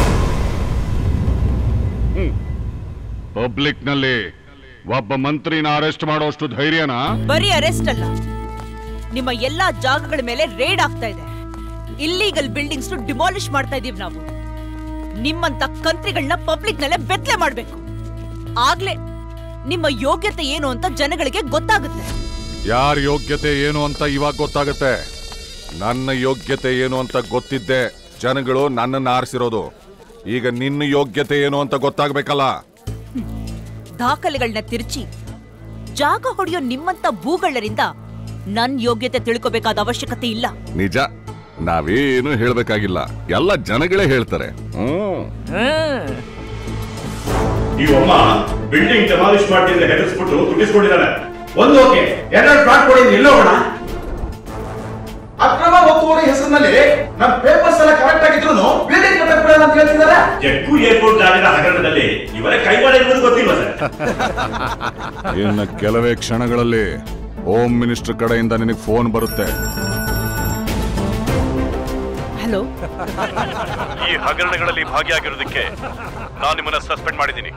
ಪಬ್ಲಿಕ್ ನಲ್ಲಿ ಒಬ್ಬ ಮಂತ್ರಿನ ಅರೆಸ್ಟ್ ಮಾಡೋಷ್ಟು ಧೈರ್ಯನಾ? ಬರೀ ಅರೆಸ್ಟ್ ಅಲ್ಲ, ನಿಮ್ಮ ಎಲ್ಲಾ ಜಾಗಗಳ ಮೇಲೆ ರೇಡ್ ಆಗ್ತಾ ಇದೆ. ಇಲ್ಲೀಗಲ್ ಬಿಲ್ಡಿಂಗ್ಸ್ ಡಿಮಾಲಿಷ್ ಮಾಡ್ತಾ ಇದೀವಿ ನಾವು. ನಿಮ್ಮಂತ ಕಂತ್ರಿಗಳನ್ನ ಪಬ್ಲಿಕ್ ನಲ್ಲೇ ಬೆತ್ತಲೆ ಮಾಡ್ಬೇಕು. ಆಗ್ಲೇ ನಿಮ್ಮ ಯೋಗ್ಯತೆ ಏನು ಅಂತ ಜನಗಳಿಗೆ ಗೊತ್ತಾಗುತ್ತೆ. ಯಾರ ಯೋಗ್ಯತೆ ಏನು ಅಂತ ಇವಾಗ ಗೊತ್ತಾಗುತ್ತೆ. ನನ್ನ ಯೋಗ್ಯತೆ ಏನು ಅಂತ ಗೊತ್ತಿದ್ದೆ ಜನಗಳು ನನ್ನನ್ನು ಆರಿಸಿರೋದು. ಈಗ ನಿನ್ನ ಯೋಗ್ಯತೆ ಏನು ಅಂತ ಗೊತ್ತಾಗ್ಬೇಕಲ್ಲ. ದಾಖಲೆಗಳನ್ನ ತಿರುಚಿ ಜಾಗ ಹೊಡೆಯೋ ನಿಮ್ಮಂತ ಭೂಗಳರಿಂದ ನನ್ ಯೋಗ್ಯತೆ ತಿಳ್ಕೋಬೇಕಾದ ಅವಶ್ಯಕತೆ ಇಲ್ಲ. ನಿಜ, ನಾವೇನು ಹೇಳ್ಬೇಕಾಗಿಲ್ಲ, ಎಲ್ಲ ಜನಗಳೇ ಹೇಳ್ತಾರೆ. ಇವಮ್ಮ ಬಿಲ್ಡಿಂಗ್ ಡೆಮಾಲಿಷ್ ಮಾಡ್ತಿದ್ರೆ ಹೆದರ್ಸ್ಬಿಟ್ಟು ದುಡ್ಡಿಸ್ಕೊಂಡಿದ್ದಾನೆ. ಒಂದು ಓಕೆ, ಎರಡು ಫ್ಲಾಟ್ ಕೊಡಿ, ಎಲ್ಲೋಗೋಣ. ಅಕ್ರಮ ಒತ್ತುವರಿ ಹೆಸರಿನಲ್ಲಿ ನಮ್ಮ ಪೇಪರ್ಸ್ ಎಲ್ಲ ಕರೆಕ್ಟ್ ಆಗಿದ್ರು ಬಿಲ್ಡಿಂಗ್ ಕಟ್ಟಕ್ ಬಿಡಲ್ಲ ಅಂತ ಹೇಳ್ತಿದ್ದಾರೆ. ಜಗ್ಗು ಏರ್ಪೋರ್ಟ್ ಜಾಗದ ಹಗರಣದಲ್ಲಿ ಇವರ ಕೈವಾಡ ಇರುವುದು ಗೊತ್ತಿಲ್ವಾ ಸರ್? ಇನ್ನು ಕೆಲವೇ ಕ್ಷಣಗಳಲ್ಲಿ ಹೋಮ್ ಮಿನಿಸ್ಟರ್ ಕಡೆಯಿಂದ ನಿನಗೆ ಫೋನ್ ಬರುತ್ತೆ. ಹಲೋ, ಈ ಹಗರಣಗಳಲ್ಲಿ ಭಾಗಿಯಾಗಿರೋದಕ್ಕೆ ನಾನು ನಿಮ್ಮನ್ನ ಸಸ್ಪೆಂಡ್ ಮಾಡಿದ್ದೀನಿ.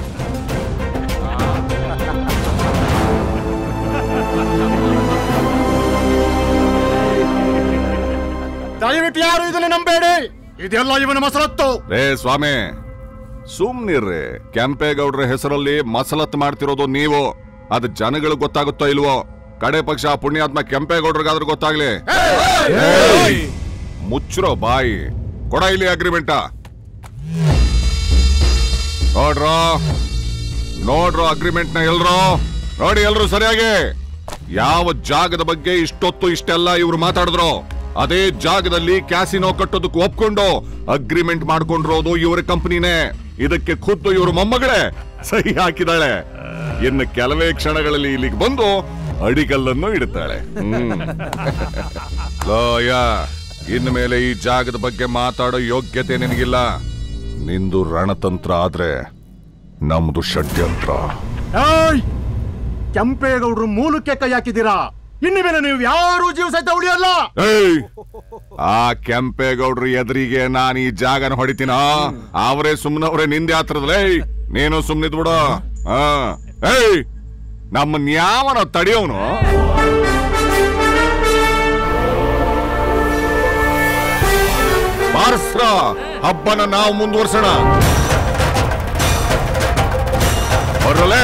ದಯವಿಟ್ಟು ಯಾರು ಇದನ್ನ ನಂಬೇಡಿ, ಇದೆಲ್ಲ ಇವನ ಮಸಲತ್ತು. ರೇ ಸ್ವಾಮಿ, ಸುಮ್ನಿರ್ರಿ. ಕೆಂಪೇಗೌಡರ ಹೆಸರಲ್ಲಿ ಮಸಲತ್ ಮಾಡ್ತಿರೋದು ನೀವು. ಅದು ಜನಗಳಿಗೆ ಗೊತ್ತಾಗುತ್ತೋ ಇಲ್ವೋ? ಕಡೆ ಪಕ್ಷ ಪುಣ್ಯಾತ್ಮ ಕೆಂಪೇಗೌಡರಿಗಾದ್ರೂ ಗೊತ್ತಾಗ್ಲಿ. ಮುಚ್ಚರೋ ಬಾಯಿ. ಕೊಡ ಇಲ್ಲಿ ಅಗ್ರಿಮೆಂಟ. ನೋಡ್ರೋ ನೋಡ್ರೋ ಅಗ್ರಿಮೆಂಟ್ ನ ಎಲ್ರೋ ನೋಡಿ, ಎಲ್ರು ಸರಿಯಾಗಿ. ಯಾವ ಜಾಗದ ಬಗ್ಗೆ ಇಷ್ಟೊತ್ತು ಇಷ್ಟೆಲ್ಲ ಇವ್ರು ಮಾತಾಡಿದ್ರು ಅದೇ ಜಾಗದಲ್ಲಿ ಕ್ಯಾಸಿನೋ ಕಟ್ಟೋದಕ್ಕೆ ಒಪ್ಕೊಂಡು ಅಗ್ರಿಮೆಂಟ್ ಮಾಡ್ಕೊಂಡಿರೋದು ಇವರ ಕಂಪನಿನೇ. ಇದಕ್ಕೆ ಖುದ್ದು ಇವ್ರ ಮೊಮ್ಮಗಳೇ ಸಹಿ ಹಾಕಿದಾಳೆ. ಇನ್ನು ಕೆಲವೇ ಕ್ಷಣಗಳಲ್ಲಿ ಇಲ್ಲಿಗೆ ಬಂದು ಅಡಿಗಲ್ಲನ್ನು ಇಡುತ್ತಾಳೆ. ಹ್ಮ್ ಲೋಯ, ಇನ್ನು ಮೇಲೆ ಈ ಜಾಗದ ಬಗ್ಗೆ ಮಾತಾಡೋ ಯೋಗ್ಯತೆ ನಿನಗಿಲ್ಲ. ನಿಂದು ರಣತಂತ್ರ ಆದ್ರೆ ನಮ್ದು ಷಡ್ಯಂತ್ರ. ಕೆಂಪೇಗೌಡರು ಮೂಲಕ್ಕೆ ಕೈ ಹಾಕಿದ್ದೀರಾ. ಇನ್ನು ಮೇಲೆ ನೀವು ಯಾರು ಜೀವ ಸಹಿತ ಉಳಿಯಲ್ಲ. ಆ ಕೆಂಪೇಗೌಡರು ಎದುರಿಗೆ ನಾನು ಈ ಜಾಗನ ಹೊಡಿತೀನ. ಅವರೇ ಸುಮ್ನವ್ರೆ, ನಿಂದೆ ಹತ್ರದಲ್ಲೇ ನೀನು ಸುಮ್ನಿದ್ ಬಿಡು. ಏಯ್, ನಮ್ಮನ್ ಯಾವನ ತಡೆಯೋನು? ಬಾರಿಸ್ರ ಹಬ್ಬನ ನಾವು ಮುಂದುವರ್ಸೋಣ. ಬರಲೇ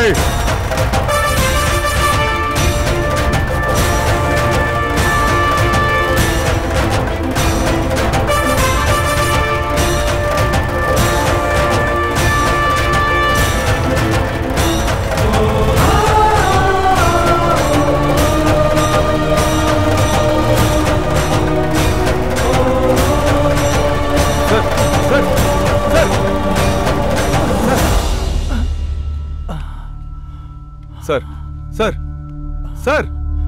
ಸರ್ ಸರ್ ಸರ್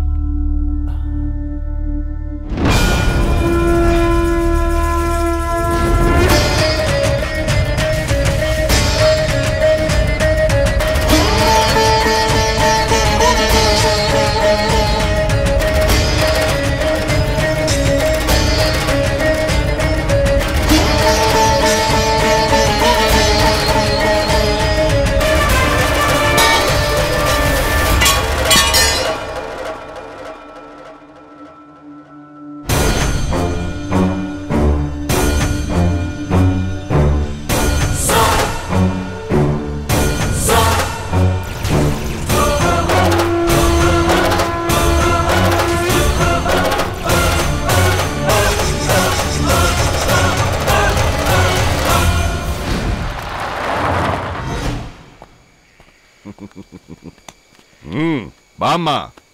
ಹ್ಮ್ ಬಾಮ್ಮ.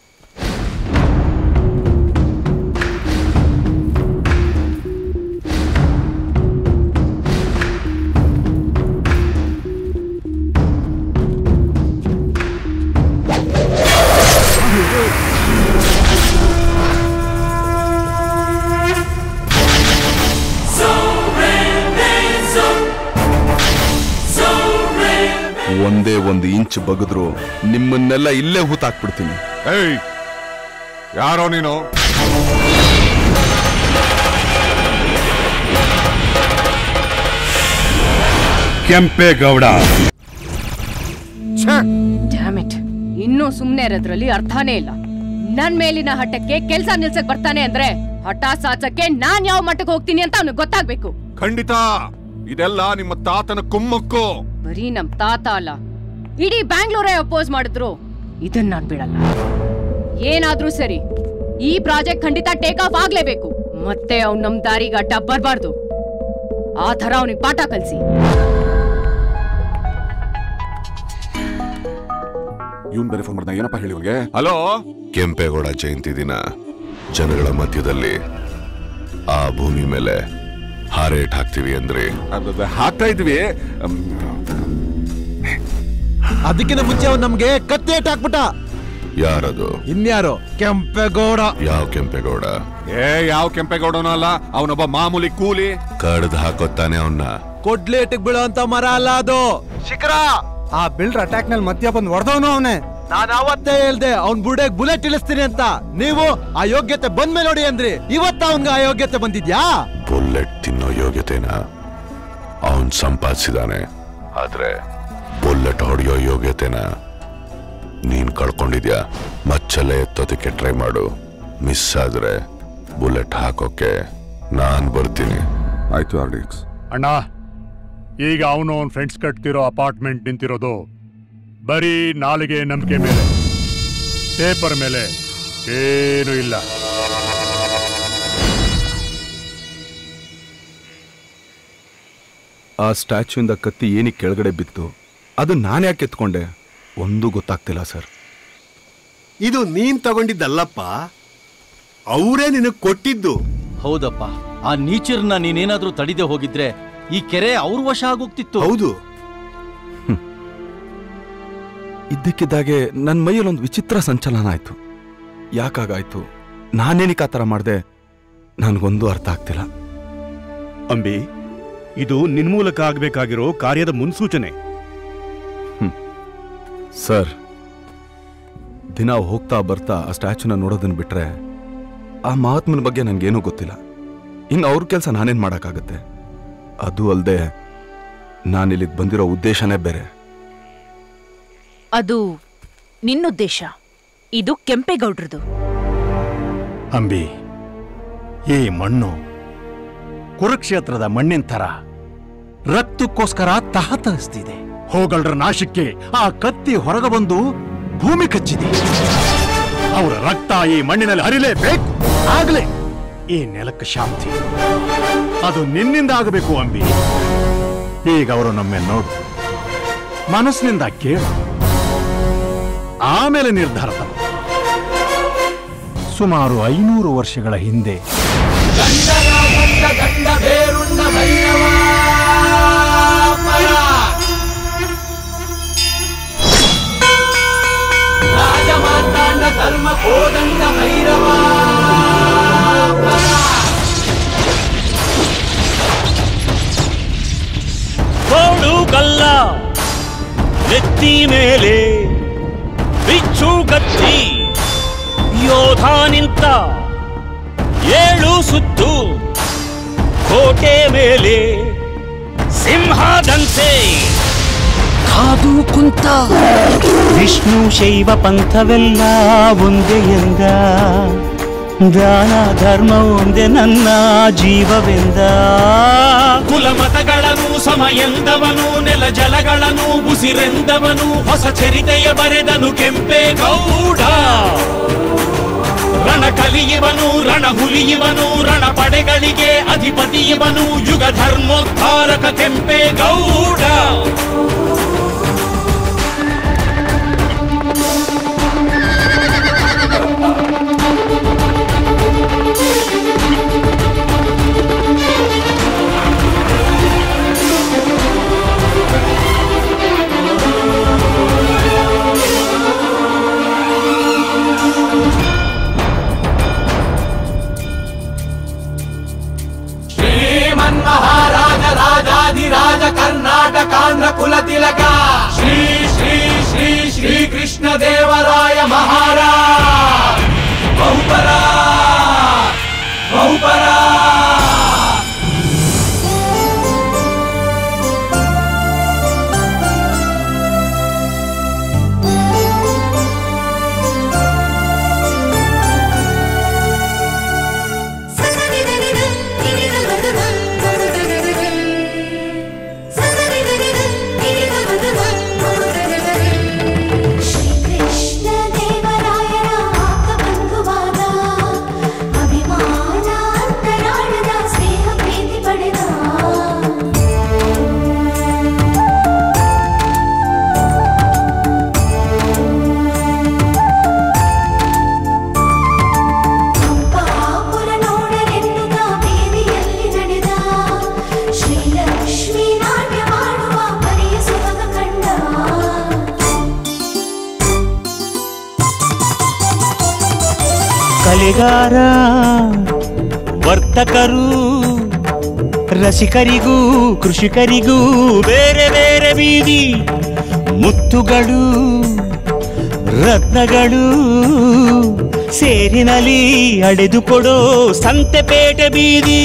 ಒಂದೇ ಒಂದು ಇಂಚ್ ಬಗದ್ರು ನಿಮ್ಮನ್ನೆಲ್ಲ ಇಲ್ಲೇ ಹೂತಾಕ್ಬಿಡ್ತೀನಿ. ಏಯ್ ಯಾರೋ ನೀನು? ಕೆಂಪೇಗೌಡ. ಡ್ಯಾಮಿಟ್, ಇನ್ನೂ ಸುಮ್ನೆ ಇರೋದ್ರಲ್ಲಿ ಅರ್ಥನೇ ಇಲ್ಲ. ನನ್ ಮೇಲಿನ ಹಠಕ್ಕೆ ಕೆಲ್ಸ ನಿಲ್ಸಕ್ ಬರ್ತಾನೆ ಅಂದ್ರೆ ಹಠ ಸಾಚಕ್ಕೆ ನಾನ್ ಯಾವ ಮಟ್ಟಕ್ಕೆ ಹೋಗ್ತೀನಿ ಅಂತ ಅವ್ನಿಗೆ ಗೊತ್ತಾಗ್ಬೇಕು. ಖಂಡಿತ ಇದೆಲ್ಲ ನಿಮ್ಮ ತಾತನ ಕುಮ್ಮಕ್ಕು. ಬರೀ ನಮ್ ತಾತ ಅಲ್ಲ, ಇಡೀ ಬ್ಯಾಂಗ್ಳೂರೇ ಅಪೋಸ್ ಮಾಡಿದ್ರು ಇದನ್ನ ನಾನ್ ಬಿಡಲ್ಲ. ಏನಾದ್ರೂ ಸರಿ, ಈ ಪ್ರಾಜೆಕ್ಟ್ ಖಂಡಿತ ಟೇಕ್ ಆಫ್ ಆಗ್ಲೇಬೇಕು. ಮತ್ತೆ ಅವ್ನ್ ನಮ್ ದಾರಿಗೆ ಅಡ್ಡ ಬರ್ಬಾರ್ದು. ಆ ತರ ಅವನಿಗೆ ಪಾಠ ಕಲ್ಸಿ. ಇವನ್ ಬೇರೆ ಫೋನ್ ಮಾಡ್ದ, ಏನಪ್ಪ ಹೇಳಿ ಅವ್ರಿಗೆ? ಹಲೋ, ಕೆಂಪೇಗೌಡ ಜಯಂತಿ ದಿನ ಜನಗಳ ಮಧ್ಯದಲ್ಲಿ ಆ ಭೂಮಿ ಮೇಲೆ ಹಾರೇಟ್ ಹಾಕ್ತಿವಿ ಅಂದ್ರೆ ಹಾಕ್ತಾ ಇದ್ವಿ. ಅದಕ್ಕಿಂತ ಮುಂಚೆ ಅವ್ನು ನಮ್ಗೆ ಕತ್ತೇಟ್ ಹಾಕ್ಬಿಟ್ಟ. ಯಾರದು? ಇನ್ಯಾರು? ಕೆಂಪೇಗೌಡ. ಯಾವ ಕೆಂಪೇಗೌಡ? ಏ ಯಾವ ಕೆಂಪೇಗೌಡನೂ ಅಲ್ಲ, ಅವನೊಬ್ಬ ಮಾಮೂಲಿ ಕೂಲಿ. ಕಡ್ದು ಹಾಕೋತಾನೆ ಅವನ್ನ. ಕೊಡ್ಲೇಟಿಗೆ ಬೀಳೋ ಅಂತ ಮರ ಅಲ್ಲ ಅದು, ಶಿಖರ. ಆ ಬಿಲ್ಡರ್ ಅಟ್ಯಾಕ್ ನಲ್ಲಿ ಮಧ್ಯ ಬಂದು ಹೊಡೆದವನು ಅವನೇ. ನಾನು ಅವತ್ತೇ ಹೇಳ್ದೆ ಅವ್ನ್ ಬುಡೆಗ್ ಬುಲೆಟ್ ಇಳಿಸ್ತೀನಿ ಅಂತ. ನೀವು ಆ ಯೋಗ್ಯತೆ ಬಂದ್ಮೇಲೆ ನೋಡಿ ಅಂದ್ರಿ. ಇವತ್ತ ಅವನ್ಗೆ ಆ ಯೋಗ್ಯತೆ ಬಂದಿದ್ಯಾ? ಬುಲೆಟ್ ತಿನ್ನೋ ಯೋಗ್ಯತೆನ ಅವನ್ ಸಂಪಾದಿಸಿದಾನೆ, ಆದ್ರೆ ಬುಲೆಟ್ ಹೊಡೆಯೋ ಯೋಗ್ಯತೆನ ನೀನ್ ಕಳ್ಕೊಂಡಿದ್ಯಾ. ಮಚ್ಚಲೆ ಎತ್ತೋದಕ್ಕೆ ಟ್ರೈ ಮಾಡು, ಮಿಸ್ ಆದ್ರೆ ಬುಲೆಟ್ ಹಾಕೋಕೆ ನಾನ್ ಬರ್ತೀನಿ. ಆಯ್ತು ಆರ್ಡಿಕ್ಸ್. ಅಣ್ಣ, ಈಗ ಅವನು ಅವನ್ ಫ್ರೆಂಡ್ಸ್ ಕಟ್ತಿರೋ ಅಪಾರ್ಟ್ಮೆಂಟ್ ನಿಂತಿರೋದು ಬರೀ ನಾಲಿಗೆ ನಂಬಿಕೆ ಮೇಲೆ, ಪೇಪರ್ ಮೇಲೆ ಏನೂ ಇಲ್ಲ. ಆ ಸ್ಟ್ಯಾಚ್ಯೂಯಿಂದ ಕತ್ತಿ ಏನಕ್ಕೆ ಕೆಳಗಡೆ ಬಿತ್ತು, ಅದು ನಾನು ಯಾಕೆ ಎತ್ಕೊಂಡೆ ಒಂದು ಗೊತ್ತಾಗ್ತಿಲ್ಲ ಸರ್. ಇದು ನೀನ್ ತಗೊಂಡಿದ್ದಲ್ಲಪ್ಪ, ಅವರೇ ನಿನಗ್ ಕೊಟ್ಟಿದ್ದು. ಹೌದಪ್ಪ, ಆ ನೀಚರ್ನ ನೀನೇನಾದ್ರೂ ತಡಿದೆ ಹೋಗಿದ್ರೆ ಈ ಕೆರೆ ಅವ್ರ ವಶ ಆಗೋಗ್ತಿತ್ತು. ಹೌದು. ಇದ್ದಕ್ಕಿದ್ದಾಗೆ ನನ್ನ ಮೈಯಲ್ಲಿ ಒಂದು ವಿಚಿತ್ರ ಸಂಚಲನ ಆಯ್ತು. ಯಾಕಾಗಾಯ್ತು, ನಾನೇನಿಕ್ಕೆ ಆ ಥರ ಮಾಡಿದೆ, ನನಗೊಂದು ಅರ್ಥ ಆಗ್ತಿಲ್ಲ. ಅಂಬಿ, ಇದು ನಿನ್ ಮೂಲಕ ಆಗ್ಬೇಕಾಗಿರೋ ಕಾರ್ಯದ ಮುನ್ಸೂಚನೆ. ಸರ್, ದಿನ ಹೋಗ್ತಾ ಬರ್ತಾ ಆ ಸ್ಟ್ಯಾಚ್ಯೂನ ನೋಡೋದನ್ನ ಬಿಟ್ರೆ ಆ ಮಹಾತ್ಮನ ಬಗ್ಗೆ ನನಗೇನೂ ಗೊತ್ತಿಲ್ಲ. ಇನ್ನು ಅವ್ರ ಕೆಲಸ ನಾನೇನು ಮಾಡೋಕ್ಕಾಗತ್ತೆ? ಅದು ಅಲ್ಲದೆ ನಾನಿಲ್ಲಿಗೆ ಬಂದಿರೋ ಉದ್ದೇಶನೇ ಬೇರೆ. ಅದು ನಿನ್ನುದ್ದೇಶ, ಇದು ಕೆಂಪೇಗೌಡ್ರದು. ಅಂಬಿ, ಈ ಮಣ್ಣು ಕುರುಕ್ಷೇತ್ರದ ಮಣ್ಣಿನ ಥರ ರಕ್ತಕ್ಕೋಸ್ಕರ ತಹತಹಿಸ್ತಿದೆ. ಹೋಗಲ್ರ ನಾಶಕ್ಕೆ ಆ ಕತ್ತಿ ಹೊರಗೆ ಬಂದು ಭೂಮಿ ಕಚ್ಚಿದೆ. ಅವರ ರಕ್ತ ಈ ಮಣ್ಣಿನಲ್ಲಿ ಹರಿಲೇಬೇಕು, ಆಗ್ಲೇ ಈ ನೆಲಕ್ಕೆ ಶಾಂತಿ. ಅದು ನಿನ್ನಿಂದ ಆಗಬೇಕು ಅಂಬಿ. ಈಗ ಅವರು ನಮ್ಮೆ ನೋಡು, ಮನಸ್ಸಿನಿಂದ ಕೇಳು, ಆಮೇಲೆ ನಿರ್ಧಾರ ತಗೋ. ಸುಮಾರು ಐನೂರು ವರ್ಷಗಳ ಹಿಂದೆ ಧರ್ಮ ಕೋದಂಡ ಭೈರವ ಕೋಡು ಕಲ್ಲ ನೆತ್ತಿ ಮೇಲೆ ಬಿಚ್ಚು ಕತ್ತಿ ಯೋಧ ನಿಂತ ಏಳು ಸುತ್ತು ಕೋಟೆ ಮೇಲೆ ಸಿಂಹದಂತೆ ಕಾದು ಕುಂತ ವಿಷ್ಣು ಶೈವ ಪಂಥವೆಲ್ಲ ಒಂದೇ ಎಂದ ದಾನ ಧರ್ಮ ಒಂದೇ ನನ್ನ ಜೀವವೆಂದ ಕುಲಮತಗಳನ್ನು ಸಮ ಎಂದವನು ನೆಲ ಜಲಗಳನ್ನು ಉಸಿರೆಂದವನು ಹೊಸ ಚರಿತೆಯ ಬರೆದನು ಕೆಂಪೇಗೌಡ ರಣ ಕಲಿಯುವನು ರಣ ಹುಲಿಯುವನು ರಣ ಪಡೆಗಳಿಗೆ ಅಧಿಪತಿಯುವನು ಯುಗ ಧರ್ಮೋದ್ಧಾರಕ ಕೆಂಪೇಗೌಡ ಮಹಾರಾಜ ರಾಜಾಧಿರಾಜ ಕರ್ನಾಟಕಾಂಧ್ರ ಕುಲ ತಿಲಕ ಶ್ರೀ ಶ್ರೀ ಶ್ರೀ ಶ್ರೀ ಕೃಷ್ಣ ದೇವರಾಯ ಮಹಾರಾಜ್ ಬಹುಪರ ಬಹುಪರ ಕಲೆಗಾರ ವರ್ತಕರು ರಸಿಕರಿಗೂ ಕೃಷಿಕರಿಗೂ ಬೇರೆ ಬೇರೆ ಬೀದಿ ಮುತ್ತುಗಳು ರತ್ನಗಳು ಸೇರಿನಲ್ಲಿ ಅಡೆದುಕೊಡೋ ಸಂತೆಪೇಟೆ ಬೀದಿ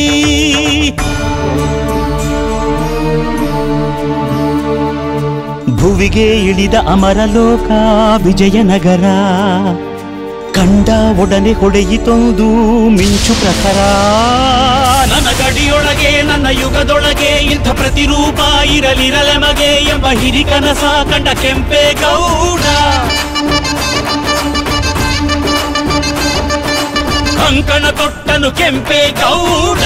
ಭುವಿಗೆ ಇಳಿದ ಅಮರಲೋಕ ವಿಜಯನಗರ ಕಂಡ ಒಡನೆ ಹೊಡೆಯಿತೊಂದು ಮಿಂಚು ಪ್ರಖರ ನನ್ನ ಗಡಿಯೊಳಗೆ ನನ್ನ ಯುಗದೊಳಗೆ ಇಂಥ ಪ್ರತಿರೂಪ ಇರಲಿರಲೆಮಗೆ ಎಂಬ ಹಿರಿಕನಸ ಕಂಡ ಕೆಂಪೇಗೌಡ ಕಂಕಣ ತೊಟ್ಟನು ಕೆಂಪೇಗೌಡ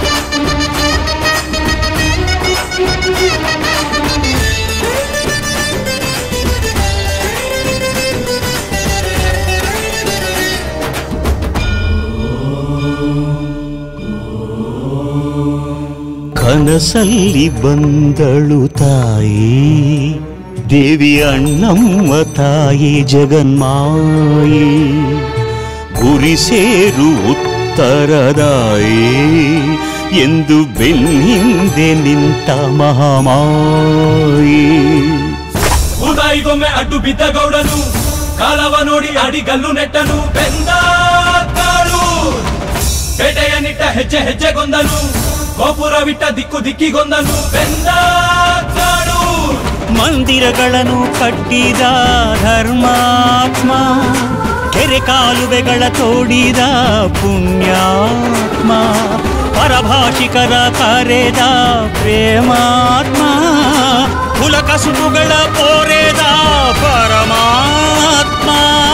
ಕನಸಲ್ಲಿ ಬಂದಳು ತಾಯಿ ದೇವಿ ಅಣ್ಣಮ್ಮ ತಾಯಿ ಜಗನ್ಮಾಯಿ ಗುರಿ ಸೇರು ಉತ್ತರದಾಯಿ ಎಂದು ಬೆನ್ನಿಂದೆ ನಿಂತ ಮಹಾಮಾಯಿ ಉದಾಯಿಗೊಮ್ಮೆ ಅಡ್ಡು ಬಿದ್ದ ಗೌಡನು ಕಾಲವ ನೋಡಿ ಅಡಿಗಲ್ಲು ನೆಟ್ಟನು ಬೆಂದ ಕಾಳು ಬೇಟೆಯ ನಿಟ್ಟ ಹೆಜ್ಜೆ ಹೆಜ್ಜೆಗೊಂದನು ಗೋಪುರವಿಟ್ಟ ದಿಕ್ಕು ದಿಕ್ಕಿಗೊಂದನು ಬೆಂದ ಕಾಡು ಮಂದಿರಗಳನ್ನು ಕಟ್ಟಿದ ಧರ್ಮಾತ್ಮ ಕೆರೆ ಕಾಲುವೆಗಳ ತೋಡಿದ ಪುಣ್ಯಾತ್ಮ ಪರಭಾಷಿಕರ ಕರೆದ ಪ್ರೇಮಾತ್ಮ ಕುಲ ಕಸುಬುಗಳ ಪೋರೆದ ಪರಮಾತ್ಮ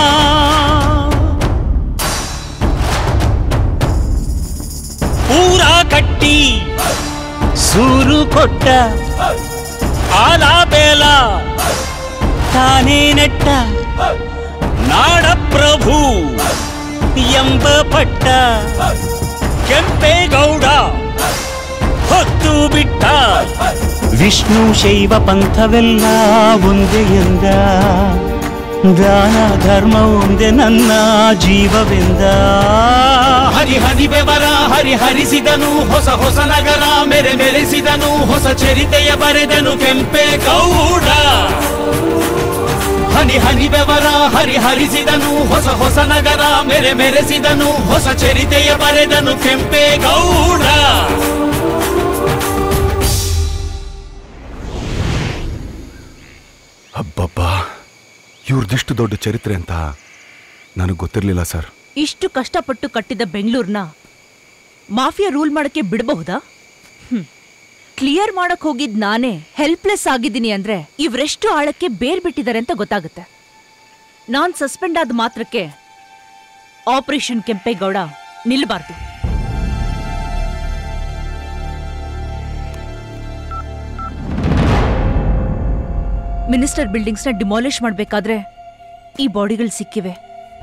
ಊರ ಕಟ್ಟಿ ಸೂರು ಕೊಟ್ಟ ಆಲ ಬೇಲ ತಾನೇ ನೆಟ್ಟ ನಾಡ ಪ್ರಭು ಎಂಬ ಪಟ್ಟ ಕೆಂಪೇಗೌಡ ಹೊತ್ತು ಬಿಟ್ಟ ವಿಷ್ಣು ಶೈವ ಪಂಥವೆಲ್ಲ ಒಂದೇ ಎಂದ ದಾನ ಧರ್ಮ ಒಂದೇ ನನ್ನ ಜೀವವೆಂದ ಹರಿ ಹರಿ ಬೆವರ ಹರಿ ಹರಿಸಿದನು ಹೊಸ ಹೊಸ ನಗರ ಮೆರೆ ಮೆರೆಸಿದನು ಹೊಸ ಚರಿತೆಯ ಬರೆದನು ಕೆಂಪೇಗೌಡ ಹನಿ ಹನಿ ಬೆವರ ಹರಿ ಹರಿಸಿದನು ಹೊಸ ಹೊಸ ನಗರ ಮೆರೆ ಮೆರೆಸಿದನು ಹೊಸ ಚರಿತೆಯ ಬರೆದನು ಕೆಂಪೇಗೌಡ. ಅಬ್ಬಬ್ಬಾ, ಇವ್ರದಿಷ್ಟು ದೊಡ್ಡ ಚರಿತ್ರೆ ಅಂತ ನನಗೆ ಗೊತ್ತಿರಲಿಲ್ಲ ಸರ್. ಇಷ್ಟು ಕಷ್ಟಪಟ್ಟು ಕಟ್ಟಿದ ಬೆಂಗಳೂರ್ನ ಮಾಫಿಯಾ ರೂಲ್ ಮಾಡಕ್ಕೆ ಬಿಡಬಹುದಾ? ಕ್ಲಿಯರ್ ಮಾಡಕ್ ಹೋಗಿದ್ ನಾನೇ ಹೆಲ್ಪ್ಲೆಸ್ ಆಗಿದ್ದೀನಿ ಅಂದ್ರೆ ಇವರೆಷ್ಟು ಆಳಕ್ಕೆ ಬೇರ್ ಬಿಟ್ಟಿದ್ದಾರೆ ಅಂತ ಗೊತ್ತಾಗುತ್ತೆ. ನಾನ್ ಸಸ್ಪೆಂಡ್ ಆದ ಮಾತ್ರಕ್ಕೆ ಆಪರೇಷನ್ ಕೆಂಪೇಗೌಡ ನಿಲ್ಬಾರ್ದು. ಮಿನಿಸ್ಟರ್ ಬಿಲ್ಡಿಂಗ್ಸ್ ನ ಡಿಮಾಲಿಷ್ ಮಾಡ್ಬೇಕಾದ್ರೆ ಈ ಬಾಡಿಗಳು ಸಿಕ್ಕಿವೆ.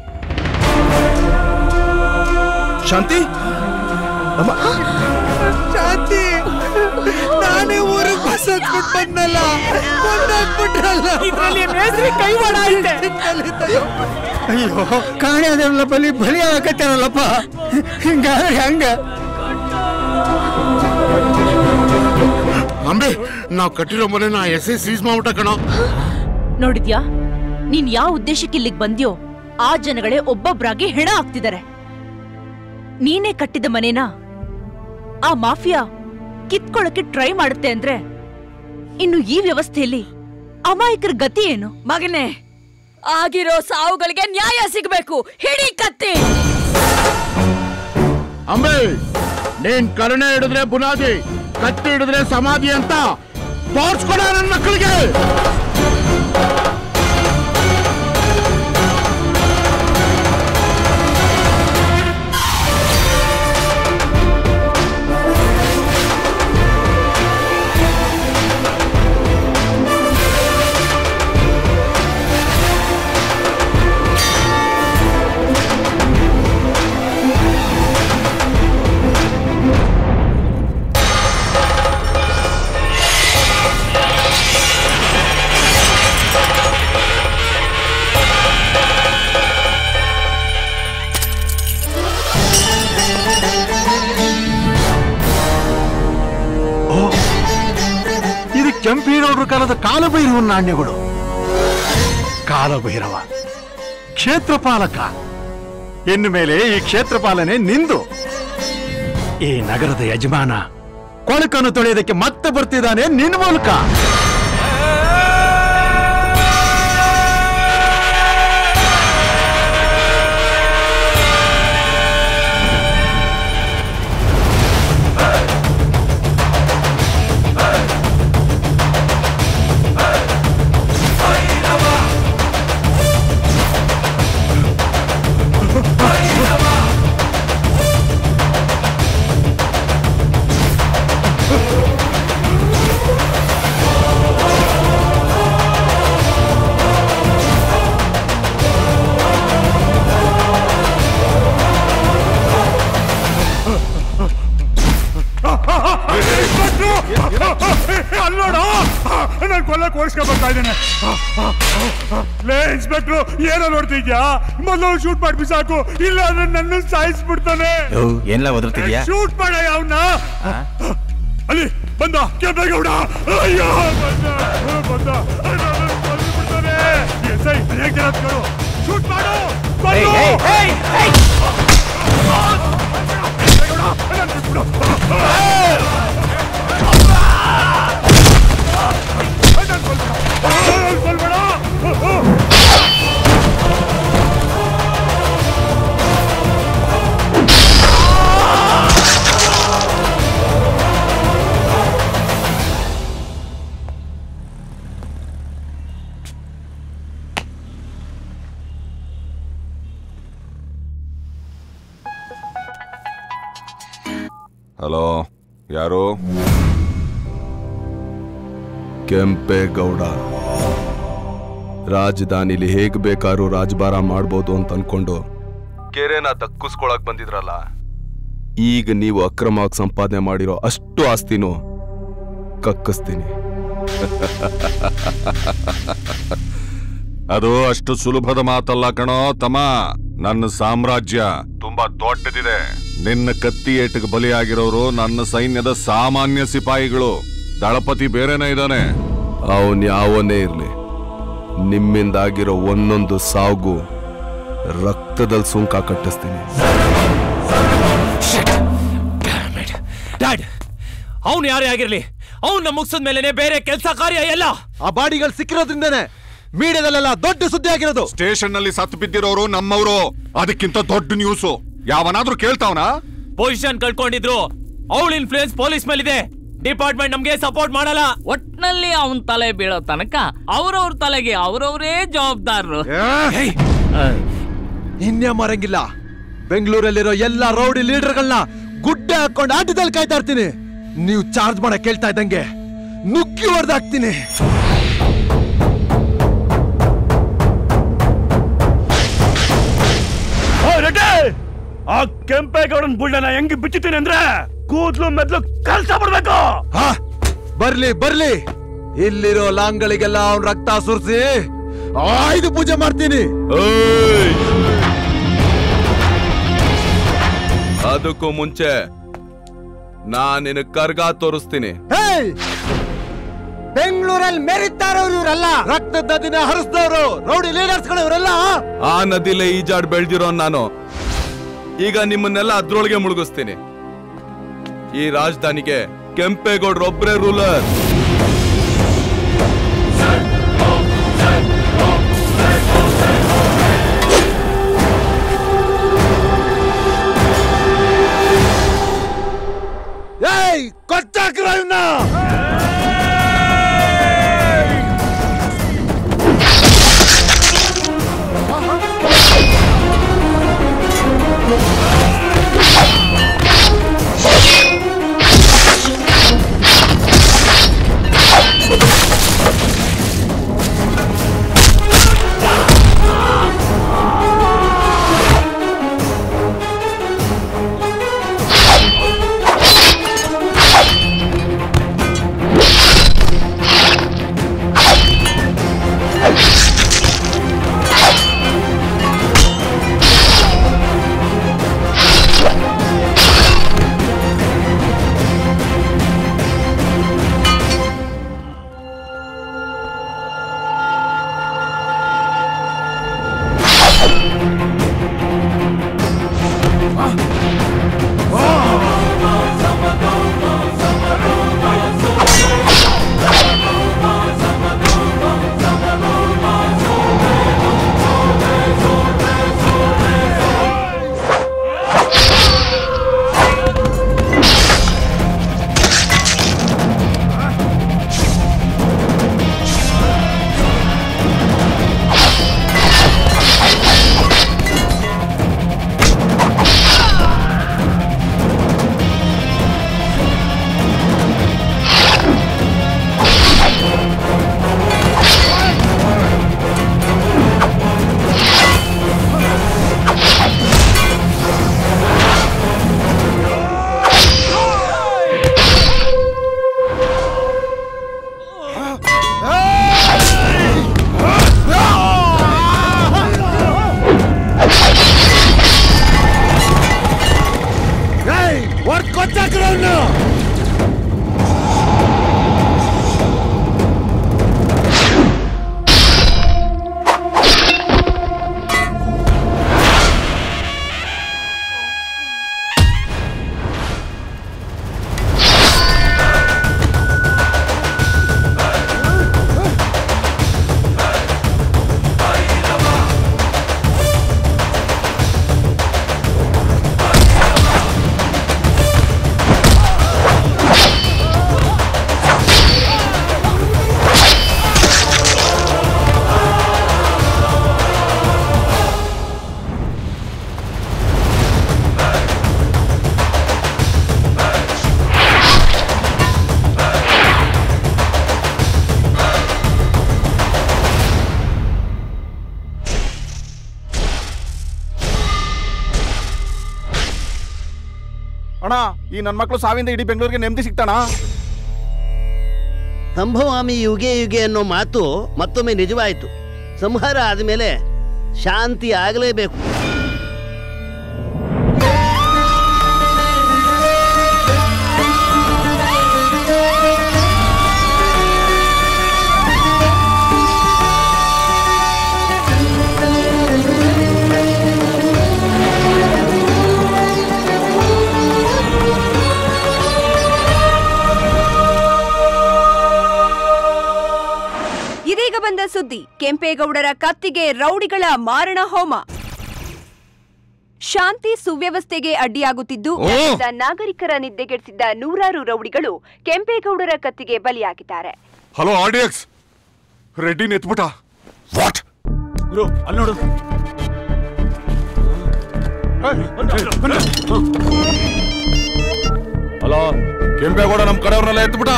ಶಾಂತಿ, ಶಾಂತಿ, ನಾನೇ ಊರಿಗೆ ಬಸ್ ಹತ್ಬಿಟ್ಟು ಬಂದಲ್ಲ, ಕೊಂದಾಕ್ಬಿಟ್ರಲ್ಲ. ಇದ್ರಲ್ಲಿ ಮೇಸ್ತ್ರಿ ಕೈವಾಡ ಐತೆ. ಅಯ್ಯೋ, ಕಾಣೆ ಅದೆಲ್ಲ ಬಲಿ ಬಲಿ ಆಗತ್ತಲ್ಲಪ್ಪ. ಹಿಂಗಾದ್ರೆ ಹೆಂಗ? ಅಂಬೆ, ನಾವ್ ಕಟ್ಟಿರೋ ಮನೆನ ಎಸ್ ಐ ಸೀಸ್ ಮಾಡ್ಬಿಟ್ಟ ಕಣೋ. ನೋಡಿದ್ಯಾ, ನೀನ್ ಯಾವ ಉದ್ದೇಶಕ್ಕೆ ಇಲ್ಲಿಗೆ ಬಂದ್ಯೋ ಆ ಜನಗಳೇ ಒಬ್ಬೊಬ್ರಾಗಿ ಹೆಣ ಆಗ್ತಿದ್ದಾರೆ. ನೀನೇ ಕಟ್ಟಿದ ಮನೇನ ಆ ಮಾಫಿಯಾ ಕಿತ್ಕೊಳ್ಳಕ್ಕೆ ಟ್ರೈ ಮಾಡುತ್ತೆ ಅಂದ್ರೆ ಇನ್ನು ಈ ವ್ಯವಸ್ಥೆಯಲ್ಲಿ ಅಮಾಯಕರ ಗತಿ ಏನು? ಮಗನೇ, ಆಗಿರೋ ಸಾವುಗಳಿಗೆ ನ್ಯಾಯ ಸಿಗಬೇಕು. ಹಿಡಿ ಕತ್ತಿ. ಅಂಬೆ, ನೀನ್ ಕರುಣೆ ಹಿಡಿದ್ರೆ ಬುನಾದಿ, ಕತ್ತಿ ಹಿಡಿದ್ರೆ ಸಮಾಧಿ ಅಂತ ತೋರ್ಸ್ಕೊಡ ನನ್ನ ಮಕ್ಕಳಿಗೆ. ಕೆಂಪೇಗೌಡರ ಕಾಲದ ಕಾಲಭೈರವ ನಾಣ್ಯಗಳು. ಕಾಲಭೈರವ ಕ್ಷೇತ್ರಪಾಲಕ. ಇನ್ನು ಮೇಲೆ ಈ ಕ್ಷೇತ್ರಪಾಲನೆ ನಿಂದು. ಈ ನಗರದ ಯಜಮಾನ ಕೊಳಕನ್ನು ತೊಳೆಯೋದಕ್ಕೆ ಮತ್ತೆ ಬರ್ತಿದ್ದಾನೆ ನಿನ್ನ ಮೂಲಕ. ಅಲ್ಲೋಡ, ನಾನು ಕೊಲ್ಲಕ್ಕೆ ಓಡಿಸ್ಕೊಂಡ್ ಬರ್ತಾ ಇದ್ದೇನೆ. ಲೇ ಇನ್ಸ್ಪೆಕ್ಟ್ರು, ಏನೋ ನೋಡ್ತಿದ್ಯಾ? ಮೊದಲು ಶೂಟ್ ಮಾಡಿ ಬಿಸಾಕು, ಇಲ್ಲ ಅಂದ್ರೆ ನನ್ನ ಸಾಯಿಸ್ಬಿಡ್ತಾನೆ. ಏನೆಲ್ಲ ಒದರ್ತಿದ್ಯಾ? ಶೂಟ್ ಮಾಡ ಅವನ್ನ. ಅಲ್ಲಿ ಬಂದ ಕೆಂಪೇಗೌಡ. ಅಯ್ಯೋ, ಬಂದ ಬಂದ ಬಿಡ್ತಾನೆ. ಎಸ್ ಐ ಹೇಗೆ ಶೂಟ್ ಮಾಡು. ಹಲೋ, ಯಾರು? ಕೆಂಪೇಗೌಡ. ರಾಜಧಾನಿಲಿ ಹೇಗ್ ಬೇಕಾದ್ರೂ ರಾಜಭಾರ ಮಾಡ್ಬೋದು ಅಂತ ಅನ್ಕೊಂಡು ಕೆರೆನ ದಕ್ಕಿಸ್ಕೊಳಕ್ ಬಂದಿದ್ರಲ್ಲ, ಈಗ ನೀವು ಅಕ್ರಮವಾಗಿ ಸಂಪಾದನೆ ಮಾಡಿರೋ ಅಷ್ಟು ಆಸ್ತಿನೂ ಕಕ್ಕಿಸ್ತೀನಿ. ಅದು ಅಷ್ಟು ಸುಲಭದ ಮಾತಲ್ಲ ಕಣೋ ತಮ್ಮ. ನನ್ನ ಸಾಮ್ರಾಜ್ಯ ತುಂಬಾ ದೊಡ್ಡದಿದೆ. ನಿನ್ನ ಕತ್ತಿ ಏಟಿಗೆ ಬಲಿಯಾಗಿರೋರು ನನ್ನ ಸೈನ್ಯದ ಸಾಮಾನ್ಯ ಸಿಪಾಯಿಗಳು. ದಳಪತಿ ಬೇರೆನೇ ಇದ್ದಾನೆ. ಅವನ್ ಯಾವನೇ ಇರ್ಲಿ, ನಿಮ್ಮಿಂದಾಗಿರೋ ಒಂದೊಂದು ಸಾವುಗೂ ರಕ್ತದಲ್ಲಿ ಸುಂಕ ಕಟ್ಟಿಸ್ತೀನಿ. ಡ್ಯಾಡ್, ಅವನು ಯಾರೇ ಆಗಿರ್ಲಿ, ಅವನ್ನ ಮುಗಿಸಿದ ಮೇಲೆ ಬೇರೆ ಕೆಲಸ ಕಾರ್ಯ ಎಲ್ಲ. ಆ ಬಾಡಿಗಳು ಸಿಕ್ಕಿರೋದ್ರಿಂದನೇ ಮೀಡಿಯಾದಲ್ಲೆಲ್ಲ ದೊಡ್ಡ ಸುದ್ದಿ ಆಗಿರೋದು. ಸ್ಟೇಷನ್ ನಲ್ಲಿ ಸತ್ತು ಬಿದ್ದಿರೋರು ನಮ್ಮವರು. ಅದಕ್ಕಿಂತ ದೊಡ್ಡ ನ್ಯೂಸು ಯಾವನಾದ್ರೂ ಕೇಳ್ತಾವನ? ಪೊಸಿಷನ್ ಕಳ್ಕೊಂಡಿದ್ರು, ಅವಳ ಇನ್ಫ್ಲೂಯೆನ್ಸ್ ಪೊಲೀಸ್ ಮೇಲಿದೆ. ಡಿಪಾರ್ಟ್ಮೆಂಟ್ ನಮ್ಗೆ ಸಪೋರ್ಟ್ ಮಾಡಲ್ಲ. ಒಟ್ನಲ್ಲಿ ಅವನ್ ತಲೆ ಬೀಳೋ ತನಕ ಅವ್ರವ್ರ ತಲೆಗೆ ಅವ್ರವ್ರೇ ಜವಾಬ್ದಾರರು. ಇನ್ಯಾ ಮಾರಂಗಿಲ್ಲ. ಬೆಂಗಳೂರಲ್ಲಿರೋ ಎಲ್ಲಾ ರೌಡಿ ಲೀಡರ್ಗಳನ್ನ ಗುಡ್ಡೆ ಹಾಕೊಂಡು ಆಟದಲ್ಲಿ ಕಾಯ್ತಾ ಇರ್ತೀನಿ. ನೀವು ಚಾರ್ಜ್ ಮಾಡಕ್ ಕೇಳ್ತಾ ಇದ್ದಂಗೆ ನುಗ್ಗಿ ಹೊಡೆದಾಕ್ತೀನಿ. ಆ ಕೆಂಪೇಗೌಡನ್ ಬುಳ್ಳನ ಹೆಂಗ್ ಬಿಚ್ಚುತ್ತೀನಿ ಅಂದ್ರೆ ಕೂದ್ಲು ಮೆದ್ಲು ಕಲ್ಸ ಬಿಡ್ಬೇಕು. ಬರ್ಲಿ ಬರ್ಲಿ, ಇಲ್ಲಿರೋ ಲಾಂಗಳಿಗೆಲ್ಲ ಅವ್ನ ರಕ್ತ ಸುರಿಸಿ ಆಯ್ದು ಪೂಜೆ ಮಾಡ್ತೀನಿ. ಅದಕ್ಕೂ ಮುಂಚೆ ನಾನ್ ನಿನ್ನ ಕರ್ಗ ತೋರಿಸ್ತೀನಿ. ಬೆಂಗಳೂರಲ್ಲಿ ಮೆರಿತಾರವ್ರು ಇವರೆಲ್ಲ, ರಕ್ತದ ನದಿನ ಹರಿಸಿದವರು ರೌಡಿ ಲೀಡರ್ಸ್ಗಳು ಇವರೆಲ್ಲ. ಆ ನದಿಲೇ ಈಜಾಡ್ ಬೆಳ್ದಿರೋ ನಾನು ಈಗ ನಿಮ್ಮನ್ನೆಲ್ಲ ಅದ್ರೊಳಗೆ ಮುಳುಗಿಸ್ತೀನಿ. ಈ ರಾಜಧಾನಿಗೆ ಕೆಂಪೇಗೌಡ್ರೊಬ್ರೇ ರೂಲರ್. ಏಯ್ ಕೊಚ್ಚಾಕ್ರ ಇವನ್ನ. ಅಣ್ಣ, ಈ ನನ್ನ ಮಕ್ಕಳು ಸಾವಿಂದ ಇಡೀ ಬೆಂಗಳೂರಿಗೆ ನೆಮ್ಮದಿ ಸಿಗ್ತಾಣ? ಸಂಭವಾಮಿ ಯುಗೆ ಯುಗೆ ಅನ್ನೋ ಮಾತು ಮತ್ತೊಮ್ಮೆ ನಿಜವಾಯಿತು. ಸಂಹಾರ ಆದ್ಮೇಲೆ ಶಾಂತಿ ಆಗಲೇಬೇಕು. ಇದೀಗ ಬಂದ ಸುದ್ದಿ, ಕೆಂಪೇಗೌಡರ ಕತ್ತಿಗೆ ರೌಡಿಗಳ ಮಾರಣ ಹೋಮ. ಶಾಂತಿ ಸುವ್ಯವಸ್ಥೆಗೆ ಅಡ್ಡಿಯಾಗುತ್ತಿದ್ದು ನಾಗರಿಕರ ನಿದ್ದೆಗೆಡಿಸಿದ್ದ ನೂರಾರು ರೌಡಿಗಳು ಕೆಂಪೇಗೌಡರ ಕತ್ತಿಗೆ ಬಲಿಯಾಗಿದ್ದಾರೆ. ಹಲೋ ಆರ್ಡಿಎಕ್ಸ್, ರೆಡ್ಡಿ ಎತ್ಬಿಟ. ವಾಟ್ ಗುರು ಅಲ್ಲಿ ನೋಡು. ಹಲೋ, ಕೆಂಪೇಗೌಡ ನಮ್ ಕಡೆಯವ್ರನ್ನೆಲ್ಲ ಎತ್ಬಿಟ.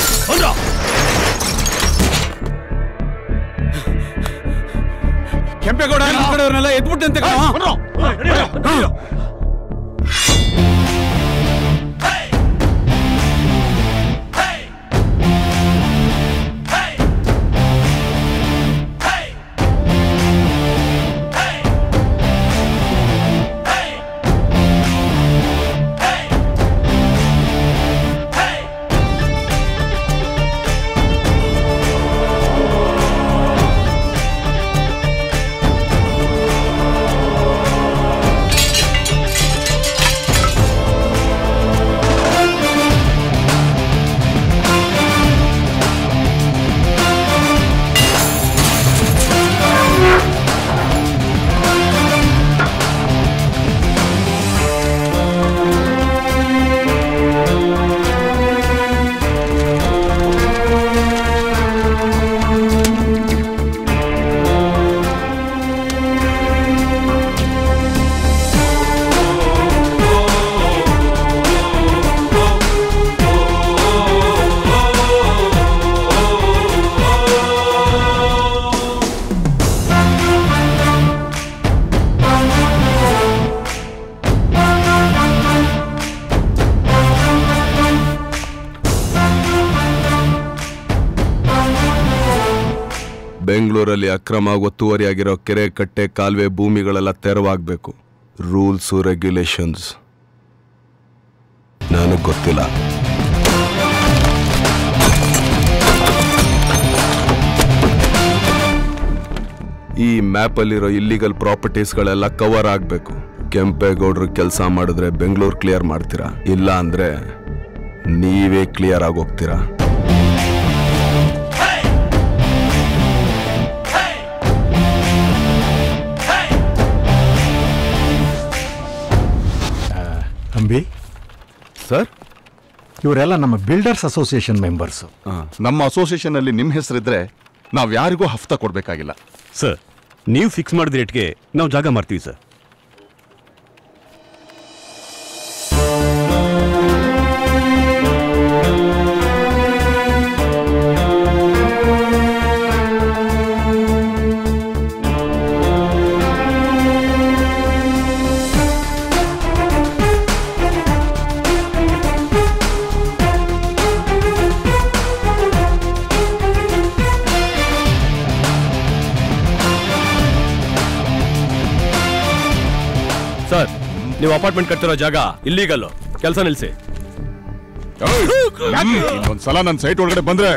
ಕೆಂಪೇಗೌಡ ನಮ್ ಕಡೆಯವ್ರನ್ನೆಲ್ಲ ಎತ್ಬಿಟ್ಟಂತೆ. ಬೆಂಗಳೂರಲ್ಲಿ ಅಕ್ರಮ ಒತ್ತುವರಿಯಾಗಿರೋ ಕೆರೆ, ಕಟ್ಟೆ, ಕಾಲುವೆ, ಭೂಮಿಗಳೆಲ್ಲ ತೆರವಾಗಬೇಕು. ರೂಲ್ಸ್ ರೆಗ್ಯುಲೇಷನ್ಸ್ ನನಗೆ ಗೊತ್ತಿಲ್ಲ. ಈ ಮ್ಯಾಪಲ್ಲಿರೋ ಇಲ್ಲಿಗಲ್ ಪ್ರಾಪರ್ಟೀಸ್ಗಳೆಲ್ಲ ಕವರ್ ಆಗಬೇಕು. ಕೆಂಪೇಗೌಡರು ಕೆಲಸ ಮಾಡಿದ್ರೆ ಬೆಂಗಳೂರು ಕ್ಲಿಯರ್ ಮಾಡ್ತೀರಾ, ಇಲ್ಲ ಅಂದ್ರೆ ನೀವೇ ಕ್ಲಿಯರ್ ಆಗೋಗ್ತೀರಾ. ಅಂಬಿ ಸರ್, ಇವರೆಲ್ಲ ನಮ್ಮ ಬಿಲ್ಡರ್ಸ್ ಅಸೋಸಿಯೇಷನ್ ಮೆಂಬರ್ಸ್. ನಮ್ಮ ಅಸೋಸಿಯೇಷನ್ ಅಲ್ಲಿ ನಿಮ್ಮ ಹೆಸರಿದ್ರೆ ನಾವು ಯಾರಿಗೂ ಹಫ್ತಾ ಕೊಡ್ಬೇಕಾಗಿಲ್ಲ. ಸರ್, ನೀವು ಫಿಕ್ಸ್ ಮಾಡಿದ ರೇಟ್ಗೆ ನಾವು ಜಾಗ ಮಾಡ್ತೀವಿ ಸರ್. ಸರ್, ನೀವು ಅಪಾರ್ಟ್ಮೆಂಟ್ ಕಟ್ತಿರೋ ಜಾಗ ಇಲ್ಲೀಗಲ್, ಕೆಲಸ ನಿಲ್ಸಿ. ಒಂದ್ಸಲ ನನ್ನ ಸೈಟ್ ಒಳಗಡೆ ಬಂದ್ರೆ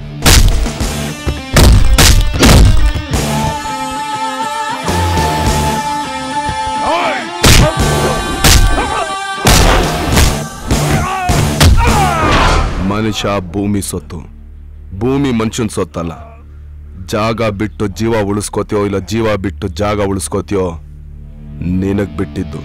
ಮನುಷ್ಯ ಭೂಮಿ ಸೊತ್ತು, ಭೂಮಿ ಮನುಷ್ಯನ್ ಸೊತ್ತಲ್ಲ. ಜಾಗ ಬಿಟ್ಟು ಜೀವ ಉಳಿಸ್ಕೋತೀಯೋ ಇಲ್ಲ ಜೀವ ಬಿಟ್ಟು ಜಾಗ ಉಳಿಸ್ಕೋತೀಯೋ ನಿನಗ್ ಬಿಟ್ಟಿದ್ದು.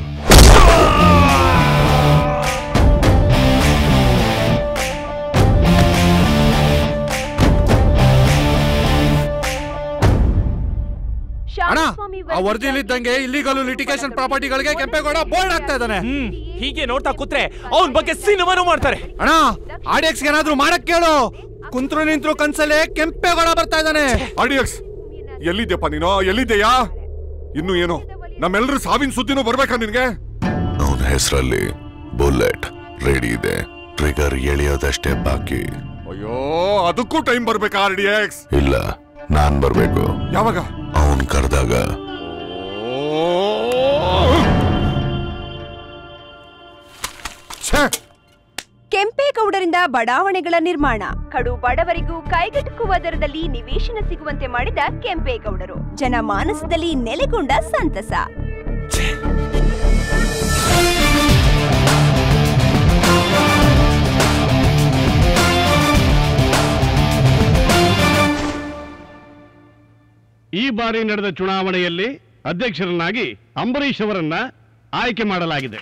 ಅಣ್ಣ, ಆ ವರದಿಯಲ್ಲಿದ್ದಂಗೆ ಇಲ್ಲಿಗಲ್ ಲಿಟಿಗೇಷನ್ ಪ್ರಾಪರ್ಟಿಗಳಿಗೆ ಕೆಂಪೇಗೌಡ ಬೋರ್ಡ್ ಆಗ್ತಾ ಇದ್ದಾನೆ. ಹೀಗೆ ನೋಡ್ತಾ ಕೂತ್ರೆ ಅವನ ಬಗ್ಗೆ ಸಿನಿಮಾನು ಮಾಡ್ತಾರೆ. ಅಣ್ಣ, ಆಡಿಯಕ್ಸ್ ಏನಾದ್ರೂ ಮಾಡಕ್ ಕೇಳು. ಕುಂತ್ರು ನಿಂತ್ರು ಕನ್ಸಲ್ಲೇ ಕೆಂಪೇಗೌಡ ಬರ್ತಾ ಇದ್ದಾನೆ. ಆಡಿಯಕ್ಸ್ ಎಲ್ಲಿದ್ಯಪ್ಪ ನೀನು? ಎಲ್ಲಿದ್ಯಾ? ಇನ್ನು ಏನು ನಮ್ಮೆಲ್ಲರೂ ಸಾವಿನ ಸುದ್ದಿನೂ ಬರ್ಬೇಕಾ ನಿನ್ಗೆ? ಅವನ ಹೆಸರಲ್ಲಿ ಬುಲೆಟ್ ರೆಡಿ ಇದೆ, ಟ್ರಿಗರ್ ಎಳೆಯೋದಷ್ಟೇ ಬಾಕಿ. ಅಯ್ಯೋ, ಅದಕ್ಕೂ ಟೈಮ್ ಬರ್ಬೇಕಾ ಆರ್ಡಿಎಕ್ಸ್? ಇಲ್ಲ, ನಾನ್ ಬರ್ಬೇಕು. ಯಾವಾಗ? ಅವನ್ ಕರೆದಾಗ. ಕೆಂಪೇಗೌಡರಿಂದ ಬಡಾವಣೆಗಳ ನಿರ್ಮಾಣ, ಕಡು ಬಡವರಿಗೂ ಕೈಗೆಟುಕುವ ದರದಲ್ಲಿ ನಿವೇಶನ ಸಿಗುವಂತೆ ಮಾಡಿದ ಕೆಂಪೇಗೌಡರು ಜನಮಾನಸದಲ್ಲಿ ನೆಲೆಗೊಂಡ ಸಂತಸ. ಈ ಬಾರಿ ನಡೆದ ಚುನಾವಣೆಯಲ್ಲಿ ಅಧ್ಯಕ್ಷರನ್ನಾಗಿ ಅಂಬರೀಶ್ ಅವರನ್ನ ಆಯ್ಕೆ ಮಾಡಲಾಗಿದೆ.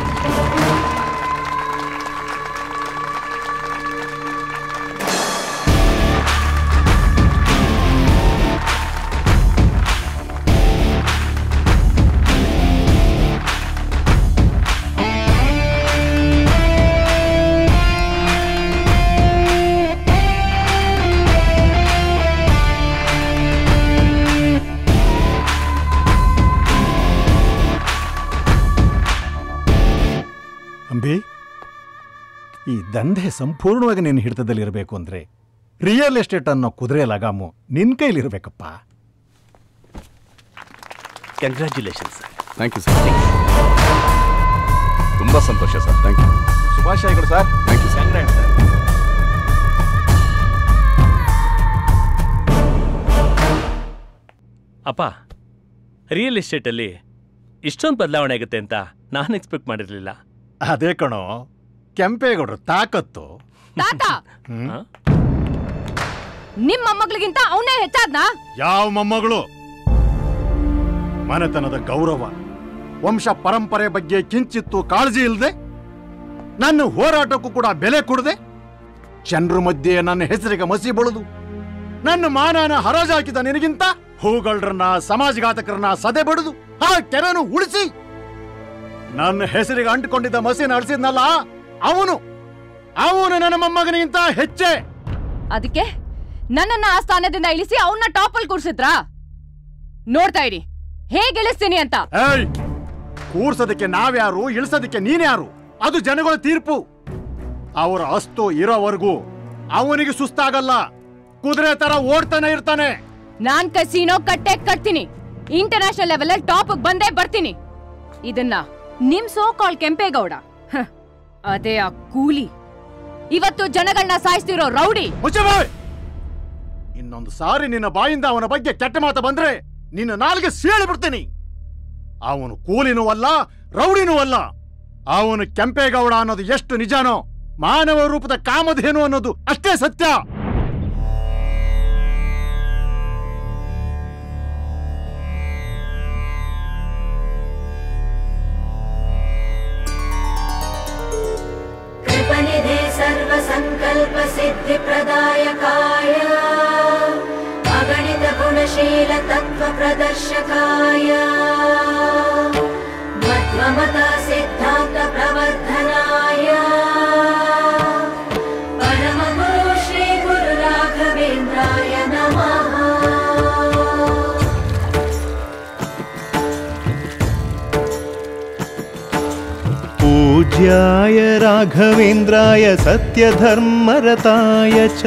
ಅಂಬಿ, ಈ ದಂಧೆ ಸಂಪೂರ್ಣವಾಗಿ ನಿನ್ನ ಹಿಡಿತದಲ್ಲಿರಬೇಕು ಅಂದ್ರೆ ರಿಯಲ್ ಎಸ್ಟೇಟ್ ಅನ್ನೋ ಕುದುರೆ ಲಗಾಮು ನಿನ್ನ ಕೈಲಿರಬೇಕಪ್ಪ. Congratulations sir. Thank you sir. ತುಂಬಾ ಸಂತೋಷ ಸರ್. Thank you. ಶುಭಾಶಯಗಳು ಸರ್. Thank you sir. ಅಪ್ಪ, ರಿಯಲ್ ಎಸ್ಟೇಟಲ್ಲಿ ಇಷ್ಟೊಂದು ಬದಲಾವಣೆ ಆಗುತ್ತೆ ಅಂತ ನಾನು ಎಕ್ಸ್ಪೆಕ್ಟ್ ಮಾಡಿರಲಿಲ್ಲ. ಅದೇ ಕಣೋ ಕೆಂಪೇಗೌಡರು ತಾಕತ್ತು. ತಾತ ನಿಮ್ಮ ಮೊಮ್ಮಗಳಿಗಿಂತ ಅವನೇ ಹೆಚ್ಚಾದ್ನ? ಯಾವ ಮೊಮ್ಮಗಳು? ಮನೆತನದ ಗೌರವ, ವಂಶ ಪರಂಪರೆ ಬಗ್ಗೆ ಕಿಂಚಿತ್ತು ಕಾಳಜಿ ಇಲ್ಲದೆ, ನನ್ನ ಹೋರಾಟಕ್ಕೂ ಕೂಡ ಬೆಲೆ ಕೊಡದೆ, ಜನರ ಮಧ್ಯೆ ನನ್ನ ಹೆಸರಿಗೆ ಮಸಿ ಬಳಿದು ನನ್ನ ಮಾನನ ಹರಾಜಾಕಿದ ನಿನಗಿಂತ ಹೂಗಳರನ್ನ ಸಮಾಜಘಾತಕರನ್ನ ಸದೆ ಬಡಿದು ಆ ಕೆರೆನು ಉಳಿಸಿ ನನ್ನ ಹೆಸರಿಗೆ ಅಂಟಿಕೊಂಡಿದ್ದ ಮಸಿನ ಅಳಿಸಿದ್ನಲ್ಲ, ಅವನು ಅವನು ನನ್ನ ಮೊಮ್ಮಗನಿಗಿಂತ ಹೆಚ್ಚೆ. ಅದಕ್ಕೆ ನನ್ನನ್ನ ಆ ಸ್ಥಾನದಿಂದ ಇಳಿಸಿ ಅವನ್ನ ಟಾಪ್ ಅಲ್ಲಿ ಕೂರ್ಸಿದ್ರ? ನೋಡ್ತಾ ಇರಿ ಹೇಗೆ ಇಳಿಸ್ತೀನಿ ಅಂತ. ಏಯ್, ಕೂರ್ಸೋದಕ್ಕೆ ನಾವ್ಯಾರು, ಇಳಿಸೋದಕ್ಕೆ ನೀನ್ಯಾರು? ಅದು ಜನಗಳ ತೀರ್ಪು. ಅವರ ಅಸ್ತು ಇರೋವರೆಗೂ ಅವನಿಗೆ ಸುಸ್ತಾಗಲ್ಲ, ಕುದುರೆ ತರ ಓಡ್ತಾನೆ ಇರ್ತಾನೆ. ನಾನ್ ಕಸಿನೋ ಕಟ್ಟೆ ಕಟ್ತೀನಿ, ಇಂಟರ್ನ್ಯಾಷನಲ್ ಲೆವೆಲ್ ಅಲ್ಲಿ ಟಾಪ್ ಬಂದೇ ಬರ್ತೀನಿ. ಇದನ್ನ ನಿಮ್ ಸೋ ಕಾಲ್ ಕೆಂಪೇಗೌಡ, ಅದೇ ಆ ಕೂಲಿ ಇವತ್ತು ಜನಗಳನ್ನ ಸಾಯಿಸ್ತಿರೋ ರೌಡಿ. ಇನ್ನೊಂದು ಸಾರಿ ನಿನ್ನ ಬಾಯಿಂದ ಅವನ ಬಗ್ಗೆ ಕೆಟ್ಟ ಮಾತು ಬಂದ್ರೆ ನಿನ್ನ ನಾಲ್ಗೆ ಸೀಳಿ ಬಿಡ್ತೀನಿ. ಅವನು ಕೂಲಿನೂ ಅಲ್ಲ, ರೌಡಿನೂ ಅಲ್ಲ. ಅವನು ಕೆಂಪೇಗೌಡ ಅನ್ನೋದು ಎಷ್ಟು ನಿಜಾನೋ, ಮಾನವ ರೂಪದ ಕಾಮಧೇನು ಅನ್ನೋದು ಅಷ್ಟೇ ಸತ್ಯ. कृपनिधे सर्वसंकल्प सिद्धि प्रदायकाय अगणित गुणशील तत्व प्रदर्शकाय मध्वमता सिद्धांत प्रवर्धनाय परम गुरु श्री गुरु राघवेंद्राय नमः। पूज्याय राघवेन्द्राय सत्यधर्मरताय च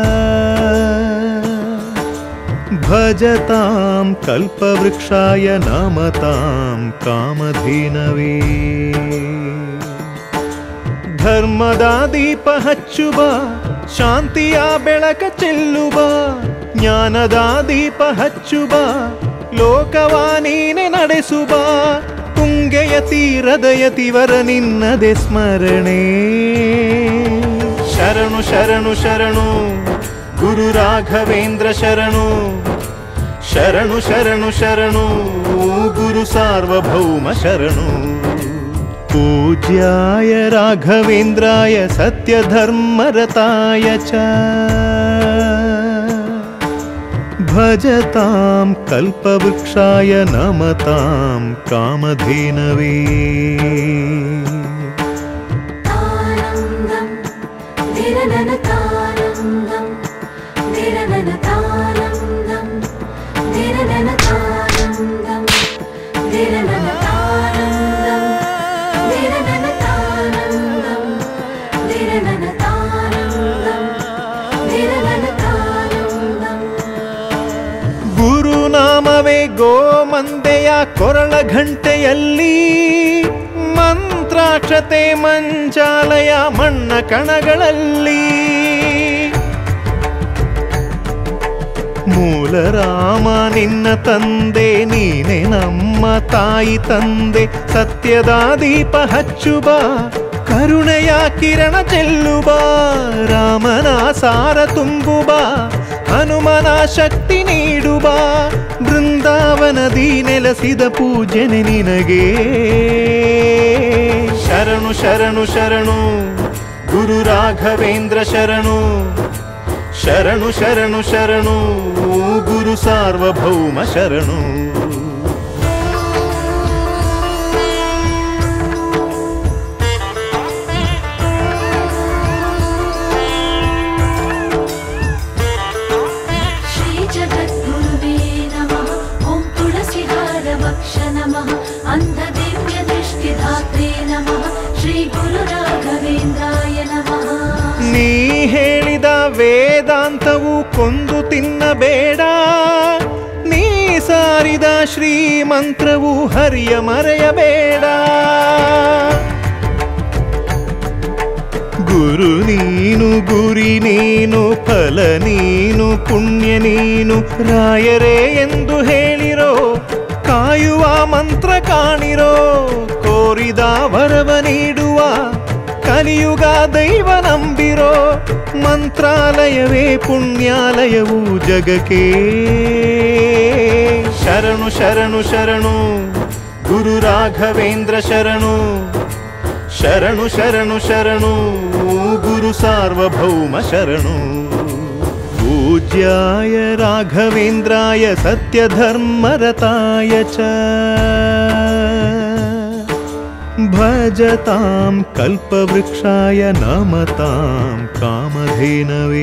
भजतां कल्पवृक्षाय नमतां कामधेनवे। ಧರ್ಮದ ದೀಪ ಹಚ್ಚುವ, ಶಾಂತಿಯ ಬೆಳಕ ಚೆಲ್ಲುವ, ಜ್ಞಾನದ ದೀಪ ಹಚ್ಚುವ, ಲೋಕವ ನೀನೆ ನಡೆಸುವ, ತುಂಗೆಯ ತೀರದ ಯತಿವರ ನಿನ್ನದೆ ಸ್ಮರಣೆ. ಶರಣು ಶರಣು ಶರಣು ಗುರು ರಾಘವೇಂದ್ರ ಶರಣು, ಶರಣು ಶರಣು ಶರಣು ಗುರು ಸಾರ್ವಭೌಮ ಶರಣು. पूज्याय राघवेन्द्राय सत्यधर्मरताय च भजतां कल्पवृक्षाय नमतां कामधेनवे। ಕೊರಳ ಘಂಟೆಯಲ್ಲಿ ಮಂತ್ರಾಕ್ಷತೆ ಮಂಚಾಲಯ ಮಣ್ಣ ಕಣಗಳಲ್ಲಿ ಮೂಲ ರಾಮ ನಿನ್ನ ತಂದೆ ನೀನೆ ನಮ್ಮ ತಾಯಿ ತಂದೆ ಸತ್ಯದ ದೀಪ ಹಚ್ಚುಬ ಕರುಣೆಯ ಕಿರಣ ಚೆಲ್ಲುಬ ರಾಮನ ಸಾರ ತುಂಬುಬ ಹನುಮನ ಶಕ್ತಿ ನೀಡುಬ ಬೃಂದಾವನದಿ ನೆಲೆಸಿದ ಪೂಜನೆ ನಿನಗೆ ಶರಣು ಶರಣು ಶರಣು ಗುರು ರಾಘವೇಂದ್ರ ಶರಣು ಶರಣು ಶರಣು ಶರಣು ಗುರು ಸಾರ್ವಭೌಮ ಶರಣು ಶ್ರೀ ಜಗದ್ಗುರುವೇ ನಮಃ ಓಂ ತುಳಸಿಹಾರ ವಕ್ಷ ನಮಃ ಅಂಧ ದಿವ್ಯ ದೃಷ್ಟಿಧಾತ್ರೆ ನಮಃ ಶ್ರೀ ಗುರು ರಾಘವೇಂದ್ರಾಯ ನಮಃ ನೀ ಹೇಳಿದ ವೇದಾಂತವು ಕೊಂದು ತಿನ್ನಬೇಡ ನೀ ಸಾರಿದ ಶ್ರೀಮಂತ್ರವು ಹರಿಯ ಮರೆಯಬೇಡ ಗುರು ನೀನು ಗುರಿ ನೀನು ಫಲ ನೀನು ಪುಣ್ಯ ನೀನು ರಾಯರೇ ಎಂದು ಹೇಳಿರೋ ಕಾಯುವ ಮಂತ್ರ ಕಾಣಿರೋ ಕೋರಿದ ವರವ ನೀಡುವ ಕಲಿಯುಗ ದೈವ ನಂಬಿರೋ ಮಂತ್ರಾಲಯವೇ ಪುಣ್ಯಾಲಯವು ಜಗಕ್ಕೆ ಶರಣು ಶರಣು ಶರಣು ಗುರು ರಾಘವೇಂದ್ರ ಶರಣು ಶರಣು ಶರಣು ಶರಣು ಗುರು ಸಾರ್ವಭೌಮ ಶರಣು ಪೂಜ್ಯಾಯ ರಾಘವೇಂದ್ರಾಯ ಸತ್ಯಧರ್ಮರತಾಯ ಚ ಭಜತಾಂ ಕಲ್ಪವೃಕ್ಷಾಯ ನಮತಾಂ ಕಾಮಧೇನವೇ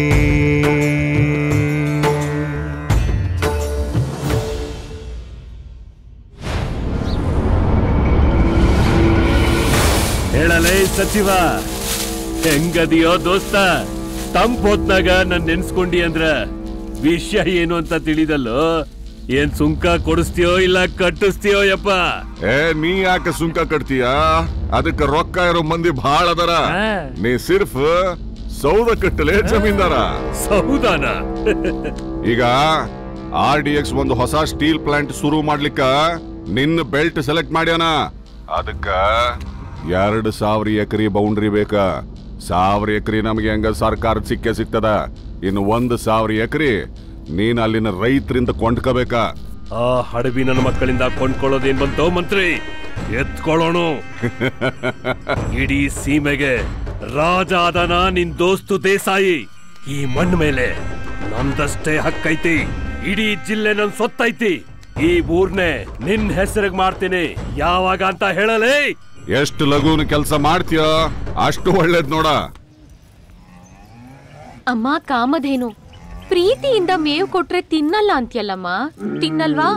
ಹೇಳಲೇ ಸಚಿವ ಹೆಂಗದಿಯೋ ದೋಸ್ತ ತಂಪೊತ್ನಾಗ ನನ್ ನೆನ್ಸ್ಕೊಂಡಿ ಅಂದ್ರ ವಿಷಯ ಏನು ಅಂತ ತಿಳಿದಲ್ಲೋ ಏನ್ ಸುಂಕ ಕೊಡಿಸ್ತೀಯೋ ಇಲ್ಲ ಕಟ್ಟಿಸ್ತೀಯೋ ಯಪ್ಪ ಏ ನೀ ಯಾಕೆ ಸುಂಕ ಕಟ್ತೀಯ ಅದಕ್ಕೆ ರೊಕ್ಕ ಇರೋ ಮಂದಿ ಬಹಳ ಅದರ ನೀ ಸಿರ್ಫ್ ಸೌದ ಕಟ್ಟಲೆ ಜಮೀನ್ದಾರ ಸೌದಾನ ಈಗ ಆರ್ ಡಿ ಎಕ್ಸ್ ಒಂದು ಹೊಸ ಸ್ಟೀಲ್ ಪ್ಲಾಂಟ್ ಶುರು ಮಾಡ್ಲಿಕ್ಕ ನಿನ್ನ ಬೆಲ್ಟ್ ಸೆಲೆಕ್ಟ್ ಮಾಡ್ಯಾನ ಅದಕ್ಕ ಎರಡು ಸಾವಿರ ಎಕರೆ ಬೌಂಡ್ರಿ ಬೇಕ ಸಾವಿರ ಎಕರೆ ನಮಗೆ ಹೆಂಗ ಸರ್ಕಾರ ಸಿಕ್ಕೇ ಸಿಗ್ತದ ಇನ್ನು ಒಂದು ಸಾವಿರ ಎಕರೆ ನೀನ್ ಅಲ್ಲಿನ ರೈತರಿಂದ ಕೊಂಡ್ಕೋಬೇಕ ಆ ಹಡವಿ ನನ್ನ ಮಕ್ಕಳಿಂದ ಕೊಂಡ್ಕೊಳ್ಳೋದೇನ್ ಬಂತೋ ಮಂತ್ರಿ ಎತ್ಕೊಳ್ಳೋಣ ಇಡೀ ಸೀಮೆಗೆ ರಾಜ ಆದನ ನಿನ್ ದೋಸ್ತು ದೇಸಾಯಿ ಈ ಮಣ್ಣು ಮೇಲೆ ನಂದಷ್ಟೇ ಹಕ್ಕೈತಿ ಇಡೀ ಜಿಲ್ಲೆ ನನ್ ಸೊತ್ತೈತಿ ಈ ಊರ್ನೆ ನಿನ್ ಹೆಸರಿಗೆ ಮಾಡ್ತೀನಿ ಯಾವಾಗ ಅಂತ ಹೇಳಲೇ ಎಷ್ಟು ಲಘುನ ಕೆಲಸ ಮಾಡ್ತೀಯ ಅಷ್ಟು ಒಳ್ಳೇದ್ ನೋಡ ಅಮ್ಮ ಕಾಮಧೇನು ಪ್ರೀತಿಯಿಂದ ಮೇವು ಕೊಟ್ರೆ ತಿನ್ನಲ್ಲ ಅಂತ್ಯಲ್ಲಮ್ಮ ತಿನ್ನಲ್ವಾ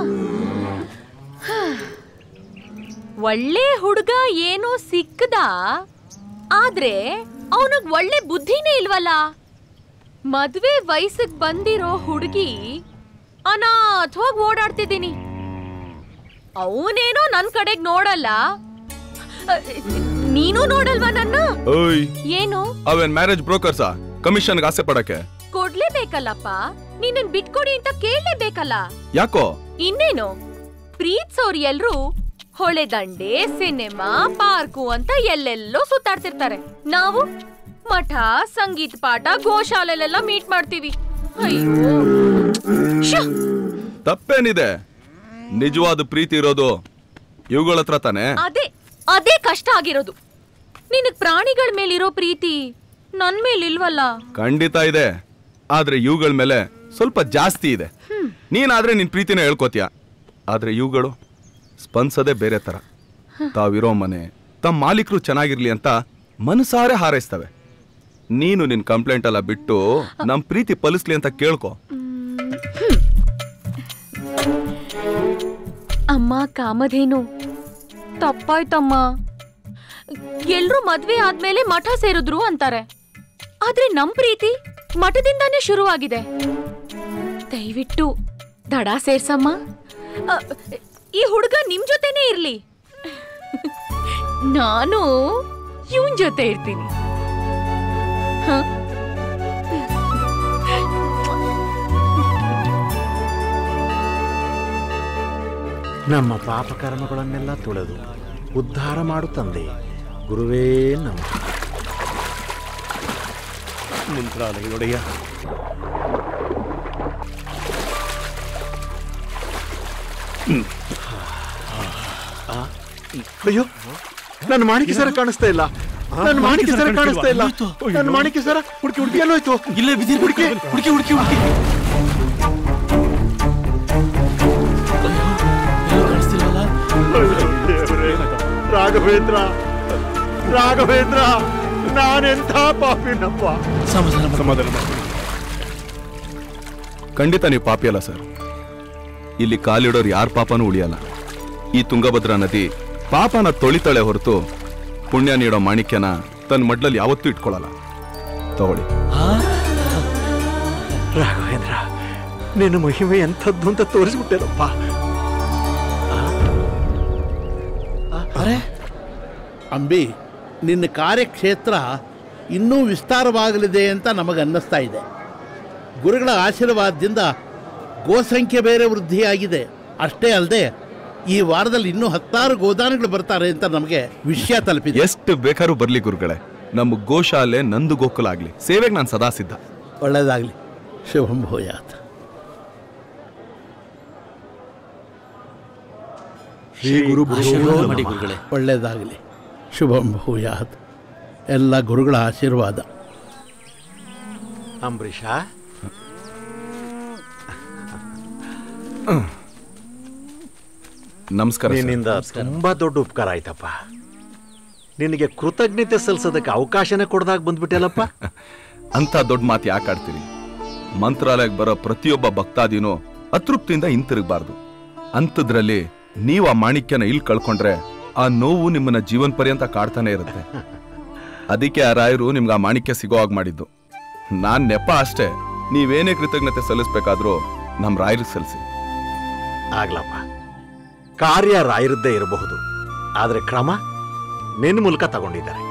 ಒಳ್ಳೆ ಹುಡುಗ ಏನೋ ಸಿಕ್ಕದ ಆದ್ರೆ ಅವನಿಗೆ ಒಳ್ಳೆ ಬುದ್ಧಿನೇ ಇಲ್ವಲ್ಲ ಮದ್ವೆ ವಯಸ್ಸಿಗೆ ಬಂದಿರೋ ಹುಡುಗಿ ಅನಾಥವಾಗಿ ಓಡಾಡ್ತಿದ್ದೀನಿ ಅವನೇನೋ ನನ್ ಕಡೆಗ್ ನೋಡಲ್ಲ ನೀನು ನೋಡಲ್ವಾ ನನ್ನ ಓಯ್ ಏನು ಅವೇನ್ ಮ್ಯಾರೇಜ್ ಬ್ರೋಕರ್ಸಾ ಕಮಿಷನ್ ಆಸೆ ಪಡಕ್ಕೆ ಕೊಡ್ಲೇಬೇಕಲ್ಲಪ್ಪ ನಿನ್ನ ಬಿಟ್ಕೊಡಿ ಅಂತ ಕೇಳಲೇಬೇಕಲ್ಲ ಯಾಕೋ ಇನ್ನೇನು ಪ್ರೀತ್ಸೋರ್ ಎಲ್ರು ಹೊಳೆ ದಂಡೆ ಸಿನಿಮಾ ಪಾರ್ಕು ಅಂತ ಎಲ್ಲೆಲ್ಲೋ ಸುತ್ತಾಡ್ತಿರ್ತಾರೆ ನಾವು ಮಠ ಸಂಗೀತ ಪಾಠ ಗೋಶಾಲೆಲೆಲ್ಲ ಮೀಟ್ ಮಾಡ್ತೀವಿ ಅಯ್ಯೋ ತಪ್ಪೇನಿದೆ ನಿಜವಾದ ಪ್ರೀತಿ ಇರೋದು ಇವುಗಳ ಹತ್ರ ತಾನೆ ಅದೇ ಅದೇ ಕಷ್ಟ ಆಗಿರೋದು ನಿನಗ್ ಪ್ರಾಣಿಗಳ ಮೇಲಿರೋ ಪ್ರೀತಿ ನನ್ ಮೇಲಿಲ್ವಲ್ಲ ಖಂಡಿತ ಇದೆ ಆದ್ರೆ ಇವುಗಳ ಮೇಲೆ ಸ್ವಲ್ಪ ಜಾಸ್ತಿ ಇದೆ ನೀನಾದ್ರೆ ನಿನ್ ಪ್ರೀತಿನ ಹೇಳ್ಕೋತೀಯ ಆದ್ರೆ ಇವುಗಳು ಸ್ಪಂದಿಸೋದೇ ಬೇರೆ ತರ ತಾವಿರೋ ಮನೆ ತಮ್ಮ ಮಾಲೀಕರು ಚೆನ್ನಾಗಿರ್ಲಿ ಅಂತ ಮನಸಾರೆ ಹಾರೈಸ್ತವೆ ನೀನು ನಿನ್ ಕಂಪ್ಲೇಂಟ್ ಎಲ್ಲ ಬಿಟ್ಟು ನಮ್ ಪ್ರೀತಿ ಫಲಿಸ್ಲಿ ಅಂತ ಕೇಳ್ಕೊ ಅಮ್ಮ ಕಾಮಧೇನು ತಪ್ಪಾಯ್ತಮ್ಮ ಎಲ್ರೂ ಮದ್ವೆ ಆದ್ಮೇಲೆ ಮಠ ಸೇರಿದ್ರು ಅಂತಾರೆ ಆದ್ರೆ ನಮ್ ಪ್ರೀತಿ ಮಠದಿಂದಾನೇ ಶುರುವಾಗಿದೆ ದಯವಿಟ್ಟು ದಡ ಸೇರ್ಸಮ್ಮ ಈ ಹುಡುಗ ನಿಮ್ ಜೊತೆನೇ ಇರ್ಲಿ, ನಾನು ಇವನ್ ಜೊತೆ ಇರ್ತೀನಿ. ನಮ್ಮ ಪಾಪ ಕರ್ಮಗಳನ್ನೆಲ್ಲ ತೊಳೆದು ಉದ್ಧಾರ ಮಾಡು ತಂದೆ ಗುರುವೇ ನಮ. ಮಂತ್ರಾಲಯದೊಡೆಯ ಅಯ್ಯೋ, ನನ್ನ ಮಾಣಿಕೆ ಸರ ಕಾಣಿಸ್ತಾ ಇಲ್ಲ. ನನ್ನ ಮಾಣಿಕೆ ಸರ ಕಾಣಿಸ್ತಾ ಇಲ್ಲ. ನನ್ನ ಮಾಣಿಕೆ ಸರ ಹುಡುಕಿ ಹುಡುಕಿ ಎಲ್ಲೋಯ್ತು? ಇಲ್ಲೇ ಬಿದ್ದಿ ಹುಡುಕಿ ಹುಡುಕಿ ಹುಡುಕಿ ಹುಡುಕಿ ರಾಘವೇಂದ್ರ, ರಾಘವೇಂದ್ರ, ನಾನೆಂಥ ಪಾಪಿನಪ್ಪ. ಸಮಾಧಾನ. ಖಂಡಿತ ನೀವು ಪಾಪಿ ಅಲ್ಲ ಸರ್. ಇಲ್ಲಿ ಕಾಲಿಡೋರು ಯಾರ ಪಾಪನೂ ಉಳಿಯಲ್ಲ. ಈ ತುಂಗಭದ್ರಾ ನದಿ ಪಾಪನ ತೊಳಿತಾಳೆ ಹೊರತು ಪುಣ್ಯ ನೀಡೋ ಮಾಣಿಕ್ಯನ ತನ್ನ ಮಡ್ಲಲ್ಲಿ ಯಾವತ್ತೂ ಇಟ್ಕೊಳ್ಳಲ್ಲ. ತಗೊಳ್ಳಿ. ರಾಘವೇಂದ್ರ, ನಿನ್ನ ಮಹಿಮೆ ಎಂಥದ್ದು ಅಂತ ತೋರಿಸ್ಬಿಟ್ಟೇನಪ್ಪ. ಅಂಬಿ, ನಿನ್ನ ಕಾರ್ಯಕ್ಷೇತ್ರ ಇನ್ನೂ ವಿಸ್ತಾರವಾಗಲಿದೆ ಅಂತ ನಮಗನ್ನಿಸ್ತಾ ಇದೆ. ಗುರುಗಳ ಆಶೀರ್ವಾದದಿಂದ ಗೋಸಂಖ್ಯೆ ಬೇರೆ ವೃದ್ಧಿಯಾಗಿದೆ. ಅಷ್ಟೇ ಅಲ್ಲದೆ ಈ ವಾರದಲ್ಲಿ ಇನ್ನೂ ಹತ್ತಾರು ಗೋದಾನಗಳು ಬರ್ತಾರೆ ಅಂತ ನಮಗೆ ವಿಷಯ ತಲುಪಿದೆ. ಎಷ್ಟು ಬೇಕಾದ್ರೂ ಬರ್ಲಿ ಗುರುಗಳೇ, ನಮ್ಮ ಗೋಶಾಲೆ ನಂದು ಗೋಕುಲ ಆಗ್ಲಿ. ಸೇವೆಗೆ ನಾನು ಸದಾ ಸಿದ್ಧ. ಒಳ್ಳೇದಾಗ್ಲಿ. ಶುಭಂ ಭೂಯಾತ್. ಶ್ರೀ ಗುರು ಮಾಡಿ ಗುರುಗಳೇ. ಒಳ್ಳೇದಾಗಲಿ. ಶುಭಂ ಭೂಯಾತ್. ಎಲ್ಲ ಗುರುಗಳ ಆಶೀರ್ವಾದ. ಅಂಬರೀಷ, ನಮಸ್ಕಾರ. ನಿನ್ನಿಂದ ತುಂಬಾ ದೊಡ್ಡ ಉಪಕಾರ ಆಯ್ತಪ್ಪ. ನಿನಗೆ ಕೃತಜ್ಞತೆ ಸಲ್ಲಿಸೋದಕ್ಕೆ ಅವಕಾಶನೇ ಕೊಡ್ದಾಗ ಬಂದ್ಬಿಟ್ಟೆಲ್ಲಪ್ಪ. ಅಂತ ದೊಡ್ಡ ಮಾತು ಯಾಕೆ ಆಡ್ತೀರಿ? ಮಂತ್ರಾಲಯಕ್ಕೆ ಬರೋ ಪ್ರತಿಯೊಬ್ಬ ಭಕ್ತಾದಿನೂ ಅತೃಪ್ತಿಯಿಂದ ಹಿಂತಿರುಗಬಾರ್ದು. ಅಂಥದ್ರಲ್ಲಿ ನೀವು ಆ ಮಾಣಿಕ್ಯನ ಇಲ್ಲಿ ಕಳ್ಕೊಂಡ್ರೆ ಆ ನೋವು ನಿಮ್ಮನ್ನ ಜೀವನ ಪರ್ಯಂತ ಕಾಡ್ತಾನೆ ಇರುತ್ತೆ. ಅದಕ್ಕೆ ಆ ರಾಯರು ನಿಮ್ಗೆ ಆ ಮಾಣಿಕ್ಯ ಸಿಗೋ ಹಾಗೆ ಮಾಡಿದ್ದು. ನಾನ್ ನೆಪ ಅಷ್ಟೇ. ನೀವೇನೇ ಕೃತಜ್ಞತೆ ಸಲ್ಲಿಸ್ಬೇಕಾದ್ರೂ ನಮ್ಮ ರಾಯರಿಗೆ ಸಲ್ಲಿಸಿ. ಆಗ್ಲಪ್ಪ, ಕಾರ್ಯ ರಾಯರದ್ದೇ ಇರಬಹುದು, ಆದ್ರೆ ಕ್ರಮ ನಿನ್ನ ಮೂಲಕ ತಗೊಂಡಿದ್ದಾರೆ.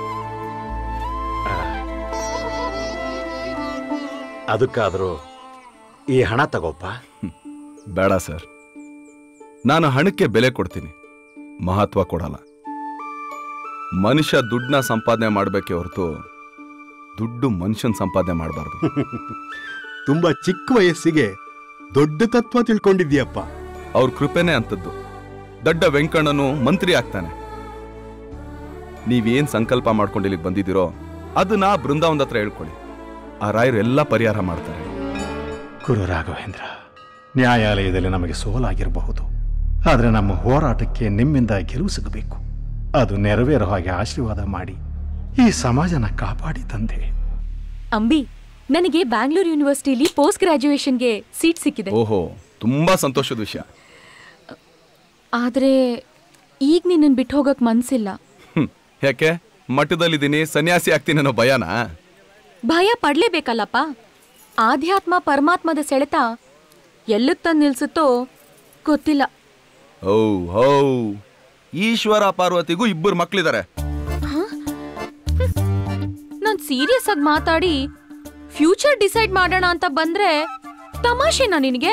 ಅದಕ್ಕಾದ್ರೂ ಈ ಹಣ ತಗೋಪ್ಪ. ಬೇಡ ಸರ್, ನಾನು ಹಣಕ್ಕೆ ಬೆಲೆ ಕೊಡ್ತೀನಿ, ಮಹತ್ವ ಕೊಡಲ್ಲ. ಮನುಷ್ಯ ದುಡ್ಡನ್ನ ಸಂಪಾದನೆ ಮಾಡಬೇಕೆ ಹೊರತು ದುಡ್ಡು ಮನುಷ್ಯನ ಸಂಪಾದನೆ ಮಾಡಬಾರ್ದು. ತುಂಬಾ ಚಿಕ್ಕ ವಯಸ್ಸಿಗೆ ದೊಡ್ಡ ತತ್ವ ತಿಳ್ಕೊಂಡಿದ್ಯಪ್ಪ. ಅವ್ರ ಕೃಪೆನೇ ಅಂತದ್ದು. ದೊಡ್ಡ ವೆಂಕಣ್ಣನು ಮಂತ್ರಿ ಆಗ್ತಾನೆ. ನೀವೇನ್ ಸಂಕಲ್ಪ ಮಾಡ್ಕೊಂಡು ಇಲ್ಲಿಗೆ ಬಂದಿದ್ದೀರೋ ಅದನ್ನ ಬೃಂದಾವನದ ಹತ್ರ ಹೇಳ್ಕೊಳ್ಳಿ. ಆ ರಾಯರು ಎಲ್ಲ ಪರಿಹಾರ ಮಾಡ್ತಾರೆ. ಗುರು ರಾಘವೇಂದ್ರ, ನ್ಯಾಯಾಲಯದಲ್ಲಿ ನಮಗೆ ಸೋಲಾಗಿರಬಹುದು, ಆದರೆ ನಮ್ಮ ಹೋರಾಟಕ್ಕೆ ನಿಮ್ಮಿಂದ ಗೆಲುವು ಸಿಗಬೇಕು. ಅದು ನೆರವೇರೋ ಹಾಗೆ ಆಶೀರ್ವಾದ ಮಾಡಿ ಈ ಸಮಾಜನ ಕಾಪಾಡಿ ತಂದೆ. ಅಂಬಿ, ನನಗೆ ಬ್ಯಾಂಗ್ಳೂರ್ ಯೂನಿವರ್ಸಿಟಿಲಿ ಪೋಸ್ಟ್ ಗ್ರಾಜುಯೇಷನ್ಗೆ ಸೀಟ್ ಸಿಕ್ಕಿದೆ. ಓಹೋ, ತುಂಬಾ ಸಂತೋಷದ ವಿಷಯ. ಆದ್ರೆ ಈಗ ನಿನ್ನನ್ ಬಿಟ್ಟು ಹೋಗಕ್ ಮನ್ಸಿಲ್ಲ. ಯಾಕೆ? ಮಠದಲ್ಲಿದ್ದೀನಿ, ಸನ್ಯಾಸಿ ಆಗ್ತೀನಿ ಅನ್ನೋ ಭಯನಾ? ಭಯ ಪಡ್ಲೇಬೇಕಲ್ಲಪ್ಪ. ಆಧ್ಯಾತ್ಮ ಪರಮಾತ್ಮದ ಸೆಳೆತ ಎಲ್ಲಕ್ ತಂದು ನಿಲ್ಸುತ್ತೋ ಗೊತ್ತಿಲ್ಲ. ಓ ಹೋ, ಈಶ್ವರ ಪಾರ್ವತಿಗೂ ಇಬ್ಬರು ಮಕ್ಳಿದ್ದಾರೆ. ನಾನ್ ಸೀರಿಯಸ್ ಆಗಿ ಮಾತಾಡಿ ಫ್ಯೂಚರ್ ಡಿಸೈಡ್ ಮಾಡೋಣ ಅಂತ ಬಂದ್ರೆ ತಮಾಷೆನಾ ನಿನಗೆ?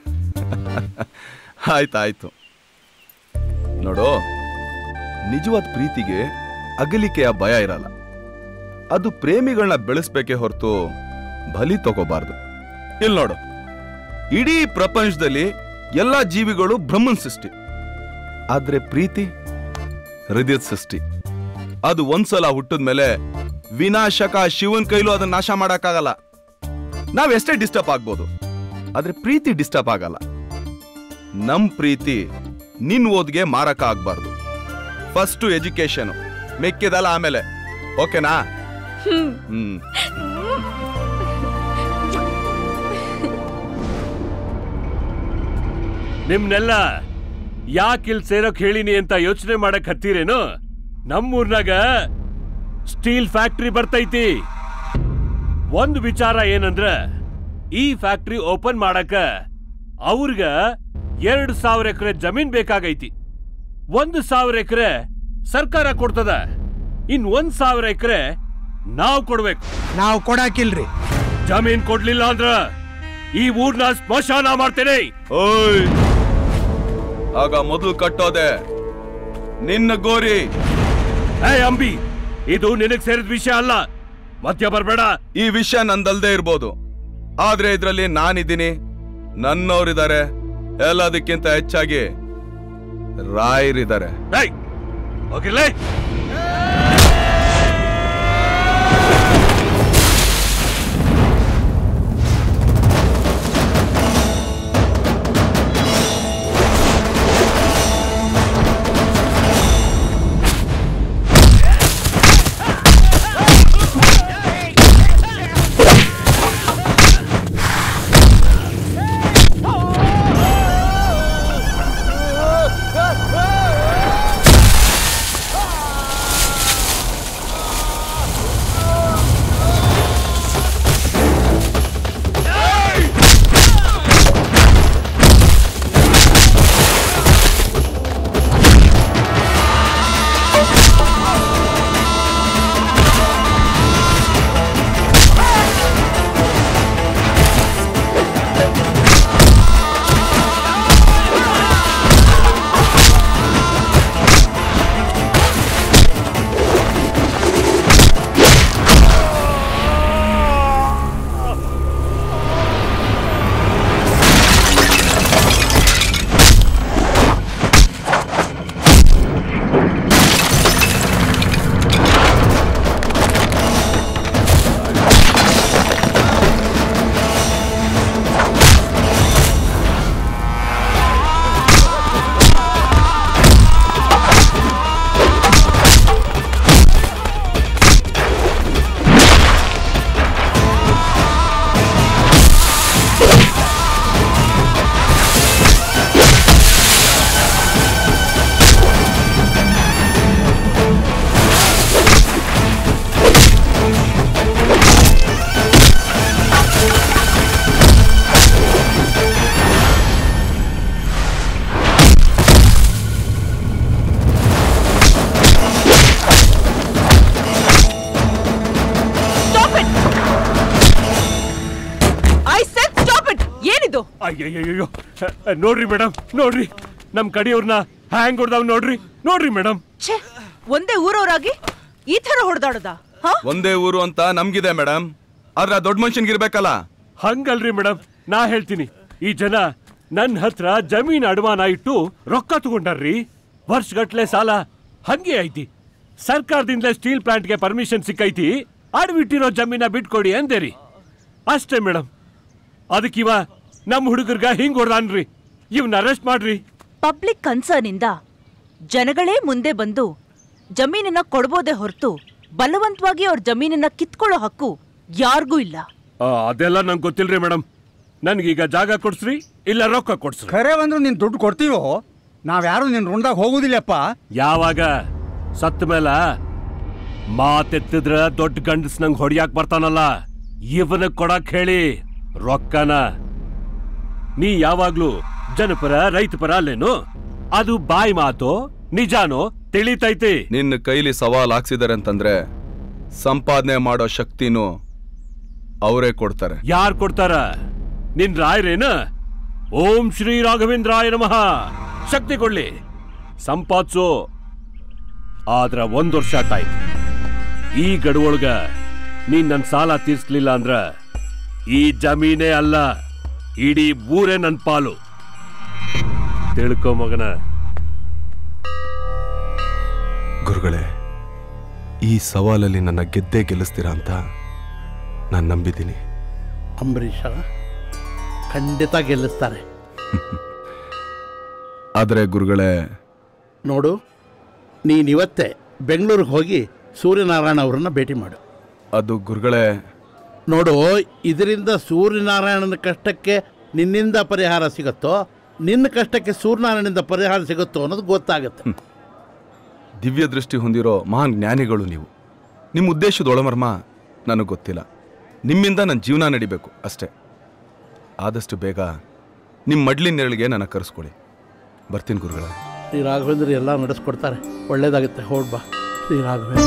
ಆಯ್ತಾಯ್ತು. ನೋಡು, ನಿಜವಾದ ಪ್ರೀತಿಗೆ ಅಗಲಿಕೆಯ ಭಯ ಇರಲ್ಲ. ಅದು ಪ್ರೇಮಿಗಳನ್ನ ಬೆಳೆಸ್ಬೇಕೇ ಹೊರತು ಬಲಿ ತಗೋಬಾರ್ದು. ಇಲ್ಲಿ ನೋಡು, ಇಡೀ ಪ್ರಪಂಚದಲ್ಲಿ ಎಲ್ಲಾ ಜೀವಿಗಳು ಬ್ರಹ್ಮನ್ ಸೃಷ್ಟಿ, ಆದ್ರೆ ಪ್ರೀತಿ ಹೃದಯದ ಸೃಷ್ಟಿ. ಅದು ಒಂದ್ಸಲ ಹುಟ್ಟಿದ್ಮೇಲೆ ವಿನಾಶಕ ಶಿವನ್ ಕೈಲೂ ಅದನ್ನ ನಾಶ ಮಾಡಕ್ಕಾಗಲ್ಲ. ನಾವೆಷ್ಟೇ ಡಿಸ್ಟರ್ಬ್ ಆಗ್ಬೋದು, ಆದ್ರೆ ಪ್ರೀತಿ ಡಿಸ್ಟರ್ಬ್ ಆಗಲ್ಲ. ನಮ್ ಪ್ರೀತಿ ನಿನ್ ಓದ್ಗೆ ಮಾರಕ ಆಗ್ಬಾರ್ದು. ಫಸ್ಟ್ ಎಜುಕೇಶನ್, ಮೆಕ್ಕಿದಲ್ಲ ಆಮೇಲೆ. ಓಕೆನಾ? ಹ್ಮ್. ನಿಮ್ನೆಲ್ಲ ಯಾಕಿಲ್ ಸೇರೋಕ್ ಹೇಳಿನಿ ಅಂತ ಯೋಚನೆ ಮಾಡಕ್ ಹತ್ತೀರೇನು? ನಮ್ಮೂರ್ನಾಗ ಸ್ಟೀಲ್ ಫ್ಯಾಕ್ಟ್ರಿ ಬರ್ತೈತಿ. ಒಂದು ವಿಚಾರ ಏನಂದ್ರ, ಈ ಫ್ಯಾಕ್ಟ್ರಿ ಓಪನ್ ಮಾಡಕ ಅವ್ರಿಗ ಎರಡು ಸಾವಿರ ಎಕರೆ ಜಮೀನ್ ಬೇಕಾಗೈತಿ. ಒಂದು ಸಾವಿರ ಎಕರೆ ಸರ್ಕಾರ ಕೊಡ್ತದ, ಇನ್ ಒಂದ್ ಸಾವಿರ ಎಕರೆ ನಾವು ಕೊಡ್ಬೇಕು. ನಾವು ಕೊಡಾಕಿಲ್ರಿ. ಜಮೀನ್ ಕೊಡ್ಲಿಲ್ಲ ಅಂದ್ರ ಈ ಊರ್ನ ಸ್ಮಶಾನ ಮಾಡ್ತೇನೆ. ಓಯ್, ಆಗ ಮೊದಲು ಕಟ್ಟೋದೆ ನಿನ್ನ ಗೋರಿ. ಏ ಅಂಬಿ, ಇದು ನಿನಗ್ ಸೇರಿದ ವಿಷಯ ಅಲ್ಲ, ಮಧ್ಯ ಬರ್ಬೇಡ. ಈ ವಿಷಯ ನಂದಲ್ದೇ ಇರ್ಬೋದು, ಆದ್ರೆ ಇದ್ರಲ್ಲಿ ನಾನಿದ್ದೀನಿ, ನನ್ನವರಿದ್ದಾರೆ, ಎಲ್ಲದಕ್ಕಿಂತ ಹೆಚ್ಚಾಗಿ ರಾಯರಿದ್ದಾರೆ. ಹೋಗಿರ್ಲೇ. ಅಯ್ಯಯ್ಯೋ, ನೋಡ್ರಿ ಮೇಡಮ್, ನೋಡ್ರಿ ನಮ್ ಕಡಿಯವ್ರನ್ನ ಹ್ಯಾಂಗ್ ಹೊಡ್ದಾವ್ ನೋಡ್ರಿ, ನೋಡ್ರಿ ಮೇಡಮ್. ಒಂದೇ ಊರವರಾಗಿ ಈ ತರ ಹೊಡೆದಾಡದ? ಒಂದೇ ಊರು ಅಂತ ನಮ್ಗಿದೆ ಮೇಡಮ್, ಆದ್ರೆ ದೊಡ್ಡ ಮನುಷ್ಯನ್ಗಿರ್ಬೇಕಲ್ಲ. ಹಂಗಲ್ರಿ ಮೇಡಮ್, ನಾ ಹೇಳ್ತೀನಿ, ಈ ಜನ ನನ್ ಹತ್ರ ಜಮೀನ್ ಅಡಮಾನ ಇಟ್ಟು ರೊಕ್ಕ ತಗೊಂಡಾರ್ರಿ. ವರ್ಷಗಟ್ಲೆ ಸಾಲ ಹಂಗೆ ಐತಿ. ಸರ್ಕಾರದಿಂದ ಸ್ಟೀಲ್ ಪ್ಲಾಂಟ್ಗೆ ಪರ್ಮಿಷನ್ ಸಿಕ್ಕೈತಿ, ಅಡ್ಬಿಟ್ಟಿರೋ ಜಮೀನ ಬಿಟ್ಕೊಡಿ ಅಂದೇರಿ. ಅಷ್ಟೇ ಮೇಡಮ್. ಅದಕ್ಕಿವ ನಮ್ ಹುಡುಗರ್ಗ ಹಿಂಗ್ ಹೊಡ್ದಾನ್ರಿ, ಇವ್ನ ಅರೆಸ್ಟ್ ಮಾಡ್ರಿ. ಪಬ್ಲಿಕ್ ಕನ್ಸರ್ನ್ ಇಂದ ಜನಗಳೇ ಮುಂದೆ ಬಂದು ಜಮೀನನ್ನ ಕೊಡ್ಬೋದೇ ಹೊರತು ಬಲವಂತವಾಗಿ ಅವ್ರ ಜಮೀನನ್ನ ಕಿತ್ಕೊಳ್ಳೋ ಹಕ್ಕು ಯಾರಿಗೂ ಇಲ್ಲ. ಅದೆಲ್ಲ ನಂಗೆ ಗೊತ್ತಿಲ್ರಿ ಮೇಡಮ್. ನನ್ಗೀಗ ಜಾಗ ಕೊಡ್ಸ್ರಿ, ಇಲ್ಲ ರೊಕ್ಕ ಕೊಡ್ಸ್ರಿ. ಖರೆ ಬಂದ್ರು ನೀನ್ ದುಡ್ಡು ಕೊಡ್ತೀವೋ, ನಾವ್ಯಾರು ನಿನ್ ರುಂಡಾಗ ಹೋಗುದಿಲ್ಲಪ್ಪ. ಯಾವಾಗ ಸತ್ತ ಮೇಲ ಮಾತೆತ್ತಿದ್ರ ದೊಡ್ಡ ಗಂಡಸ್ ನಂಗೆ ಹೊಡಿಯಾಕ್ ಬರ್ತಾನಲ್ಲ, ಇವನ ಕೊಡಕ್ ಹೇಳಿ ರೊಕ್ಕನ. ನೀ ಯಾವಾಗ್ಲೂ ಜನಪರ ರೈತ ಪರ ಅಲ್ಲೇನು? ಅದು ಬಾಯಿ ಮಾತು ನಿಜಾನೋ ತಿಳಿತೈತಿ. ನಿನ್ನ ಕೈಲಿ ಸವಾಲ್ ಹಾಕ್ಸಿದಾರೆ ಅಂತಂದ್ರೆ ಸಂಪಾದನೆ ಮಾಡೋ ಶಕ್ತಿನೂ ಅವರೇ ಕೊಡ್ತಾರೆ. ಯಾರು ಕೊಡ್ತಾರ? ನಿನ್ ರಾಯರೇನ? ಓಂ ಶ್ರೀ ರಾಘವೇಂದ್ರಾಯ ನಮಃ. ಶಕ್ತಿ ಕೊಡ್ಲಿ, ಸಂಪಾದಿಸು. ಆದ್ರ ಒಂದ್ ವರ್ಷ ಆಯ್ತು. ಈ ಗಡುವೊಳಗ ನೀನ್ ನನ್ ಸಾಲ ತೀರ್ಸ್ಲಿಲ್ಲ ಅಂದ್ರ ಈ ಜಮೀನೇ ಅಲ್ಲ, ಇಡೀ ಊರೇ ನನ್ ಪಾಲು. ತಿಳ್ಕೊ ಮಗನ. ಗುರುಗಳೇ, ಈ ಸವಾಲಲ್ಲಿ ನನ್ನ ಗೆದ್ದೇ ಗೆಲ್ಲಿಸ್ತೀರಾ ಅಂತ ನಾನು ನಂಬಿದ್ದೀನಿ. ಅಂಬರೀಷ ಖಂಡಿತ ಗೆಲ್ಲಿಸ್ತಾರೆ. ಆದರೆ ಗುರುಗಳೇ, ನೋಡು, ನೀನಿವತ್ತೇ ಬೆಂಗಳೂರಿಗೆ ಹೋಗಿ ಸೂರ್ಯನಾರಾಯಣ ಅವರನ್ನ ಭೇಟಿ ಮಾಡು. ಅದು ಗುರುಗಳೇ, ನೋಡು, ಇದರಿಂದ ಸೂರ್ಯನಾರಾಯಣನ ಕಷ್ಟಕ್ಕೆ ನಿನ್ನಿಂದ ಪರಿಹಾರ ಸಿಗುತ್ತೋ, ನಿನ್ನ ಕಷ್ಟಕ್ಕೆ ಸೂರ್ಯನಾರಾಯಣನಿಂದ ಪರಿಹಾರ ಸಿಗುತ್ತೋ ಅನ್ನೋದು ಗೊತ್ತಾಗುತ್ತೆ. ದಿವ್ಯ ದೃಷ್ಟಿ ಹೊಂದಿರೋ ಮಹಾನ್ ಜ್ಞಾನಿಗಳು ನೀವು. ನಿಮ್ಮ ಉದ್ದೇಶದ ಒಳಮರ್ಮ ನನಗೆ ಗೊತ್ತಿಲ್ಲ. ನಿಮ್ಮಿಂದ ನನ್ನ ಜೀವನ ನಡಿಬೇಕು ಅಷ್ಟೇ. ಆದಷ್ಟು ಬೇಗ ನಿಮ್ಮ ಮಡ್ಲಿನ ನೆರಳಿಗೆ ನನ್ನ ಕರೆಸ್ಕೊಳ್ಳಿ. ಬರ್ತೀನಿ ಗುರುಗಳ. ಶ್ರೀ ರಾಘವೇಂದ್ರ ಎಲ್ಲ ನಡೆಸ್ಕೊಡ್ತಾರೆ. ಒಳ್ಳೇದಾಗುತ್ತೆ. ಹೊರಡ್ಬಾ ಶ್ರೀ ರಾಘವೇಂದ್ರ.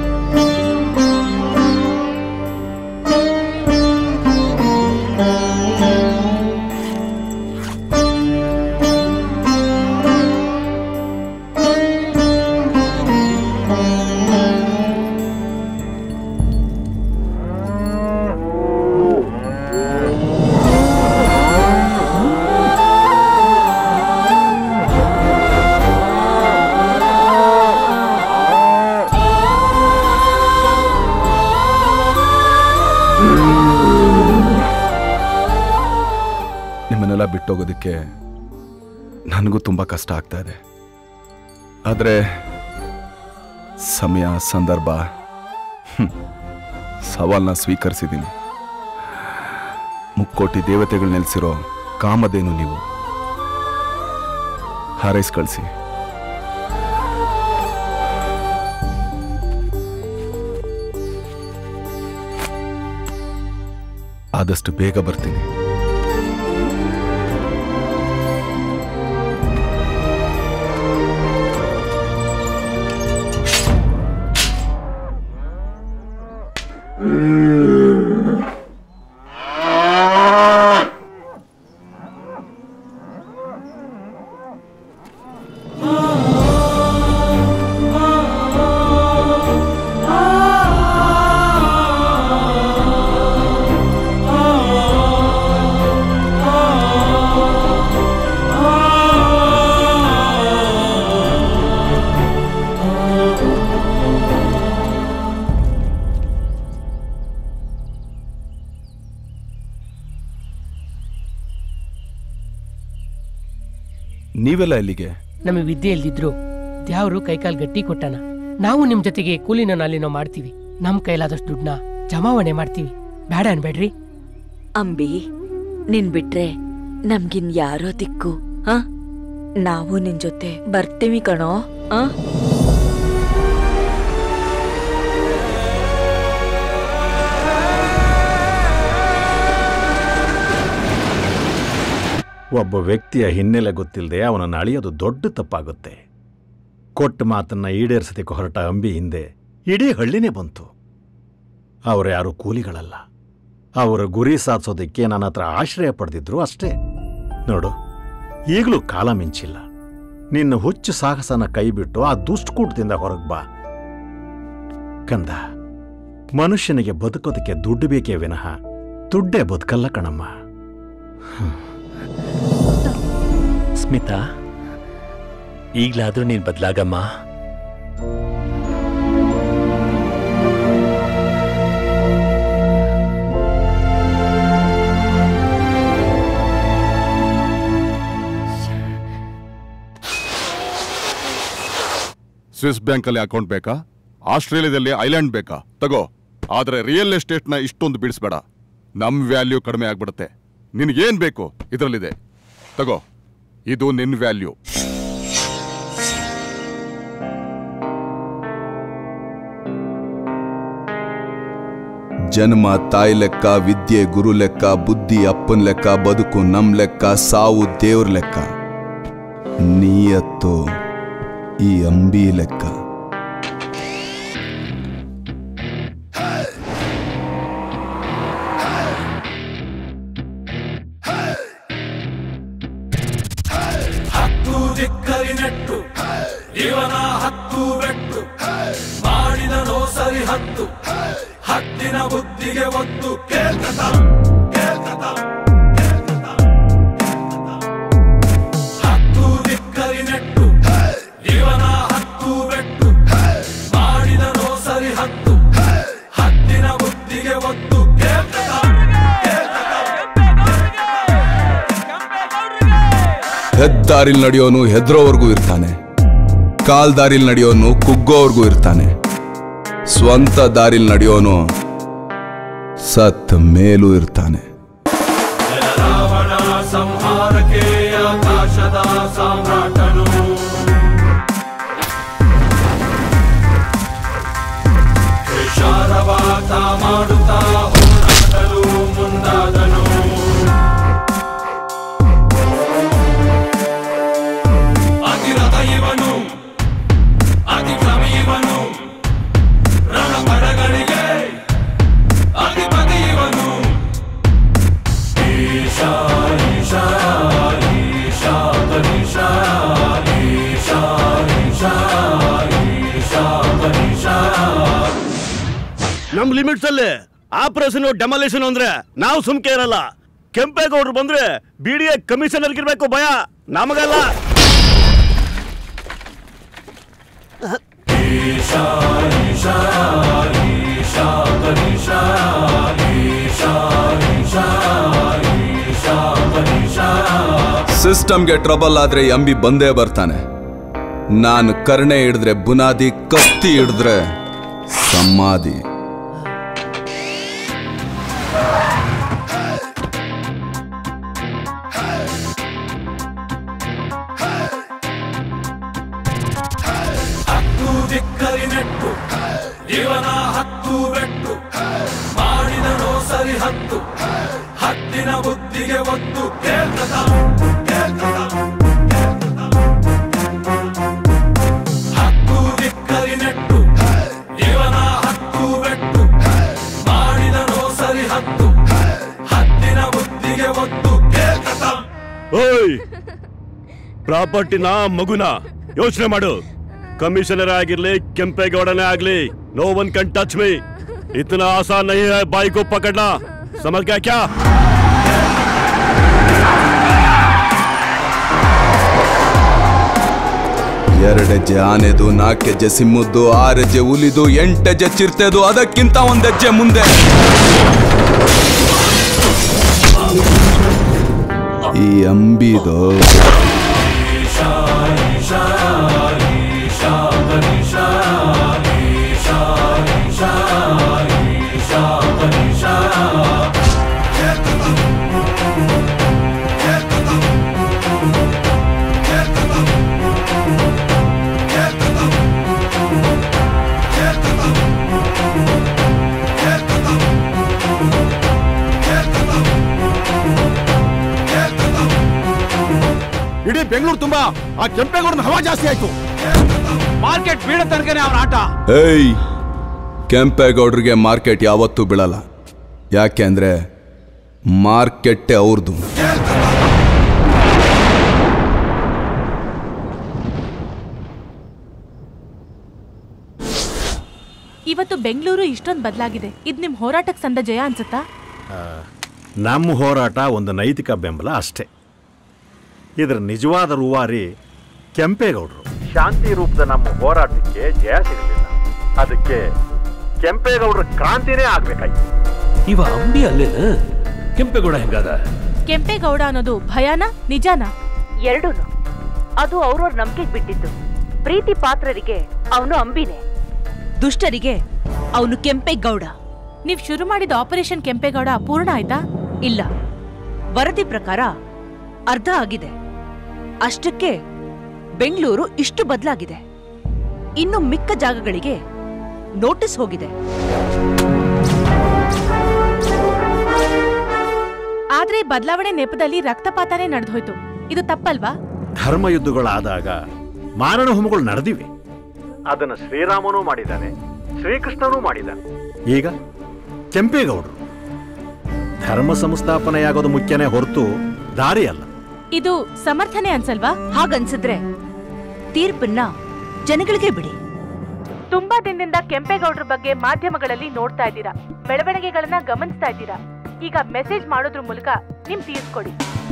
ಬಿಟ್ಟೋಗೋದಕ್ಕೆ ನನಗೂ ತುಂಬ ಕಷ್ಟ ಆಗ್ತಾ ಇದೆ. ಆದರೆ ಸಮಯ ಸಂದರ್ಭ ಸವಾಲನ್ನ ಸ್ವೀಕರಿಸಿದ್ದೀನಿ. ಮುಕ್ಕೋಟಿ ದೇವತೆಗಳು ನೆಲೆಸಿರೋ ಕಾಮಧೇನು ನೀವು. ಹಾರೈಸಿ ಕಳಿಸಿ. ಆದಷ್ಟು ಬೇಗ ಬರ್ತೀನಿ. ನೀವೆಲ್ಲ ಎಲ್ಲಿಗೆ? ನಮಗೆ ವಿದ್ಯೆ ಇಲ್ದಿದ್ರು ದ್ಯಾವ್ರು ಕೈಕಾಲ್ ಗಟ್ಟಿ ಕೊಟ್ಟಾನ. ನಾವು ನಿಮ್ ಜೊತೆಗೆ ಕೂಲಿನ ನಾಲಿನೋ ಮಾಡ್ತೀವಿ. ನಮ್ ಕೈಲಾದಷ್ಟು ದುಡ್ಡನ್ನ ಜಮಾವಣೆ ಮಾಡ್ತೀವಿ. ಬೇಡ ಅನ್ಬೇಡ್ರಿ. ಅಂಬಿ, ನಿನ್ ಬಿಟ್ರೆ ನಮ್ಗಿನ್ ಯಾರೋ ದಿಕ್ಕು. ಹ ನಾವು ನಿನ್ ಜೊತೆ ಬರ್ತೀವಿ ಕಣೋ. ಆ ಒಬ್ಬ ವ್ಯಕ್ತಿಯ ಹಿನ್ನೆಲೆ ಗೊತ್ತಿಲ್ಲದೆ ಅವನನ್ನು ಅಳಿಯೋದು ದೊಡ್ಡ ತಪ್ಪಾಗುತ್ತೆ. ಕೊಟ್ಟ ಮಾತನ್ನ ಈಡೇರಿಸೋದಕ್ಕೆ ಹೊರಟ ಅಂಬಿ ಹಿಂದೆ ಇಡೀ ಹಳ್ಳಿನೇ ಬಂತು. ಅವರು ಯಾರು ಕೂಲಿಗಳಲ್ಲ. ಅವರ ಗುರಿ ಸಾಧಿಸೋದಕ್ಕೆ ನನ್ನ ಹತ್ರ ಆಶ್ರಯ ಪಡೆದಿದ್ರು ಅಷ್ಟೇ. ನೋಡು, ಈಗಲೂ ಕಾಲ ಮಿಂಚಿಲ್ಲ. ನಿನ್ನ ಹುಚ್ಚು ಸಾಹಸನ ಕೈಬಿಟ್ಟು ಆ ದುಷ್ಟಕೂಟದಿಂದ ಹೊರಗೆ ಬಾ ಕಂದ. ಮನುಷ್ಯನಿಗೆ ಬದುಕೋದಕ್ಕೆ ದುಡ್ಡು ಬೇಕೇ ವಿನಃ ದುಡ್ಡೇ ಬದುಕಲ್ಲ ಕಣಮ್ಮ. ಸ್ಮಿತಾ, ಈಗ್ಲಾದ್ರೂ ನೀನ್ ಬದಲಾಗಮ್ಮ. ಸ್ವಿಸ್ ಬ್ಯಾಂಕಲ್ಲಿ ಅಕೌಂಟ್ ಬೇಕಾ? ಆಸ್ಟ್ರೇಲಿಯಾದಲ್ಲಿ ಐಲ್ಯಾಂಡ್ ಬೇಕಾ? ತಗೋ. ಆದ್ರೆ ರಿಯಲ್ ಎಸ್ಟೇಟ್ನ ಇಷ್ಟೊಂದು ಬಿಡಿಸ್ಬೇಡ. ನಮ್ ವ್ಯಾಲ್ಯೂ ಕಡಿಮೆ ಆಗ್ಬಿಡುತ್ತೆ. ನಿನ್ಗೇನ್ ಬೇಕು ಇದರಲ್ಲಿದೆ, ತಗೋ. ಇದು ನಿನ್ ವ್ಯಾಲ್ಯೂ. ಜನ್ಮ ತಾಯಿ ಲೆಕ್ಕ, ವಿದ್ಯೆ ಗುರು ಲೆಕ್ಕ, ಬುದ್ಧಿ ಅಪ್ಪನ್ ಲೆಕ್ಕ, ಬದುಕು ನಮ್ ಲೆಕ್ಕ, ಸಾವು ದೇವ್ರ ಲೆಕ್ಕ, ನೀಯತ್ತು ಈ ಅಂಬಿ ಲೆಕ್ಕ. ಹತ್ತು ದಿಕ್ಕರಿನೆಟ್ಟು ಇವನ ಹತ್ತು ಬೆಟ್ಟು ಮಾಡಿದನೋ ಸರಿ ಹತ್ತು ಹತ್ತಿನ ಬುದ್ಧಿಗೆ ಒತ್ತು ಕೇಳ್ಕತ ಕೇಳ್ಕತ ಹತ್ತು ದಿಕ್ಕರಿನೆಟ್ಟು ಇವನ ಹತ್ತು ಬೆಟ್ಟು ಮಾಡಿದನೋ ಸರಿ ಹತ್ತು ಹತ್ತಿನ ಬುದ್ಧಿಗೆ ಒತ್ತು ಕೇಳ್ಕತ ಹೆದ್ದಾರಿಲ್ ನಡೆಯೋನು ಹೆದ್ರೋವರೆಗೂ ಇರ್ತಾನೆ, ಕಾಲ್ ದಾರಿಲ್ ನಡೆಯೋನು ಕುಗ್ಗೋವರೆಗೂ ಇರ್ತಾನೆ, ಸ್ವಂತ ದಾರಿಲ್ ನಡೆಯೋನು ಸತ್ ಮೇಲೂ ಇರ್ತಾನೆ. ರಾವಣ ಸಂಹಾರಕ್ಕೆ ಆಕಾಶದ ಸಾಮ್ರಾಟನು ವಿಶಾರವಾತ ಮಾಡುತ್ತಾ ಹೋರಾಡಲು ಮುಂದಾದನು. ನಮ್ ಲಿಮಿಟ್ಸ್ ಅಲ್ಲಿ ಆಪರೇಷನ್ ಡೆಮಾಲಿಷನ್ ಅಂದ್ರೆ ನಾವು ಸುಮ್ಕೆ ಇರಲ್ಲ. ಕೆಂಪೇಗೌಡರು ಬಂದ್ರೆ ಬಿಡಿಎ ಕಮಿಷನರ್ಗಿರ್ಬೇಕು ಭಯ, ನಮಗಲ್ಲ. ಈಶಾ ಈಶಾ ಈಶಾ ಈಶಾ ಈಶಾ ಈಶಾ ಈಶಾ ಈಶಾ. ಸಿಸ್ಟಮ್ಗೆ ಟ್ರಬಲ್ ಆದ್ರೆ ಅಂಬಿ ಬಂದೇ ಬರ್ತಾನೆ. ನಾನು ಕರ್ಣೆ ಹಿಡಿದ್ರೆ ಬುನಾದಿ, ಕತ್ತಿ ಹಿಡಿದ್ರೆ ಸಮಾಧಿ. ಹತ್ತು ದಿಕ್ಕರಿನೆಟ್ಟು ಇವನ ಹತ್ತು ಬೆಟ್ಟು ಮಾಡಿದನೋ ಸರಿ ಹತ್ತು ಹತ್ತಿನ ಬುದ್ಧಿಗೆ ಒತ್ತು ಕೇಳ್ಕತ ಕೇಳ್ಕತ ಹತ್ತು ದಿಕ್ಕರಿನೆಟ್ಟು ಇವನ ಹತ್ತು ಬೆಟ್ಟು ಮಾಡಿದನೋ ಸರಿ ಹತ್ತು ಹತ್ತಿನ ಬುದ್ಧಿಗೆ ಒತ್ತು ಕೇಳ್ಕತ. ಓಯ್ ಪ್ರಾಪರ್ಟಿನ ಮಗುನ ಯೋಚನೆ ಮಾಡು. ಕಮಿಷನರ್ ಆಗಿರ್ಲಿ ಕೆಂಪೇಗೌಡನೇ ಆಗ್ಲಿ, no one can touch me. इतना आसान नहीं है बाई को पकड़ना, समझ गया क्या? ಎರಡೆಜ್ಜೆ ಆನೆದು, ನಾಲ್ಕೆಜ್ಜೆ ಸಿಮ್ಮದ್ದು, ಆರೆಜ್ಜೆ ಹುಲಿದು, ಎಂಟೆಜ್ಜೆ ಚಿರ್ತೆದು, ಅದಕ್ಕಿಂತ ಒಂದೆಜ್ಜೆ ಮುಂದೆ. ಈ ಅಂಬಿದು ಈಶಾ ಈಶಾ ಈಶಾ ಈಶಾ ಈಶಾ ಈಶಾ ಈಶಾ ಈಶಾ. ಇಡೀ ಬೆಂಗಳೂರು ತುಂಬಾ ಆ ಕೆಂಪೇಗೌಡನ ಹವಾ ಜಾಸ್ತಿ ಆಯ್ತು. ಮಾರ್ಕೆಟ್ ಬೀಳ ತನಕನೇ ಅವನ ಆಟ. ಏಯ್, ಕೆಂಪೇಗೌಡರಿಗೆ ಮಾರ್ಕೆಟ್ ಯಾವತ್ತೂ ಬೀಳಲ್ಲ. ಯಾಕೆ ಅಂದ್ರೆ ಮಾರ್ಕೆಟ್ಟೇ ಅವ್ರದ್ದು. ಇವತ್ತು ಬೆಂಗಳೂರು ಇಷ್ಟೊಂದು ಬದಲಾಗಿದೆ. ಇದು ನಿಮ್ ಹೋರಾಟಕ್ಕೆ ಸಂದ ಜಯ ಅನ್ಸುತ್ತಾ? ನಮ್ಮ ಹೋರಾಟ ಒಂದು ನೈತಿಕ ಬೆಂಬಲ ಅಷ್ಟೇ. ಇದರ ನಿಜವಾದ ರೂವಾರಿ ಕೆಂಪೇಗೌಡರು. ಶಾಂತಿ ರೂಪದ ನಮ್ಮ ಹೋರಾಟಕ್ಕೆ ಜಯ ಸಿಗಲಿಲ್ಲ. ಅದಕ್ಕೆ ಕೆಂಪೇಗೌಡರ ಕ್ರಾಂತಿನೇ ಆಗ್ಬೇಕಾಯ್ತು. ಇವ ಅಂಬಿ ಅಲ್ಲೇನ? ಕೆಂಪೇಗೌಡ ಹೆಂಗಾದ? ಕೆಂಪೇಗೌಡ ಅನ್ನೋದು ಭಯಾನ ನಿಜಾನ? ಎರಡೂ. ಅದು ಅವ್ರವ್ರ ನಂಬಿಕೆಗೆ ಬಿಟ್ಟಿದ್ದು. ಪ್ರೀತಿ ಪಾತ್ರರಿಗೆ ಅವನು ಅಂಬಿನೇ, ದುಷ್ಟರಿಗೆ ಅವನು ಕೆಂಪೇಗೌಡ. ನೀವ್ ಶುರು ಮಾಡಿದ ಆಪರೇಷನ್ ಕೆಂಪೇಗೌಡ ಪೂರ್ಣ ಆಯ್ತಾ? ಇಲ್ಲ, ವರದಿ ಪ್ರಕಾರ ಅರ್ಧ ಆಗಿದೆ. ಅಷ್ಟಕ್ಕೆ ಬೆಂಗಳೂರು ಇಷ್ಟು ಬದಲಾಗಿದೆ. ಇನ್ನು ಮಿಕ್ಕ ಜಾಗಗಳಿಗೆ ನೋಟಿಸ್ ಹೋಗಿದೆ. ಆದ್ರೆ ಬದಲಾವಣೆ ನೆಪದಲ್ಲಿ ರಕ್ತಪಾತನೇ ನಡೆದೋಯ್ತು. ಇದು ತಪ್ಪಲ್ವಾ? ಧರ್ಮಯುದ್ಧಗಳಾದಾಗ ಮಾರಣ ಹೋಮಗಳು ನಡೆದಿವೆ. ಅದನ್ನು ಶ್ರೀರಾಮನೂ ಮಾಡಿದ್ದಾನೆ, ಶ್ರೀಕೃಷ್ಣನೂ ಮಾಡಿದ್ದಾನೆ. ಈಗ ಕೆಂಪೇಗೌಡರು. ಧರ್ಮ ಸಂಸ್ಥಾಪನೆಯಾಗೋದು ಮುಖ್ಯನೇ ಹೊರತು ದಾರಿ ಅಲ್ಲ. ಇದು ಸಮರ್ಥನೆ ಅನ್ಸಲ್ವಾ? ಹಾಗನ್ಸಿದ್ರೆ ತೀರ್ಪನ್ನ ಜನಗಳಿಗೆ ಬಿಡಿ. ತುಂಬಾ ದಿನದಿಂದ ಕೆಂಪೇಗೌಡರ ಬಗ್ಗೆ ಮಾಧ್ಯಮಗಳಲ್ಲಿ ನೋಡ್ತಾ ಇದ್ದೀರಾ, ಬೆಳವಣಿಗೆಗಳನ್ನ ಗಮನಿಸ್ತಾ ಇದ್ದೀರಾ. ಈಗ ಮೆಸೇಜ್ ಮಾಡೋದ್ರ ಮೂಲಕ ನಿಮ್ ತೀರ್ಸ್ಕೊಡಿ.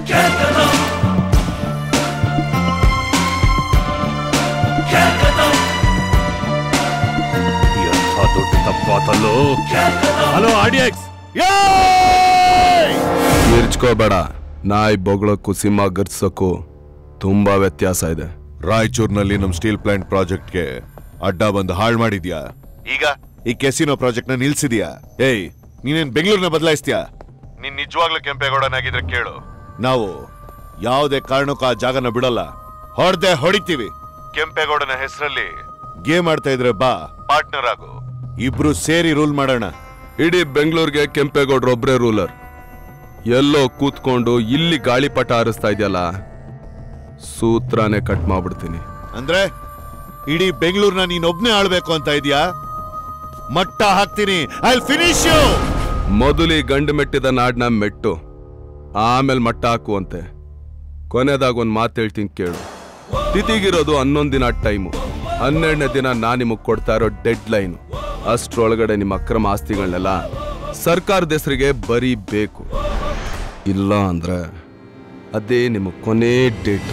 ದೊಡ್ಡ ತಪ್ಪಾತಲ್ಲೋ. Hello audience, ಮಿರ್ಚ್ಕೋಬೇಡ. ನಾಯಿ ಬೊಗಳಕ್ಕೂ ಸಿಂಹ ಗರ್ಸಕ್ಕೂ ತುಂಬಾ ವ್ಯತ್ಯಾಸ ಇದೆ. ರಾಯಚೂರಿನಲ್ಲಿ ನಮ್ ಸ್ಟೀಲ್ ಪ್ಲಾಂಟ್ ಪ್ರಾಜೆಕ್ಟ್ಗೆ ಅಡ್ಡ ಬಂದು ಹಾಳು ಮಾಡಿದ್ಯಾ. ಈಗ ಈ ಕೆಸಿನೋ ಪ್ರಾಜೆಕ್ಟ್ ನ ನಿಲ್ಸಿದ್ಯಾ. ಏಯ್, ನೀನೇನ್ ಬೆಂಗಳೂರಿನ ಬದಲಾಯಿಸ್ತೀಯಾ? ನೀನ್ ನಿಜವಾಗ್ಲೂ ಕೆಂಪೇಗೌಡನಾಗಿದ್ರೆ ಕೇಳು, ನಾವು ಯಾವುದೇ ಕಾರಣಕ್ಕೂ ಆ ಜಾಗನ ಬಿಡಲ್ಲ. ಹೊಡೆದೆ ಹೊಡಿತೀವಿ. ಕೆಂಪೇಗೌಡನ ಹೆಸರಲ್ಲಿ ಗೇಮ್ ಆಡ್ತಾ ಇದ್ರೆ ಬಾ, ಪಾರ್ಟ್ನರ್ ಆಗು. ಇಬ್ರು ಸೇರಿ ರೂಲ್ ಮಾಡೋಣ. ಇಡೀ ಬೆಂಗಳೂರಿಗೆ ಕೆಂಪೇಗೌಡರು ಒಬ್ರೇ ರೂಲರ್. ಎಲ್ಲೋ ಕೂತ್ಕೊಂಡು ಇಲ್ಲಿ ಗಾಳಿಪಟ ಹಾರಿಸ್ತಾ ಇದೆಯಲ್ಲ, ಸೂತ್ರನೇ ಕಟ್ ಮಾಡ್ಬಿಡ್ತೀನಿ. ಅಂದ್ರೆ ಇಡೀ ಬೆಂಗಳೂರ್ನ ನೀನೊಬ್ನೇ ಆಳ್ಬೇಕು ಅಂತ ಇದೀಯಾ? ಮಟ್ಟ ಹಾಕ್ತೀನಿ. I finish you. ಮೊದಲಿ ಗಂಡು ಮೆಟ್ಟಿದ ನಾಡ್ನ ಮೆಟ್ಟು, ಆಮೇಲೆ ಮಟ್ಟ ಹಾಕುವಂತೆ. ಕೊನೆದಾಗ ಒಂದ್ ಮಾತು ಹೇಳ್ತೀನಿ ಕೇಳು. ತಿಥಿಗಿರೋದು ಹನ್ನೊಂದ್ ದಿನ ಟೈಮು, ಹನ್ನೆರಡನೇ ದಿನ ನಾ ನಿಮಗ್ ಕೊಡ್ತಾ ಇರೋ ಡೆಡ್ ಲೈನು. ಅಷ್ಟ್ರೊಳಗಡೆ ನಿಮ್ಮ ಅಕ್ರಮ ಆಸ್ತಿಗಳನ್ನೆಲ್ಲ ಸರ್ಕಾರದ ಹೆಸರಿಗೆ ಬರೀಬೇಕು. ಇಲ್ಲ ಅಂದ್ರೆ ಅದೇ ನಿಮ್ಮ ಕೊನೆ ಡೇಟ್.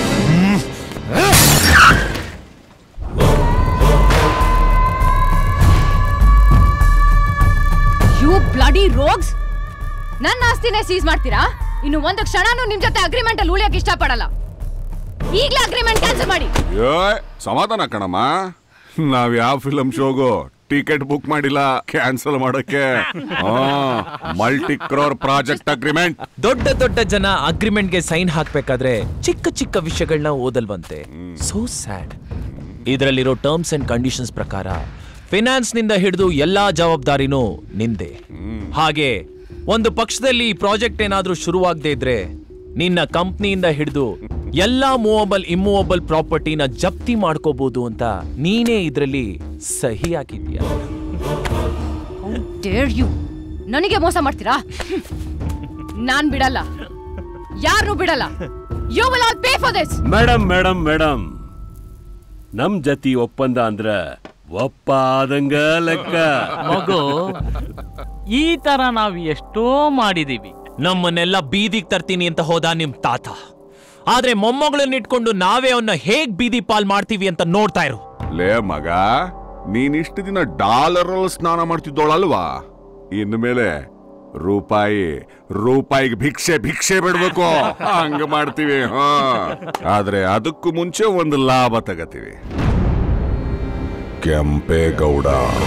You bloody rogues! ನನ್ನ ಆಸ್ತಿನೇ ಸೀಸ್ ಮಾಡ್ತೀರಾ? ಇನ್ನು ಒಂದು ಕ್ಷಣನೂ ನಿಮ್ ಜೊತೆ ಅಗ್ರಿಮೆಂಟ್ ಅಲ್ಲಿ ಉಳಿಯಕ್ಕೆ ಇಷ್ಟಪಡಲ್ಲ. ಈಗಲೇ ಅಗ್ರಿಮೆಂಟ್ ಕ್ಯಾನ್ಸಲ್ ಮಾಡಿ. ಸಮಾಧಾನ ಕಣಮ್ಮ, ನಾವ್ ಯಾವ ಫಿಲಂ ಶೋಗು ಟಿಕೆಟ್ ಬುಕ್ ಮಾಡಿಲ್ಲ ಕ್ಯಾನ್ಸಲ್ ಮಾಡಕ್ಕೆ. Multi crore project agreement. ದೊಡ್ಡ ದೊಡ್ಡ ಜನ ಅಗ್ರಿಮೆಂಟ್ಗೆ ಸೈನ್ ಹಾಕ್ಬೇಕಾದ್ರೆ ಚಿಕ್ಕ ಚಿಕ್ಕ ವಿಷಯಗಳನ್ನ ಓದಲ್ವಂತೆ. So sad. ಇದರಲ್ಲಿರೋ ಟರ್ಮ್ಸ್ ಅಂಡ್ ಕಂಡೀಷನ್ಸ್ ಪ್ರಕಾರ ಫಿನಾನ್ಸ್ ನಿಂದ ಹಿಡಿದು ಎಲ್ಲಾ ಜವಾಬ್ದಾರಿನೂ ನಿಂದೆ. ಹಾಗೆ ಒಂದು ಪಕ್ಷದಲ್ಲಿ ಈ ಪ್ರಾಜೆಕ್ಟ್ ಏನಾದ್ರೂ ಶುರುವಾಗದೇ ಇದ್ರೆ ನಿನ್ನ ಕಂಪ್ನಿಯಿಂದ ಹಿಡಿದು ಎಲ್ಲಾ ಮೂವಬಲ್ ಇಮ್ಮೂವಬಲ್ ಪ್ರಾಪರ್ಟಿನ ಜಪ್ತಿ ಮಾಡ್ಕೋಬಹುದು ಅಂತ ನೀನೇ ಇದರಲ್ಲಿ ಸಹಿ ಹಾಕಿದ್ಯಾ. ನನಗೆ ಮೋಸ ಮಾಡ್ತೀರಾ? ನಾನ್ ಬಿಡಲ್ಲ, ಯಾರು ಬಿಡಲ್ಲ. You will all pay for this. Madam madam madam ನಮ್ ಜತಿ ಒಪ್ಪಂದ ಅಂದ್ರ ಒಪ್ಪ ಆದಂಗ ಲೆಕ್ಕ. ಮಗು, ಈ ತರ ನಾವ್ ಎಷ್ಟೋ ಮಾಡಿದೀವಿ. ನಮ್ಮನ್ನೆಲ್ಲ ಬೀದಿಗೆ ತರ್ತೀನಿ ಅಂತ ಹೋದ ನಿಮ್ ತಾತ. ಆದ್ರೆ ಮೊಮ್ಮಗಳನ್ನ ಇಟ್ಕೊಂಡು ನಾವೇ ಅವನ್ನ ಹೇಗ್ ಬೀದಿ ಪಾಲ್ ಮಾಡ್ತೀವಿ ಅಂತ ನೋಡ್ತಾ ಇರು. ಲೇ ಮಗ, ನೀನ್ ಇಷ್ಟು ದಿನ ಡಾಲರ್ ಅಲ್ಲಿ ಸ್ನಾನ ಮಾಡ್ತಿದ್ದೋಳಲ್ವಾ? ಇನ್ಮೇಲೆ ರೂಪಾಯಿ ರೂಪಾಯಿಗೆ ಭಿಕ್ಷೆ ಭಿಕ್ಷೆ ಬಿಡ್ಬೇಕು. ಹಂಗ ಮಾಡ್ತೀವಿ. ಹಾ, ಆದ್ರೆ ಅದಕ್ಕೂ ಮುಂಚೆ ಒಂದು ಲಾಭ ತಗತೀವಿ. ಕೆಂಪೇಗೌಡ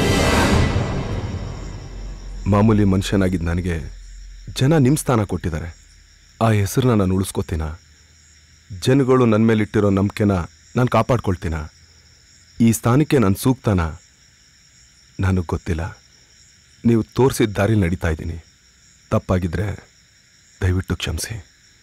ಮಾಮೂಲಿ ಮನುಷ್ಯನಾಗಿದ್ದ ನನಗೆ ಜನ ನಿಮ್ಮ ಸ್ಥಾನ ಕೊಟ್ಟಿದ್ದಾರೆ. ಆ ಹೆಸರನ್ನ ನಾನು ಉಳಿಸ್ಕೋತೀನ? ಜನಗಳು ನನ್ನ ಮೇಲಿಟ್ಟಿರೋ ನಂಬಿಕೆನ ನಾನು ಕಾಪಾಡ್ಕೊಳ್ತೀನ? ಈ ಸ್ಥಾನಕ್ಕೆ ನಾನು ಸೂಕ್ತನ? ನನಗೆ ಗೊತ್ತಿಲ್ಲ. ನೀವು ತೋರಿಸಿದ ದಾರಿ ನಡೀತಾ ಇದ್ದೀನಿ. ತಪ್ಪಾಗಿದ್ರೆ ದಯವಿಟ್ಟು ಕ್ಷಮಿಸಿ.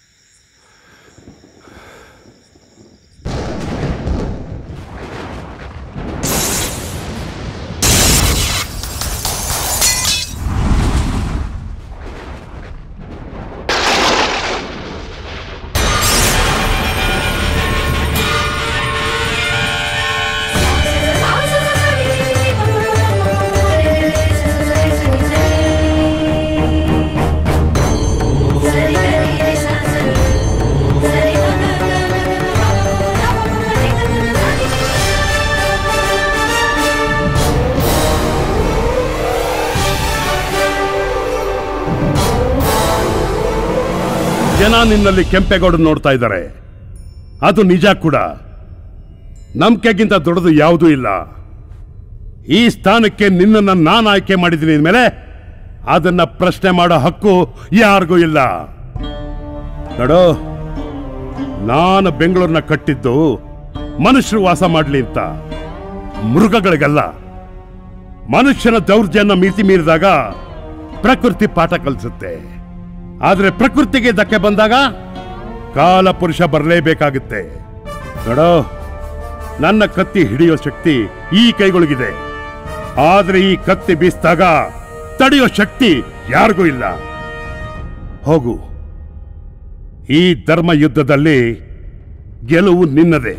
ಜನ ನಿನ್ನಲ್ಲಿ ಕೆಂಪೇಗೌಡ ನೋಡ್ತಾ ಇದ್ದಾರೆ. ಅದು ನಿಜ ಕೂಡ. ನಂಬಿಕೆಗಿಂತ ದೊಡ್ಡದು ಯಾವುದೂ ಇಲ್ಲ. ಈ ಸ್ಥಾನಕ್ಕೆ ನಿನ್ನನ್ನು ನಾನು ಆಯ್ಕೆ ಮಾಡಿದ್ದೀನಿ ಮೇಲೆ ಅದನ್ನ ಪ್ರಶ್ನೆ ಮಾಡೋ ಹಕ್ಕು ಯಾರಿಗೂ ಇಲ್ಲ. ನೋಡು, ನಾನು ಬೆಂಗಳೂರನ್ನ ಕಟ್ಟಿದ್ದು ಮನುಷ್ಯರು ವಾಸ ಮಾಡಲಿ ಅಂತ, ಮೃಗಗಳಿಗಲ್ಲ. ಮನುಷ್ಯನ ದೌರ್ಜನ್ಯ ಮಿತಿ ಮೀರಿದಾಗ ಪ್ರಕೃತಿ ಪಾಠ ಕಲಿಸುತ್ತೆ. ಆದ್ರೆ ಪ್ರಕೃತಿಗೆ ಧಕ್ಕೆ ಬಂದಾಗ ಕಾಲ ಪುರುಷ ಬರಲೇಬೇಕಾಗುತ್ತೆ. ನೋಡೋ, ನನ್ನ ಕತ್ತಿ ಹಿಡಿಯೋ ಶಕ್ತಿ ಈ ಕೈಗಳಿಗಿದೆ. ಆದ್ರೆ ಈ ಕತ್ತಿ ಬೀಸಿದಾಗ ತಡೆಯೋ ಶಕ್ತಿ ಯಾರಿಗೂ ಇಲ್ಲ. ಹೋಗು, ಈ ಧರ್ಮ ಯುದ್ಧದಲ್ಲಿ ಗೆಲುವು ನಿನ್ನದೇ.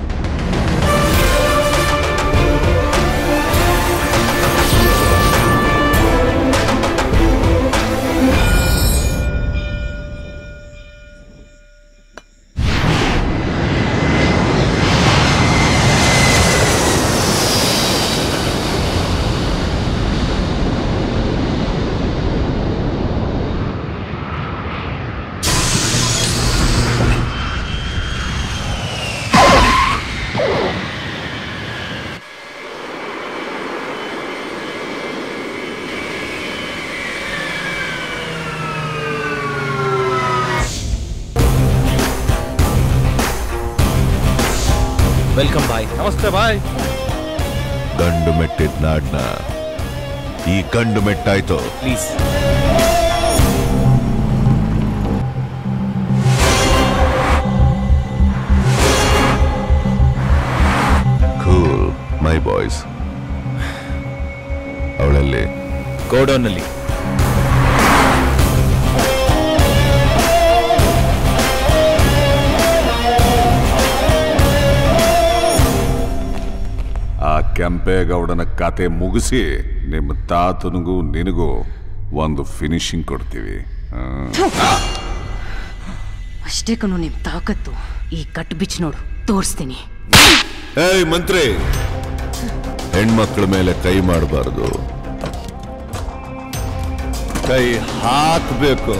Welcome boy. ನಮಸ್ತೆ ಬಾಯ್. ಗಂಡು ಮೆಟ್ಟಿದ ನಾಡ್ನ ಈ ಗಂಡು ಮೆಟ್ಟಾಯ್ತು. ಪ್ಲೀಸ್. Cool my boys. ಅವಳಲ್ಲಿ ಗೋಡೌನ್ನಲ್ಲಿ. ಆ ಕೆಂಪೇಗೌಡನ ಕತೆ ಮುಗಿಸಿ ನಿಮ್ಮ ತಾತನಿಗೂ ನಿನಗೂ ಒಂದು ಫಿನಿಶಿಂಗ್ ಕೊಡ್ತೀವಿ. ಅಷ್ಟೇ ಕಣು ನಿಮ್ ತಾಕತ್ತು. ಈ ಕಟ್ ಬಿಚ್ ನೋಡು, ತೋರಿಸ್ತೀನಿ. ಏಯ್ ಮಂತ್ರಿ, ಹೆಣ್ಮಕ್ಳ ಮೇಲೆ ಕೈ ಮಾಡಬಾರ್ದು, ಕೈ ಹಾಕ್ಬೇಕು.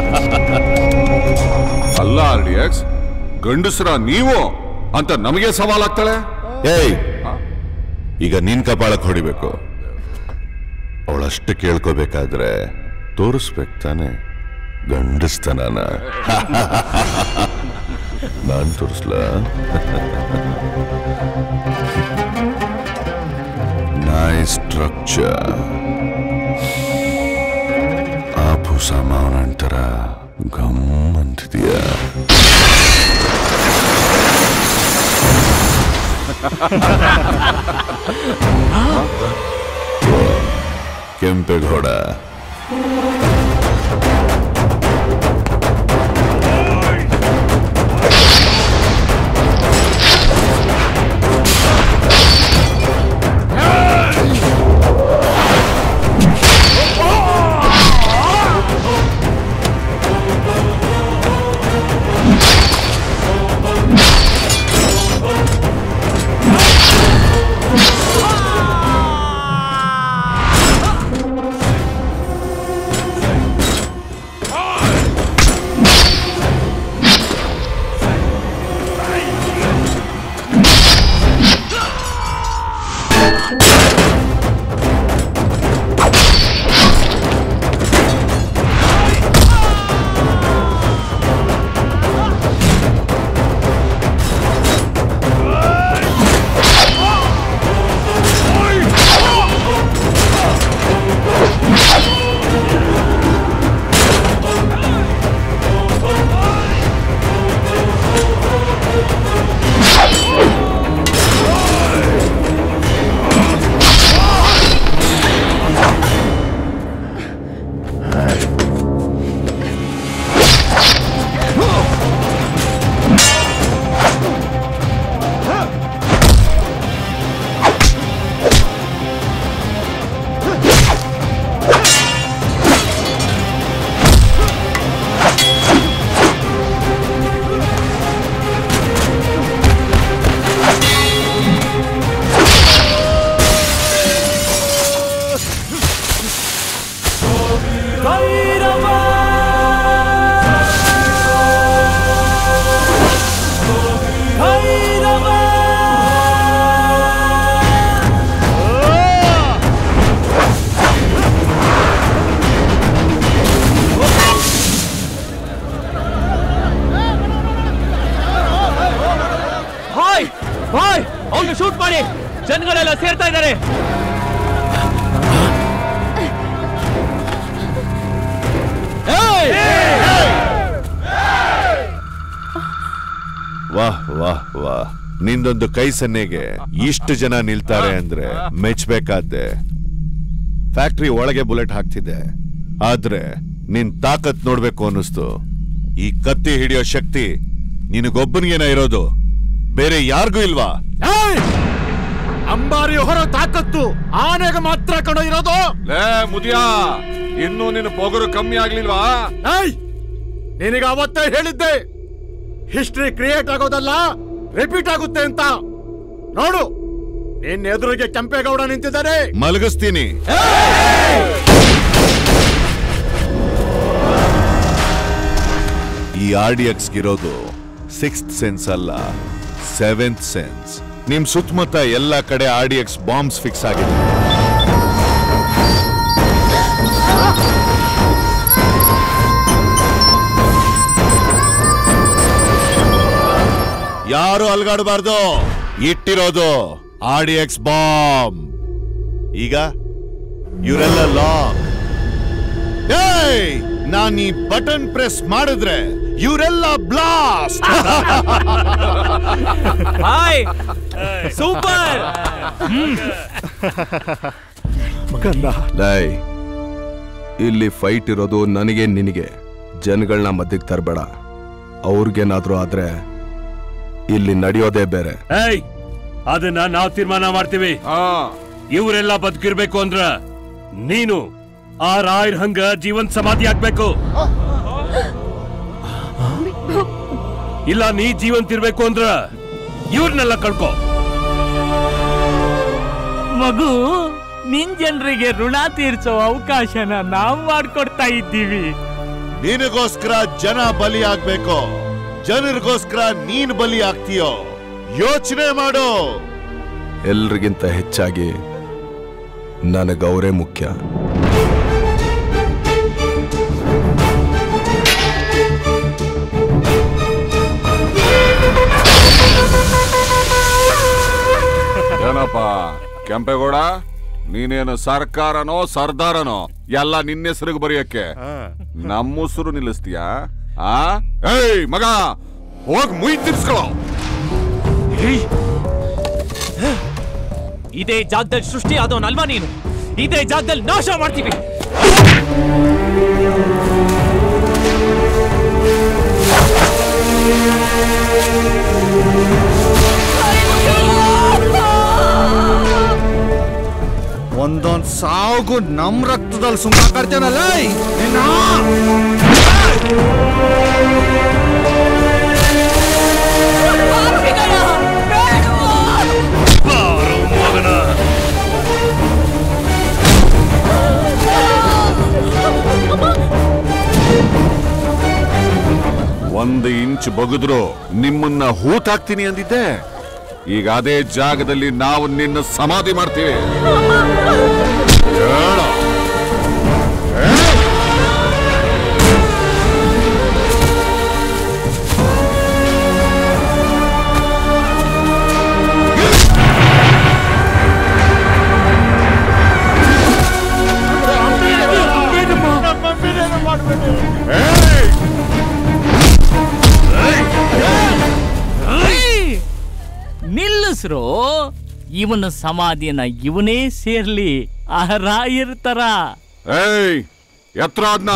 ಅಲ್ಲ ಆರ್ ಡಿ ಎಕ್ಸ್, ಗಂಡಸ್ರ ನೀವು ಅಂತ ನಮಗೆ ಸವಾಲಾಗ್ತಾಳೆ. ಏಯ್, ಈಗ ನೀನ್ ಕಪಾಳಕ್ಕೆ ಹೊಡಿಬೇಕು. ಅವಳಷ್ಟು ಕೇಳ್ಕೋಬೇಕಾದ್ರೆ ತೋರಿಸ್ಬೇಕು ತಾನೆ ಗಂಡಸ್ತನ. ನಾನ್ ತೋರಿಸ್ಲ? Nice structure. ಆಪು ಸಾಮಾನ್ ಅಂತರ ಗಮ್ ಅಂತಿದೀಯ. ಕೆಂಪೇಗೌಡ, ಶೂಟ್ ಮಾಡಿ, ಜನಗಳೆಲ್ಲ ಸೇರ್ತಾ ಇದ್ದಾರೆ. ವಾಹ್ ವಾಹ್ ವಾಹ್, ನಿಂದೊಂದು ಕೈ ಸನ್ನೆಗೆ ಇಷ್ಟು ಜನ ನಿಲ್ತಾರೆ ಅಂದ್ರೆ ಮೆಚ್ಚಬೇಕಾದ್ದೆ. ಫ್ಯಾಕ್ಟ್ರಿ ಒಳಗೆ ಬುಲೆಟ್ ಹಾಕ್ತಿದ್ದೆ, ಆದ್ರೆ ನಿನ್ ತಾಕತ್ ನೋಡ್ಬೇಕು ಅನ್ನಿಸ್ತು. ಈ ಕತ್ತಿ ಹಿಡಿಯೋ ಶಕ್ತಿ ನಿನಗೊಬ್ಬನಿಗೇನ ಇರೋದು, ಬೇರೆ ಯಾರಿಗೂ ಇಲ್ವಾ? ಅಂಬಾರಿ ಹೊರ ತಾಕತ್ತು ಆನೆಗೆ ಮಾತ್ರ ಕಣ ಇರೋದು. ಲೇ ಮುದಿಯಾ, ಇನ್ನೂ ನಿನ್ನ ಪೊಗರು ಕಮ್ಮಿ ಆಗ್ಲಿಲ್ವಾ? ನಿನಗೆ ಅವತ್ತೇ ಹೇಳಿದ್ದೆ, ಹಿಸ್ಟ್ರಿ ಕ್ರಿಯೇಟ್ ಆಗೋದಲ್ಲ ರಿಪೀಟ್ ಆಗುತ್ತೆ ಅಂತ. ನೋಡು, ನಿನ್ನ ಎದುರಿಗೆ ಕೆಂಪೇಗೌಡ ನಿಂತಿದ್ದಾರೆ. ಮಲಗಿಸ್ತೀನಿ. ಈ ಆರ್ ಡಿ ಎಕ್ಸ್ ಗಿರೋದು ಸಿಕ್ಸ್ತ್ ಸೆನ್ಸ್ ಅಲ್ಲ, ಸೆವೆಂತ್ ಸೆನ್ಸ್. ನಿಮ್ ಸುತ್ತಮುತ್ತ ಎಲ್ಲ ಕಡೆ R D X bombs fix ಆಗಿದೆ. ಯಾರು ಅಲ್ಗಾಡಬಾರ್ದು. ಇಟ್ಟಿರೋದು ಆರ್ ಡಿ ಎಕ್ಸ್ ಬಾಂಬ್. ಈಗ ಇವರೆಲ್ಲ ಲಾಕ್. ಏಯ್, ನಾನ್ ಈ ಬಟನ್ ಪ್ರೆಸ್ ಮಾಡಿದ್ರೆ ಇವರೆಲ್ಲ ಬ್ಲಾಸ್ಟ್. Hi, super. ಲೈ, ಇಲ್ಲಿ ಫೈಟ್ ಇರೋದು ನನಗೆ ನಿನಗೆ. ಜನಗಳನ್ನ ಮಧ್ಯಕ್ಕೆ ತರಬೇಡ. ಅವ್ರಿಗೇನಾದ್ರೂ ಆದ್ರೆ ಇಲ್ಲಿ ನಡೆಯೋದೇ ಬೇರೆ. ಏಯ್, ಅದನ್ನ ನಾವು ತೀರ್ಮಾನ ಮಾಡ್ತೀವಿ. ಇವರೆಲ್ಲ ಬದುಕಿರ್ಬೇಕು ಅಂದ್ರ ನೀನು ಆ ರಾಯರ್ ಹಂಗ ಜೀವನ್ ಸಮಾಧಿ ಆಗ್ಬೇಕು. ಇಲ್ಲ ನೀ ಜೀವಂತಿರ್ಬೇಕು ಅಂದ್ರ ಇವ್ರನ್ನೆಲ್ಲ ಕಳ್ಕೊ. ಮಗು, ನಿನ್ ಜನರಿಗೆ ಋಣ ತೀರ್ಸೋ ಅವಕಾಶನ ನಾವು ಮಾಡ್ಕೊಡ್ತಾ ಇದ್ದೀವಿ. ನಿನಗೋಸ್ಕರ ಜನ ಬಲಿ ಆಗ್ಬೇಕು, ಜನರಿಗೋಸ್ಕರ ನೀನ್ ಬಲಿ ಆಗ್ತೀಯೋ ಯೋಚನೆ ಮಾಡು. ಎಲ್ರಿಗಿಂತ ಹೆಚ್ಚಾಗಿ ನನಗವರೇ ಮುಖ್ಯ. ಏನಪ್ಪ ಕೆಂಪೇಗೌಡ, ನೀನೇನು ಸರ್ಕಾರನೋ ಸರ್ದಾರನೋ ಎಲ್ಲ ನಿನ್ನ ಹೆಸರಿಗೆ ಬರೆಯಕ್ಕೆ ನಮ್ಮ ಹೆಸರು ನಿಲ್ಲಿಸ್ತೀಯಾ? ಆ ಏಯ್ ಮಗ, ಹೋಗ್ ಮುಯ್ ತಿರ್ಸ್ಕೊಳ್ಳೋ. ಇದೇ ಜಾಗದಲ್ಲಿ ಸೃಷ್ಟಿ ಆದವನಲ್ವಾ ನೀನು? ಇದೇ ಜಾಗದಲ್ಲಿ ನಾಶ ಮಾಡ್ತೀವಿ. ಒಂದೊಂದ್ ಸಾವುಗೂ ನಮ್ ರಕ್ತದಲ್ಲಿ ಸುಮ್ಮ ಕಟ್ತೇನಲ್ಲ. ಒಂದು ಇಂಚ್ ಬಗದ್ರು ನಿಮ್ಮನ್ನ ಹೂತಾಕ್ತೀನಿ ಅಂದಿದ್ದೆ. ಈಗ ಅದೇ ಜಾಗದಲ್ಲಿ ನಾವು ನಿನ್ನ ಸಮಾಧಿ ಮಾಡ್ತೀವಿ. ಹೇಳೋ. ನಿಲ್ಲಿಸ್ರು, ಇವನ ಸಮಾಧಿಯನ್ನ ಇವನೇ ಸೇರ್ಲಿ ಆ ರಾಯರ್ ತರ. ಏಯ್ ಎತ್ರ ಅದ್ನ.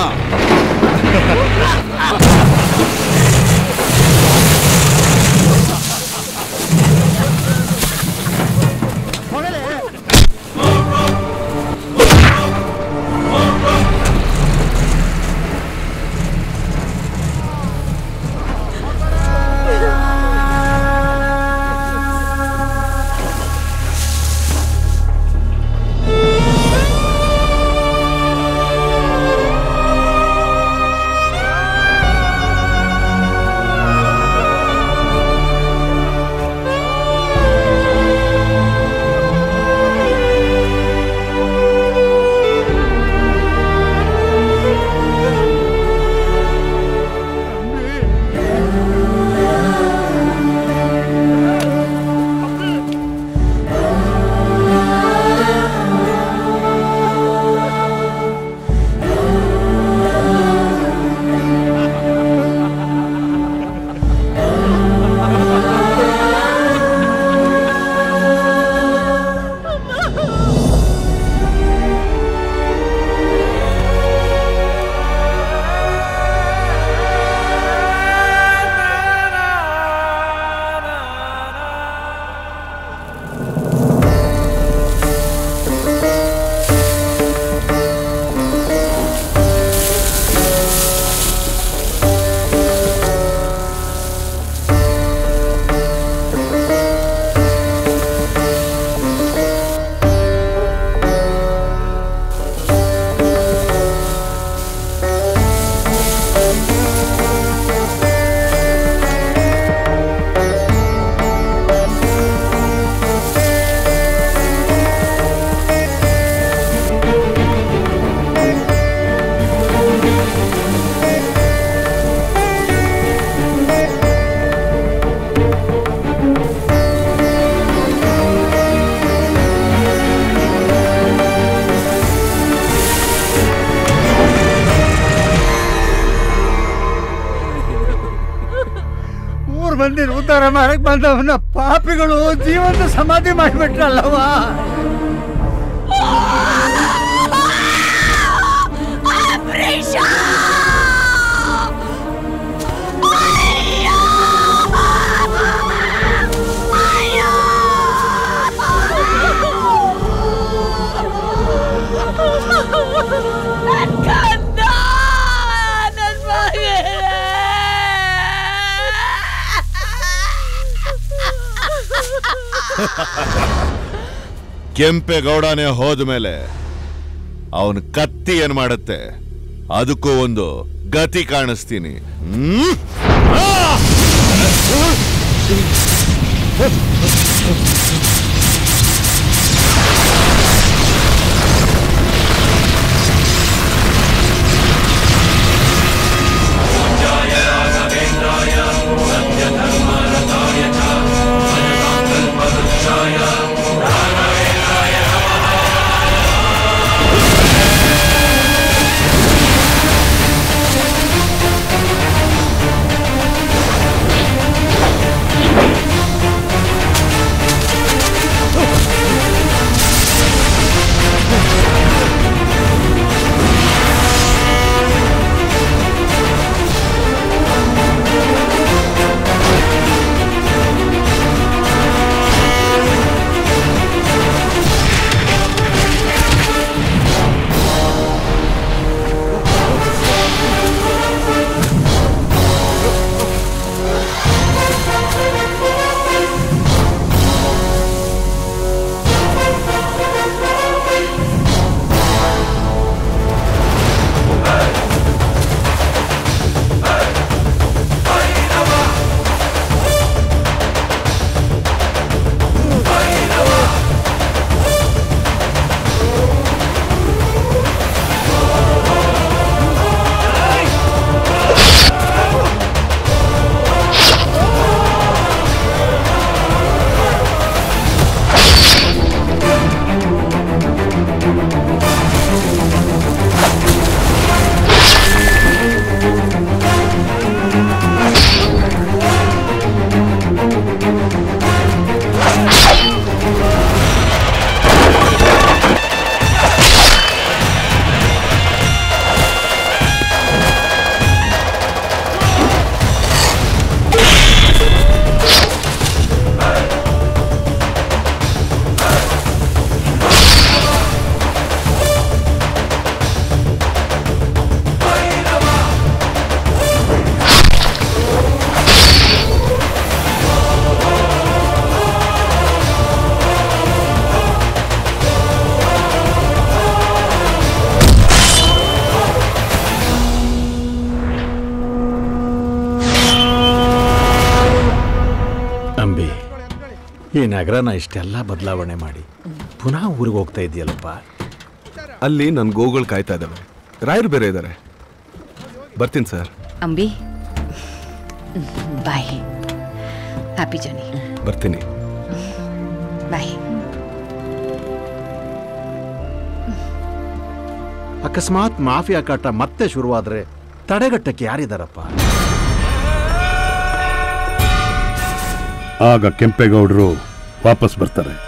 ಮಂದಿರ ಉದ್ಧಾರ ಮಾಡಕ್ ಬಂದವನ ಪಾಪಿಗಳು ಜೀವಂತ ಸಮಾಧಿ ಮಾಡಿಬಿಟ್ರಲ್ಲವಾ. ಕೆಂಪೇಗೌಡನೇ ಹೋದ್ಮೇಲೆ ಅವನ ಕತ್ತಿ ಏನ್ ಮಾಡುತ್ತೆ ಅದಕ್ಕೂ ಒಂದು ಗತಿ ಕಾಣಿಸ್ತೀನಿ. ಹ್ಮ್ ಈ ನಗರನ ಇಷ್ಟೆಲ್ಲ ಬದಲಾವಣೆ ಮಾಡಿ ಪುನಃ ಊರಿಗೆ ಹೋಗ್ತಾ ಇದೆಯಲ್ಲಪ್ಪ. ಅಲ್ಲಿ ನನ್ನ ಗೋಗಳು ಕಾಯ್ತಾ ಇದ್ದಾವೆ, ರಾಯರು ಬೇರೆ ಇದ್ದಾರೆ. ಬರ್ತೀನಿ sir. Ambi bye. Happy journey. ಬರ್ತೀನಿ. ಬಾಯ್. ಅಕಸ್ಮಾತ್ ಮಾಫಿಯಾ ಕಾಟ ಮತ್ತೆ ಶುರುವಾದ್ರೆ ತಡೆಗಟ್ಟಕ್ಕೆ ಯಾರಿದಾರಪ್ಪ? ಆಗ ಕೆಂಪೇಗೌಡರು ವಾಪಸ್ ಬರ್ತಾರೆ.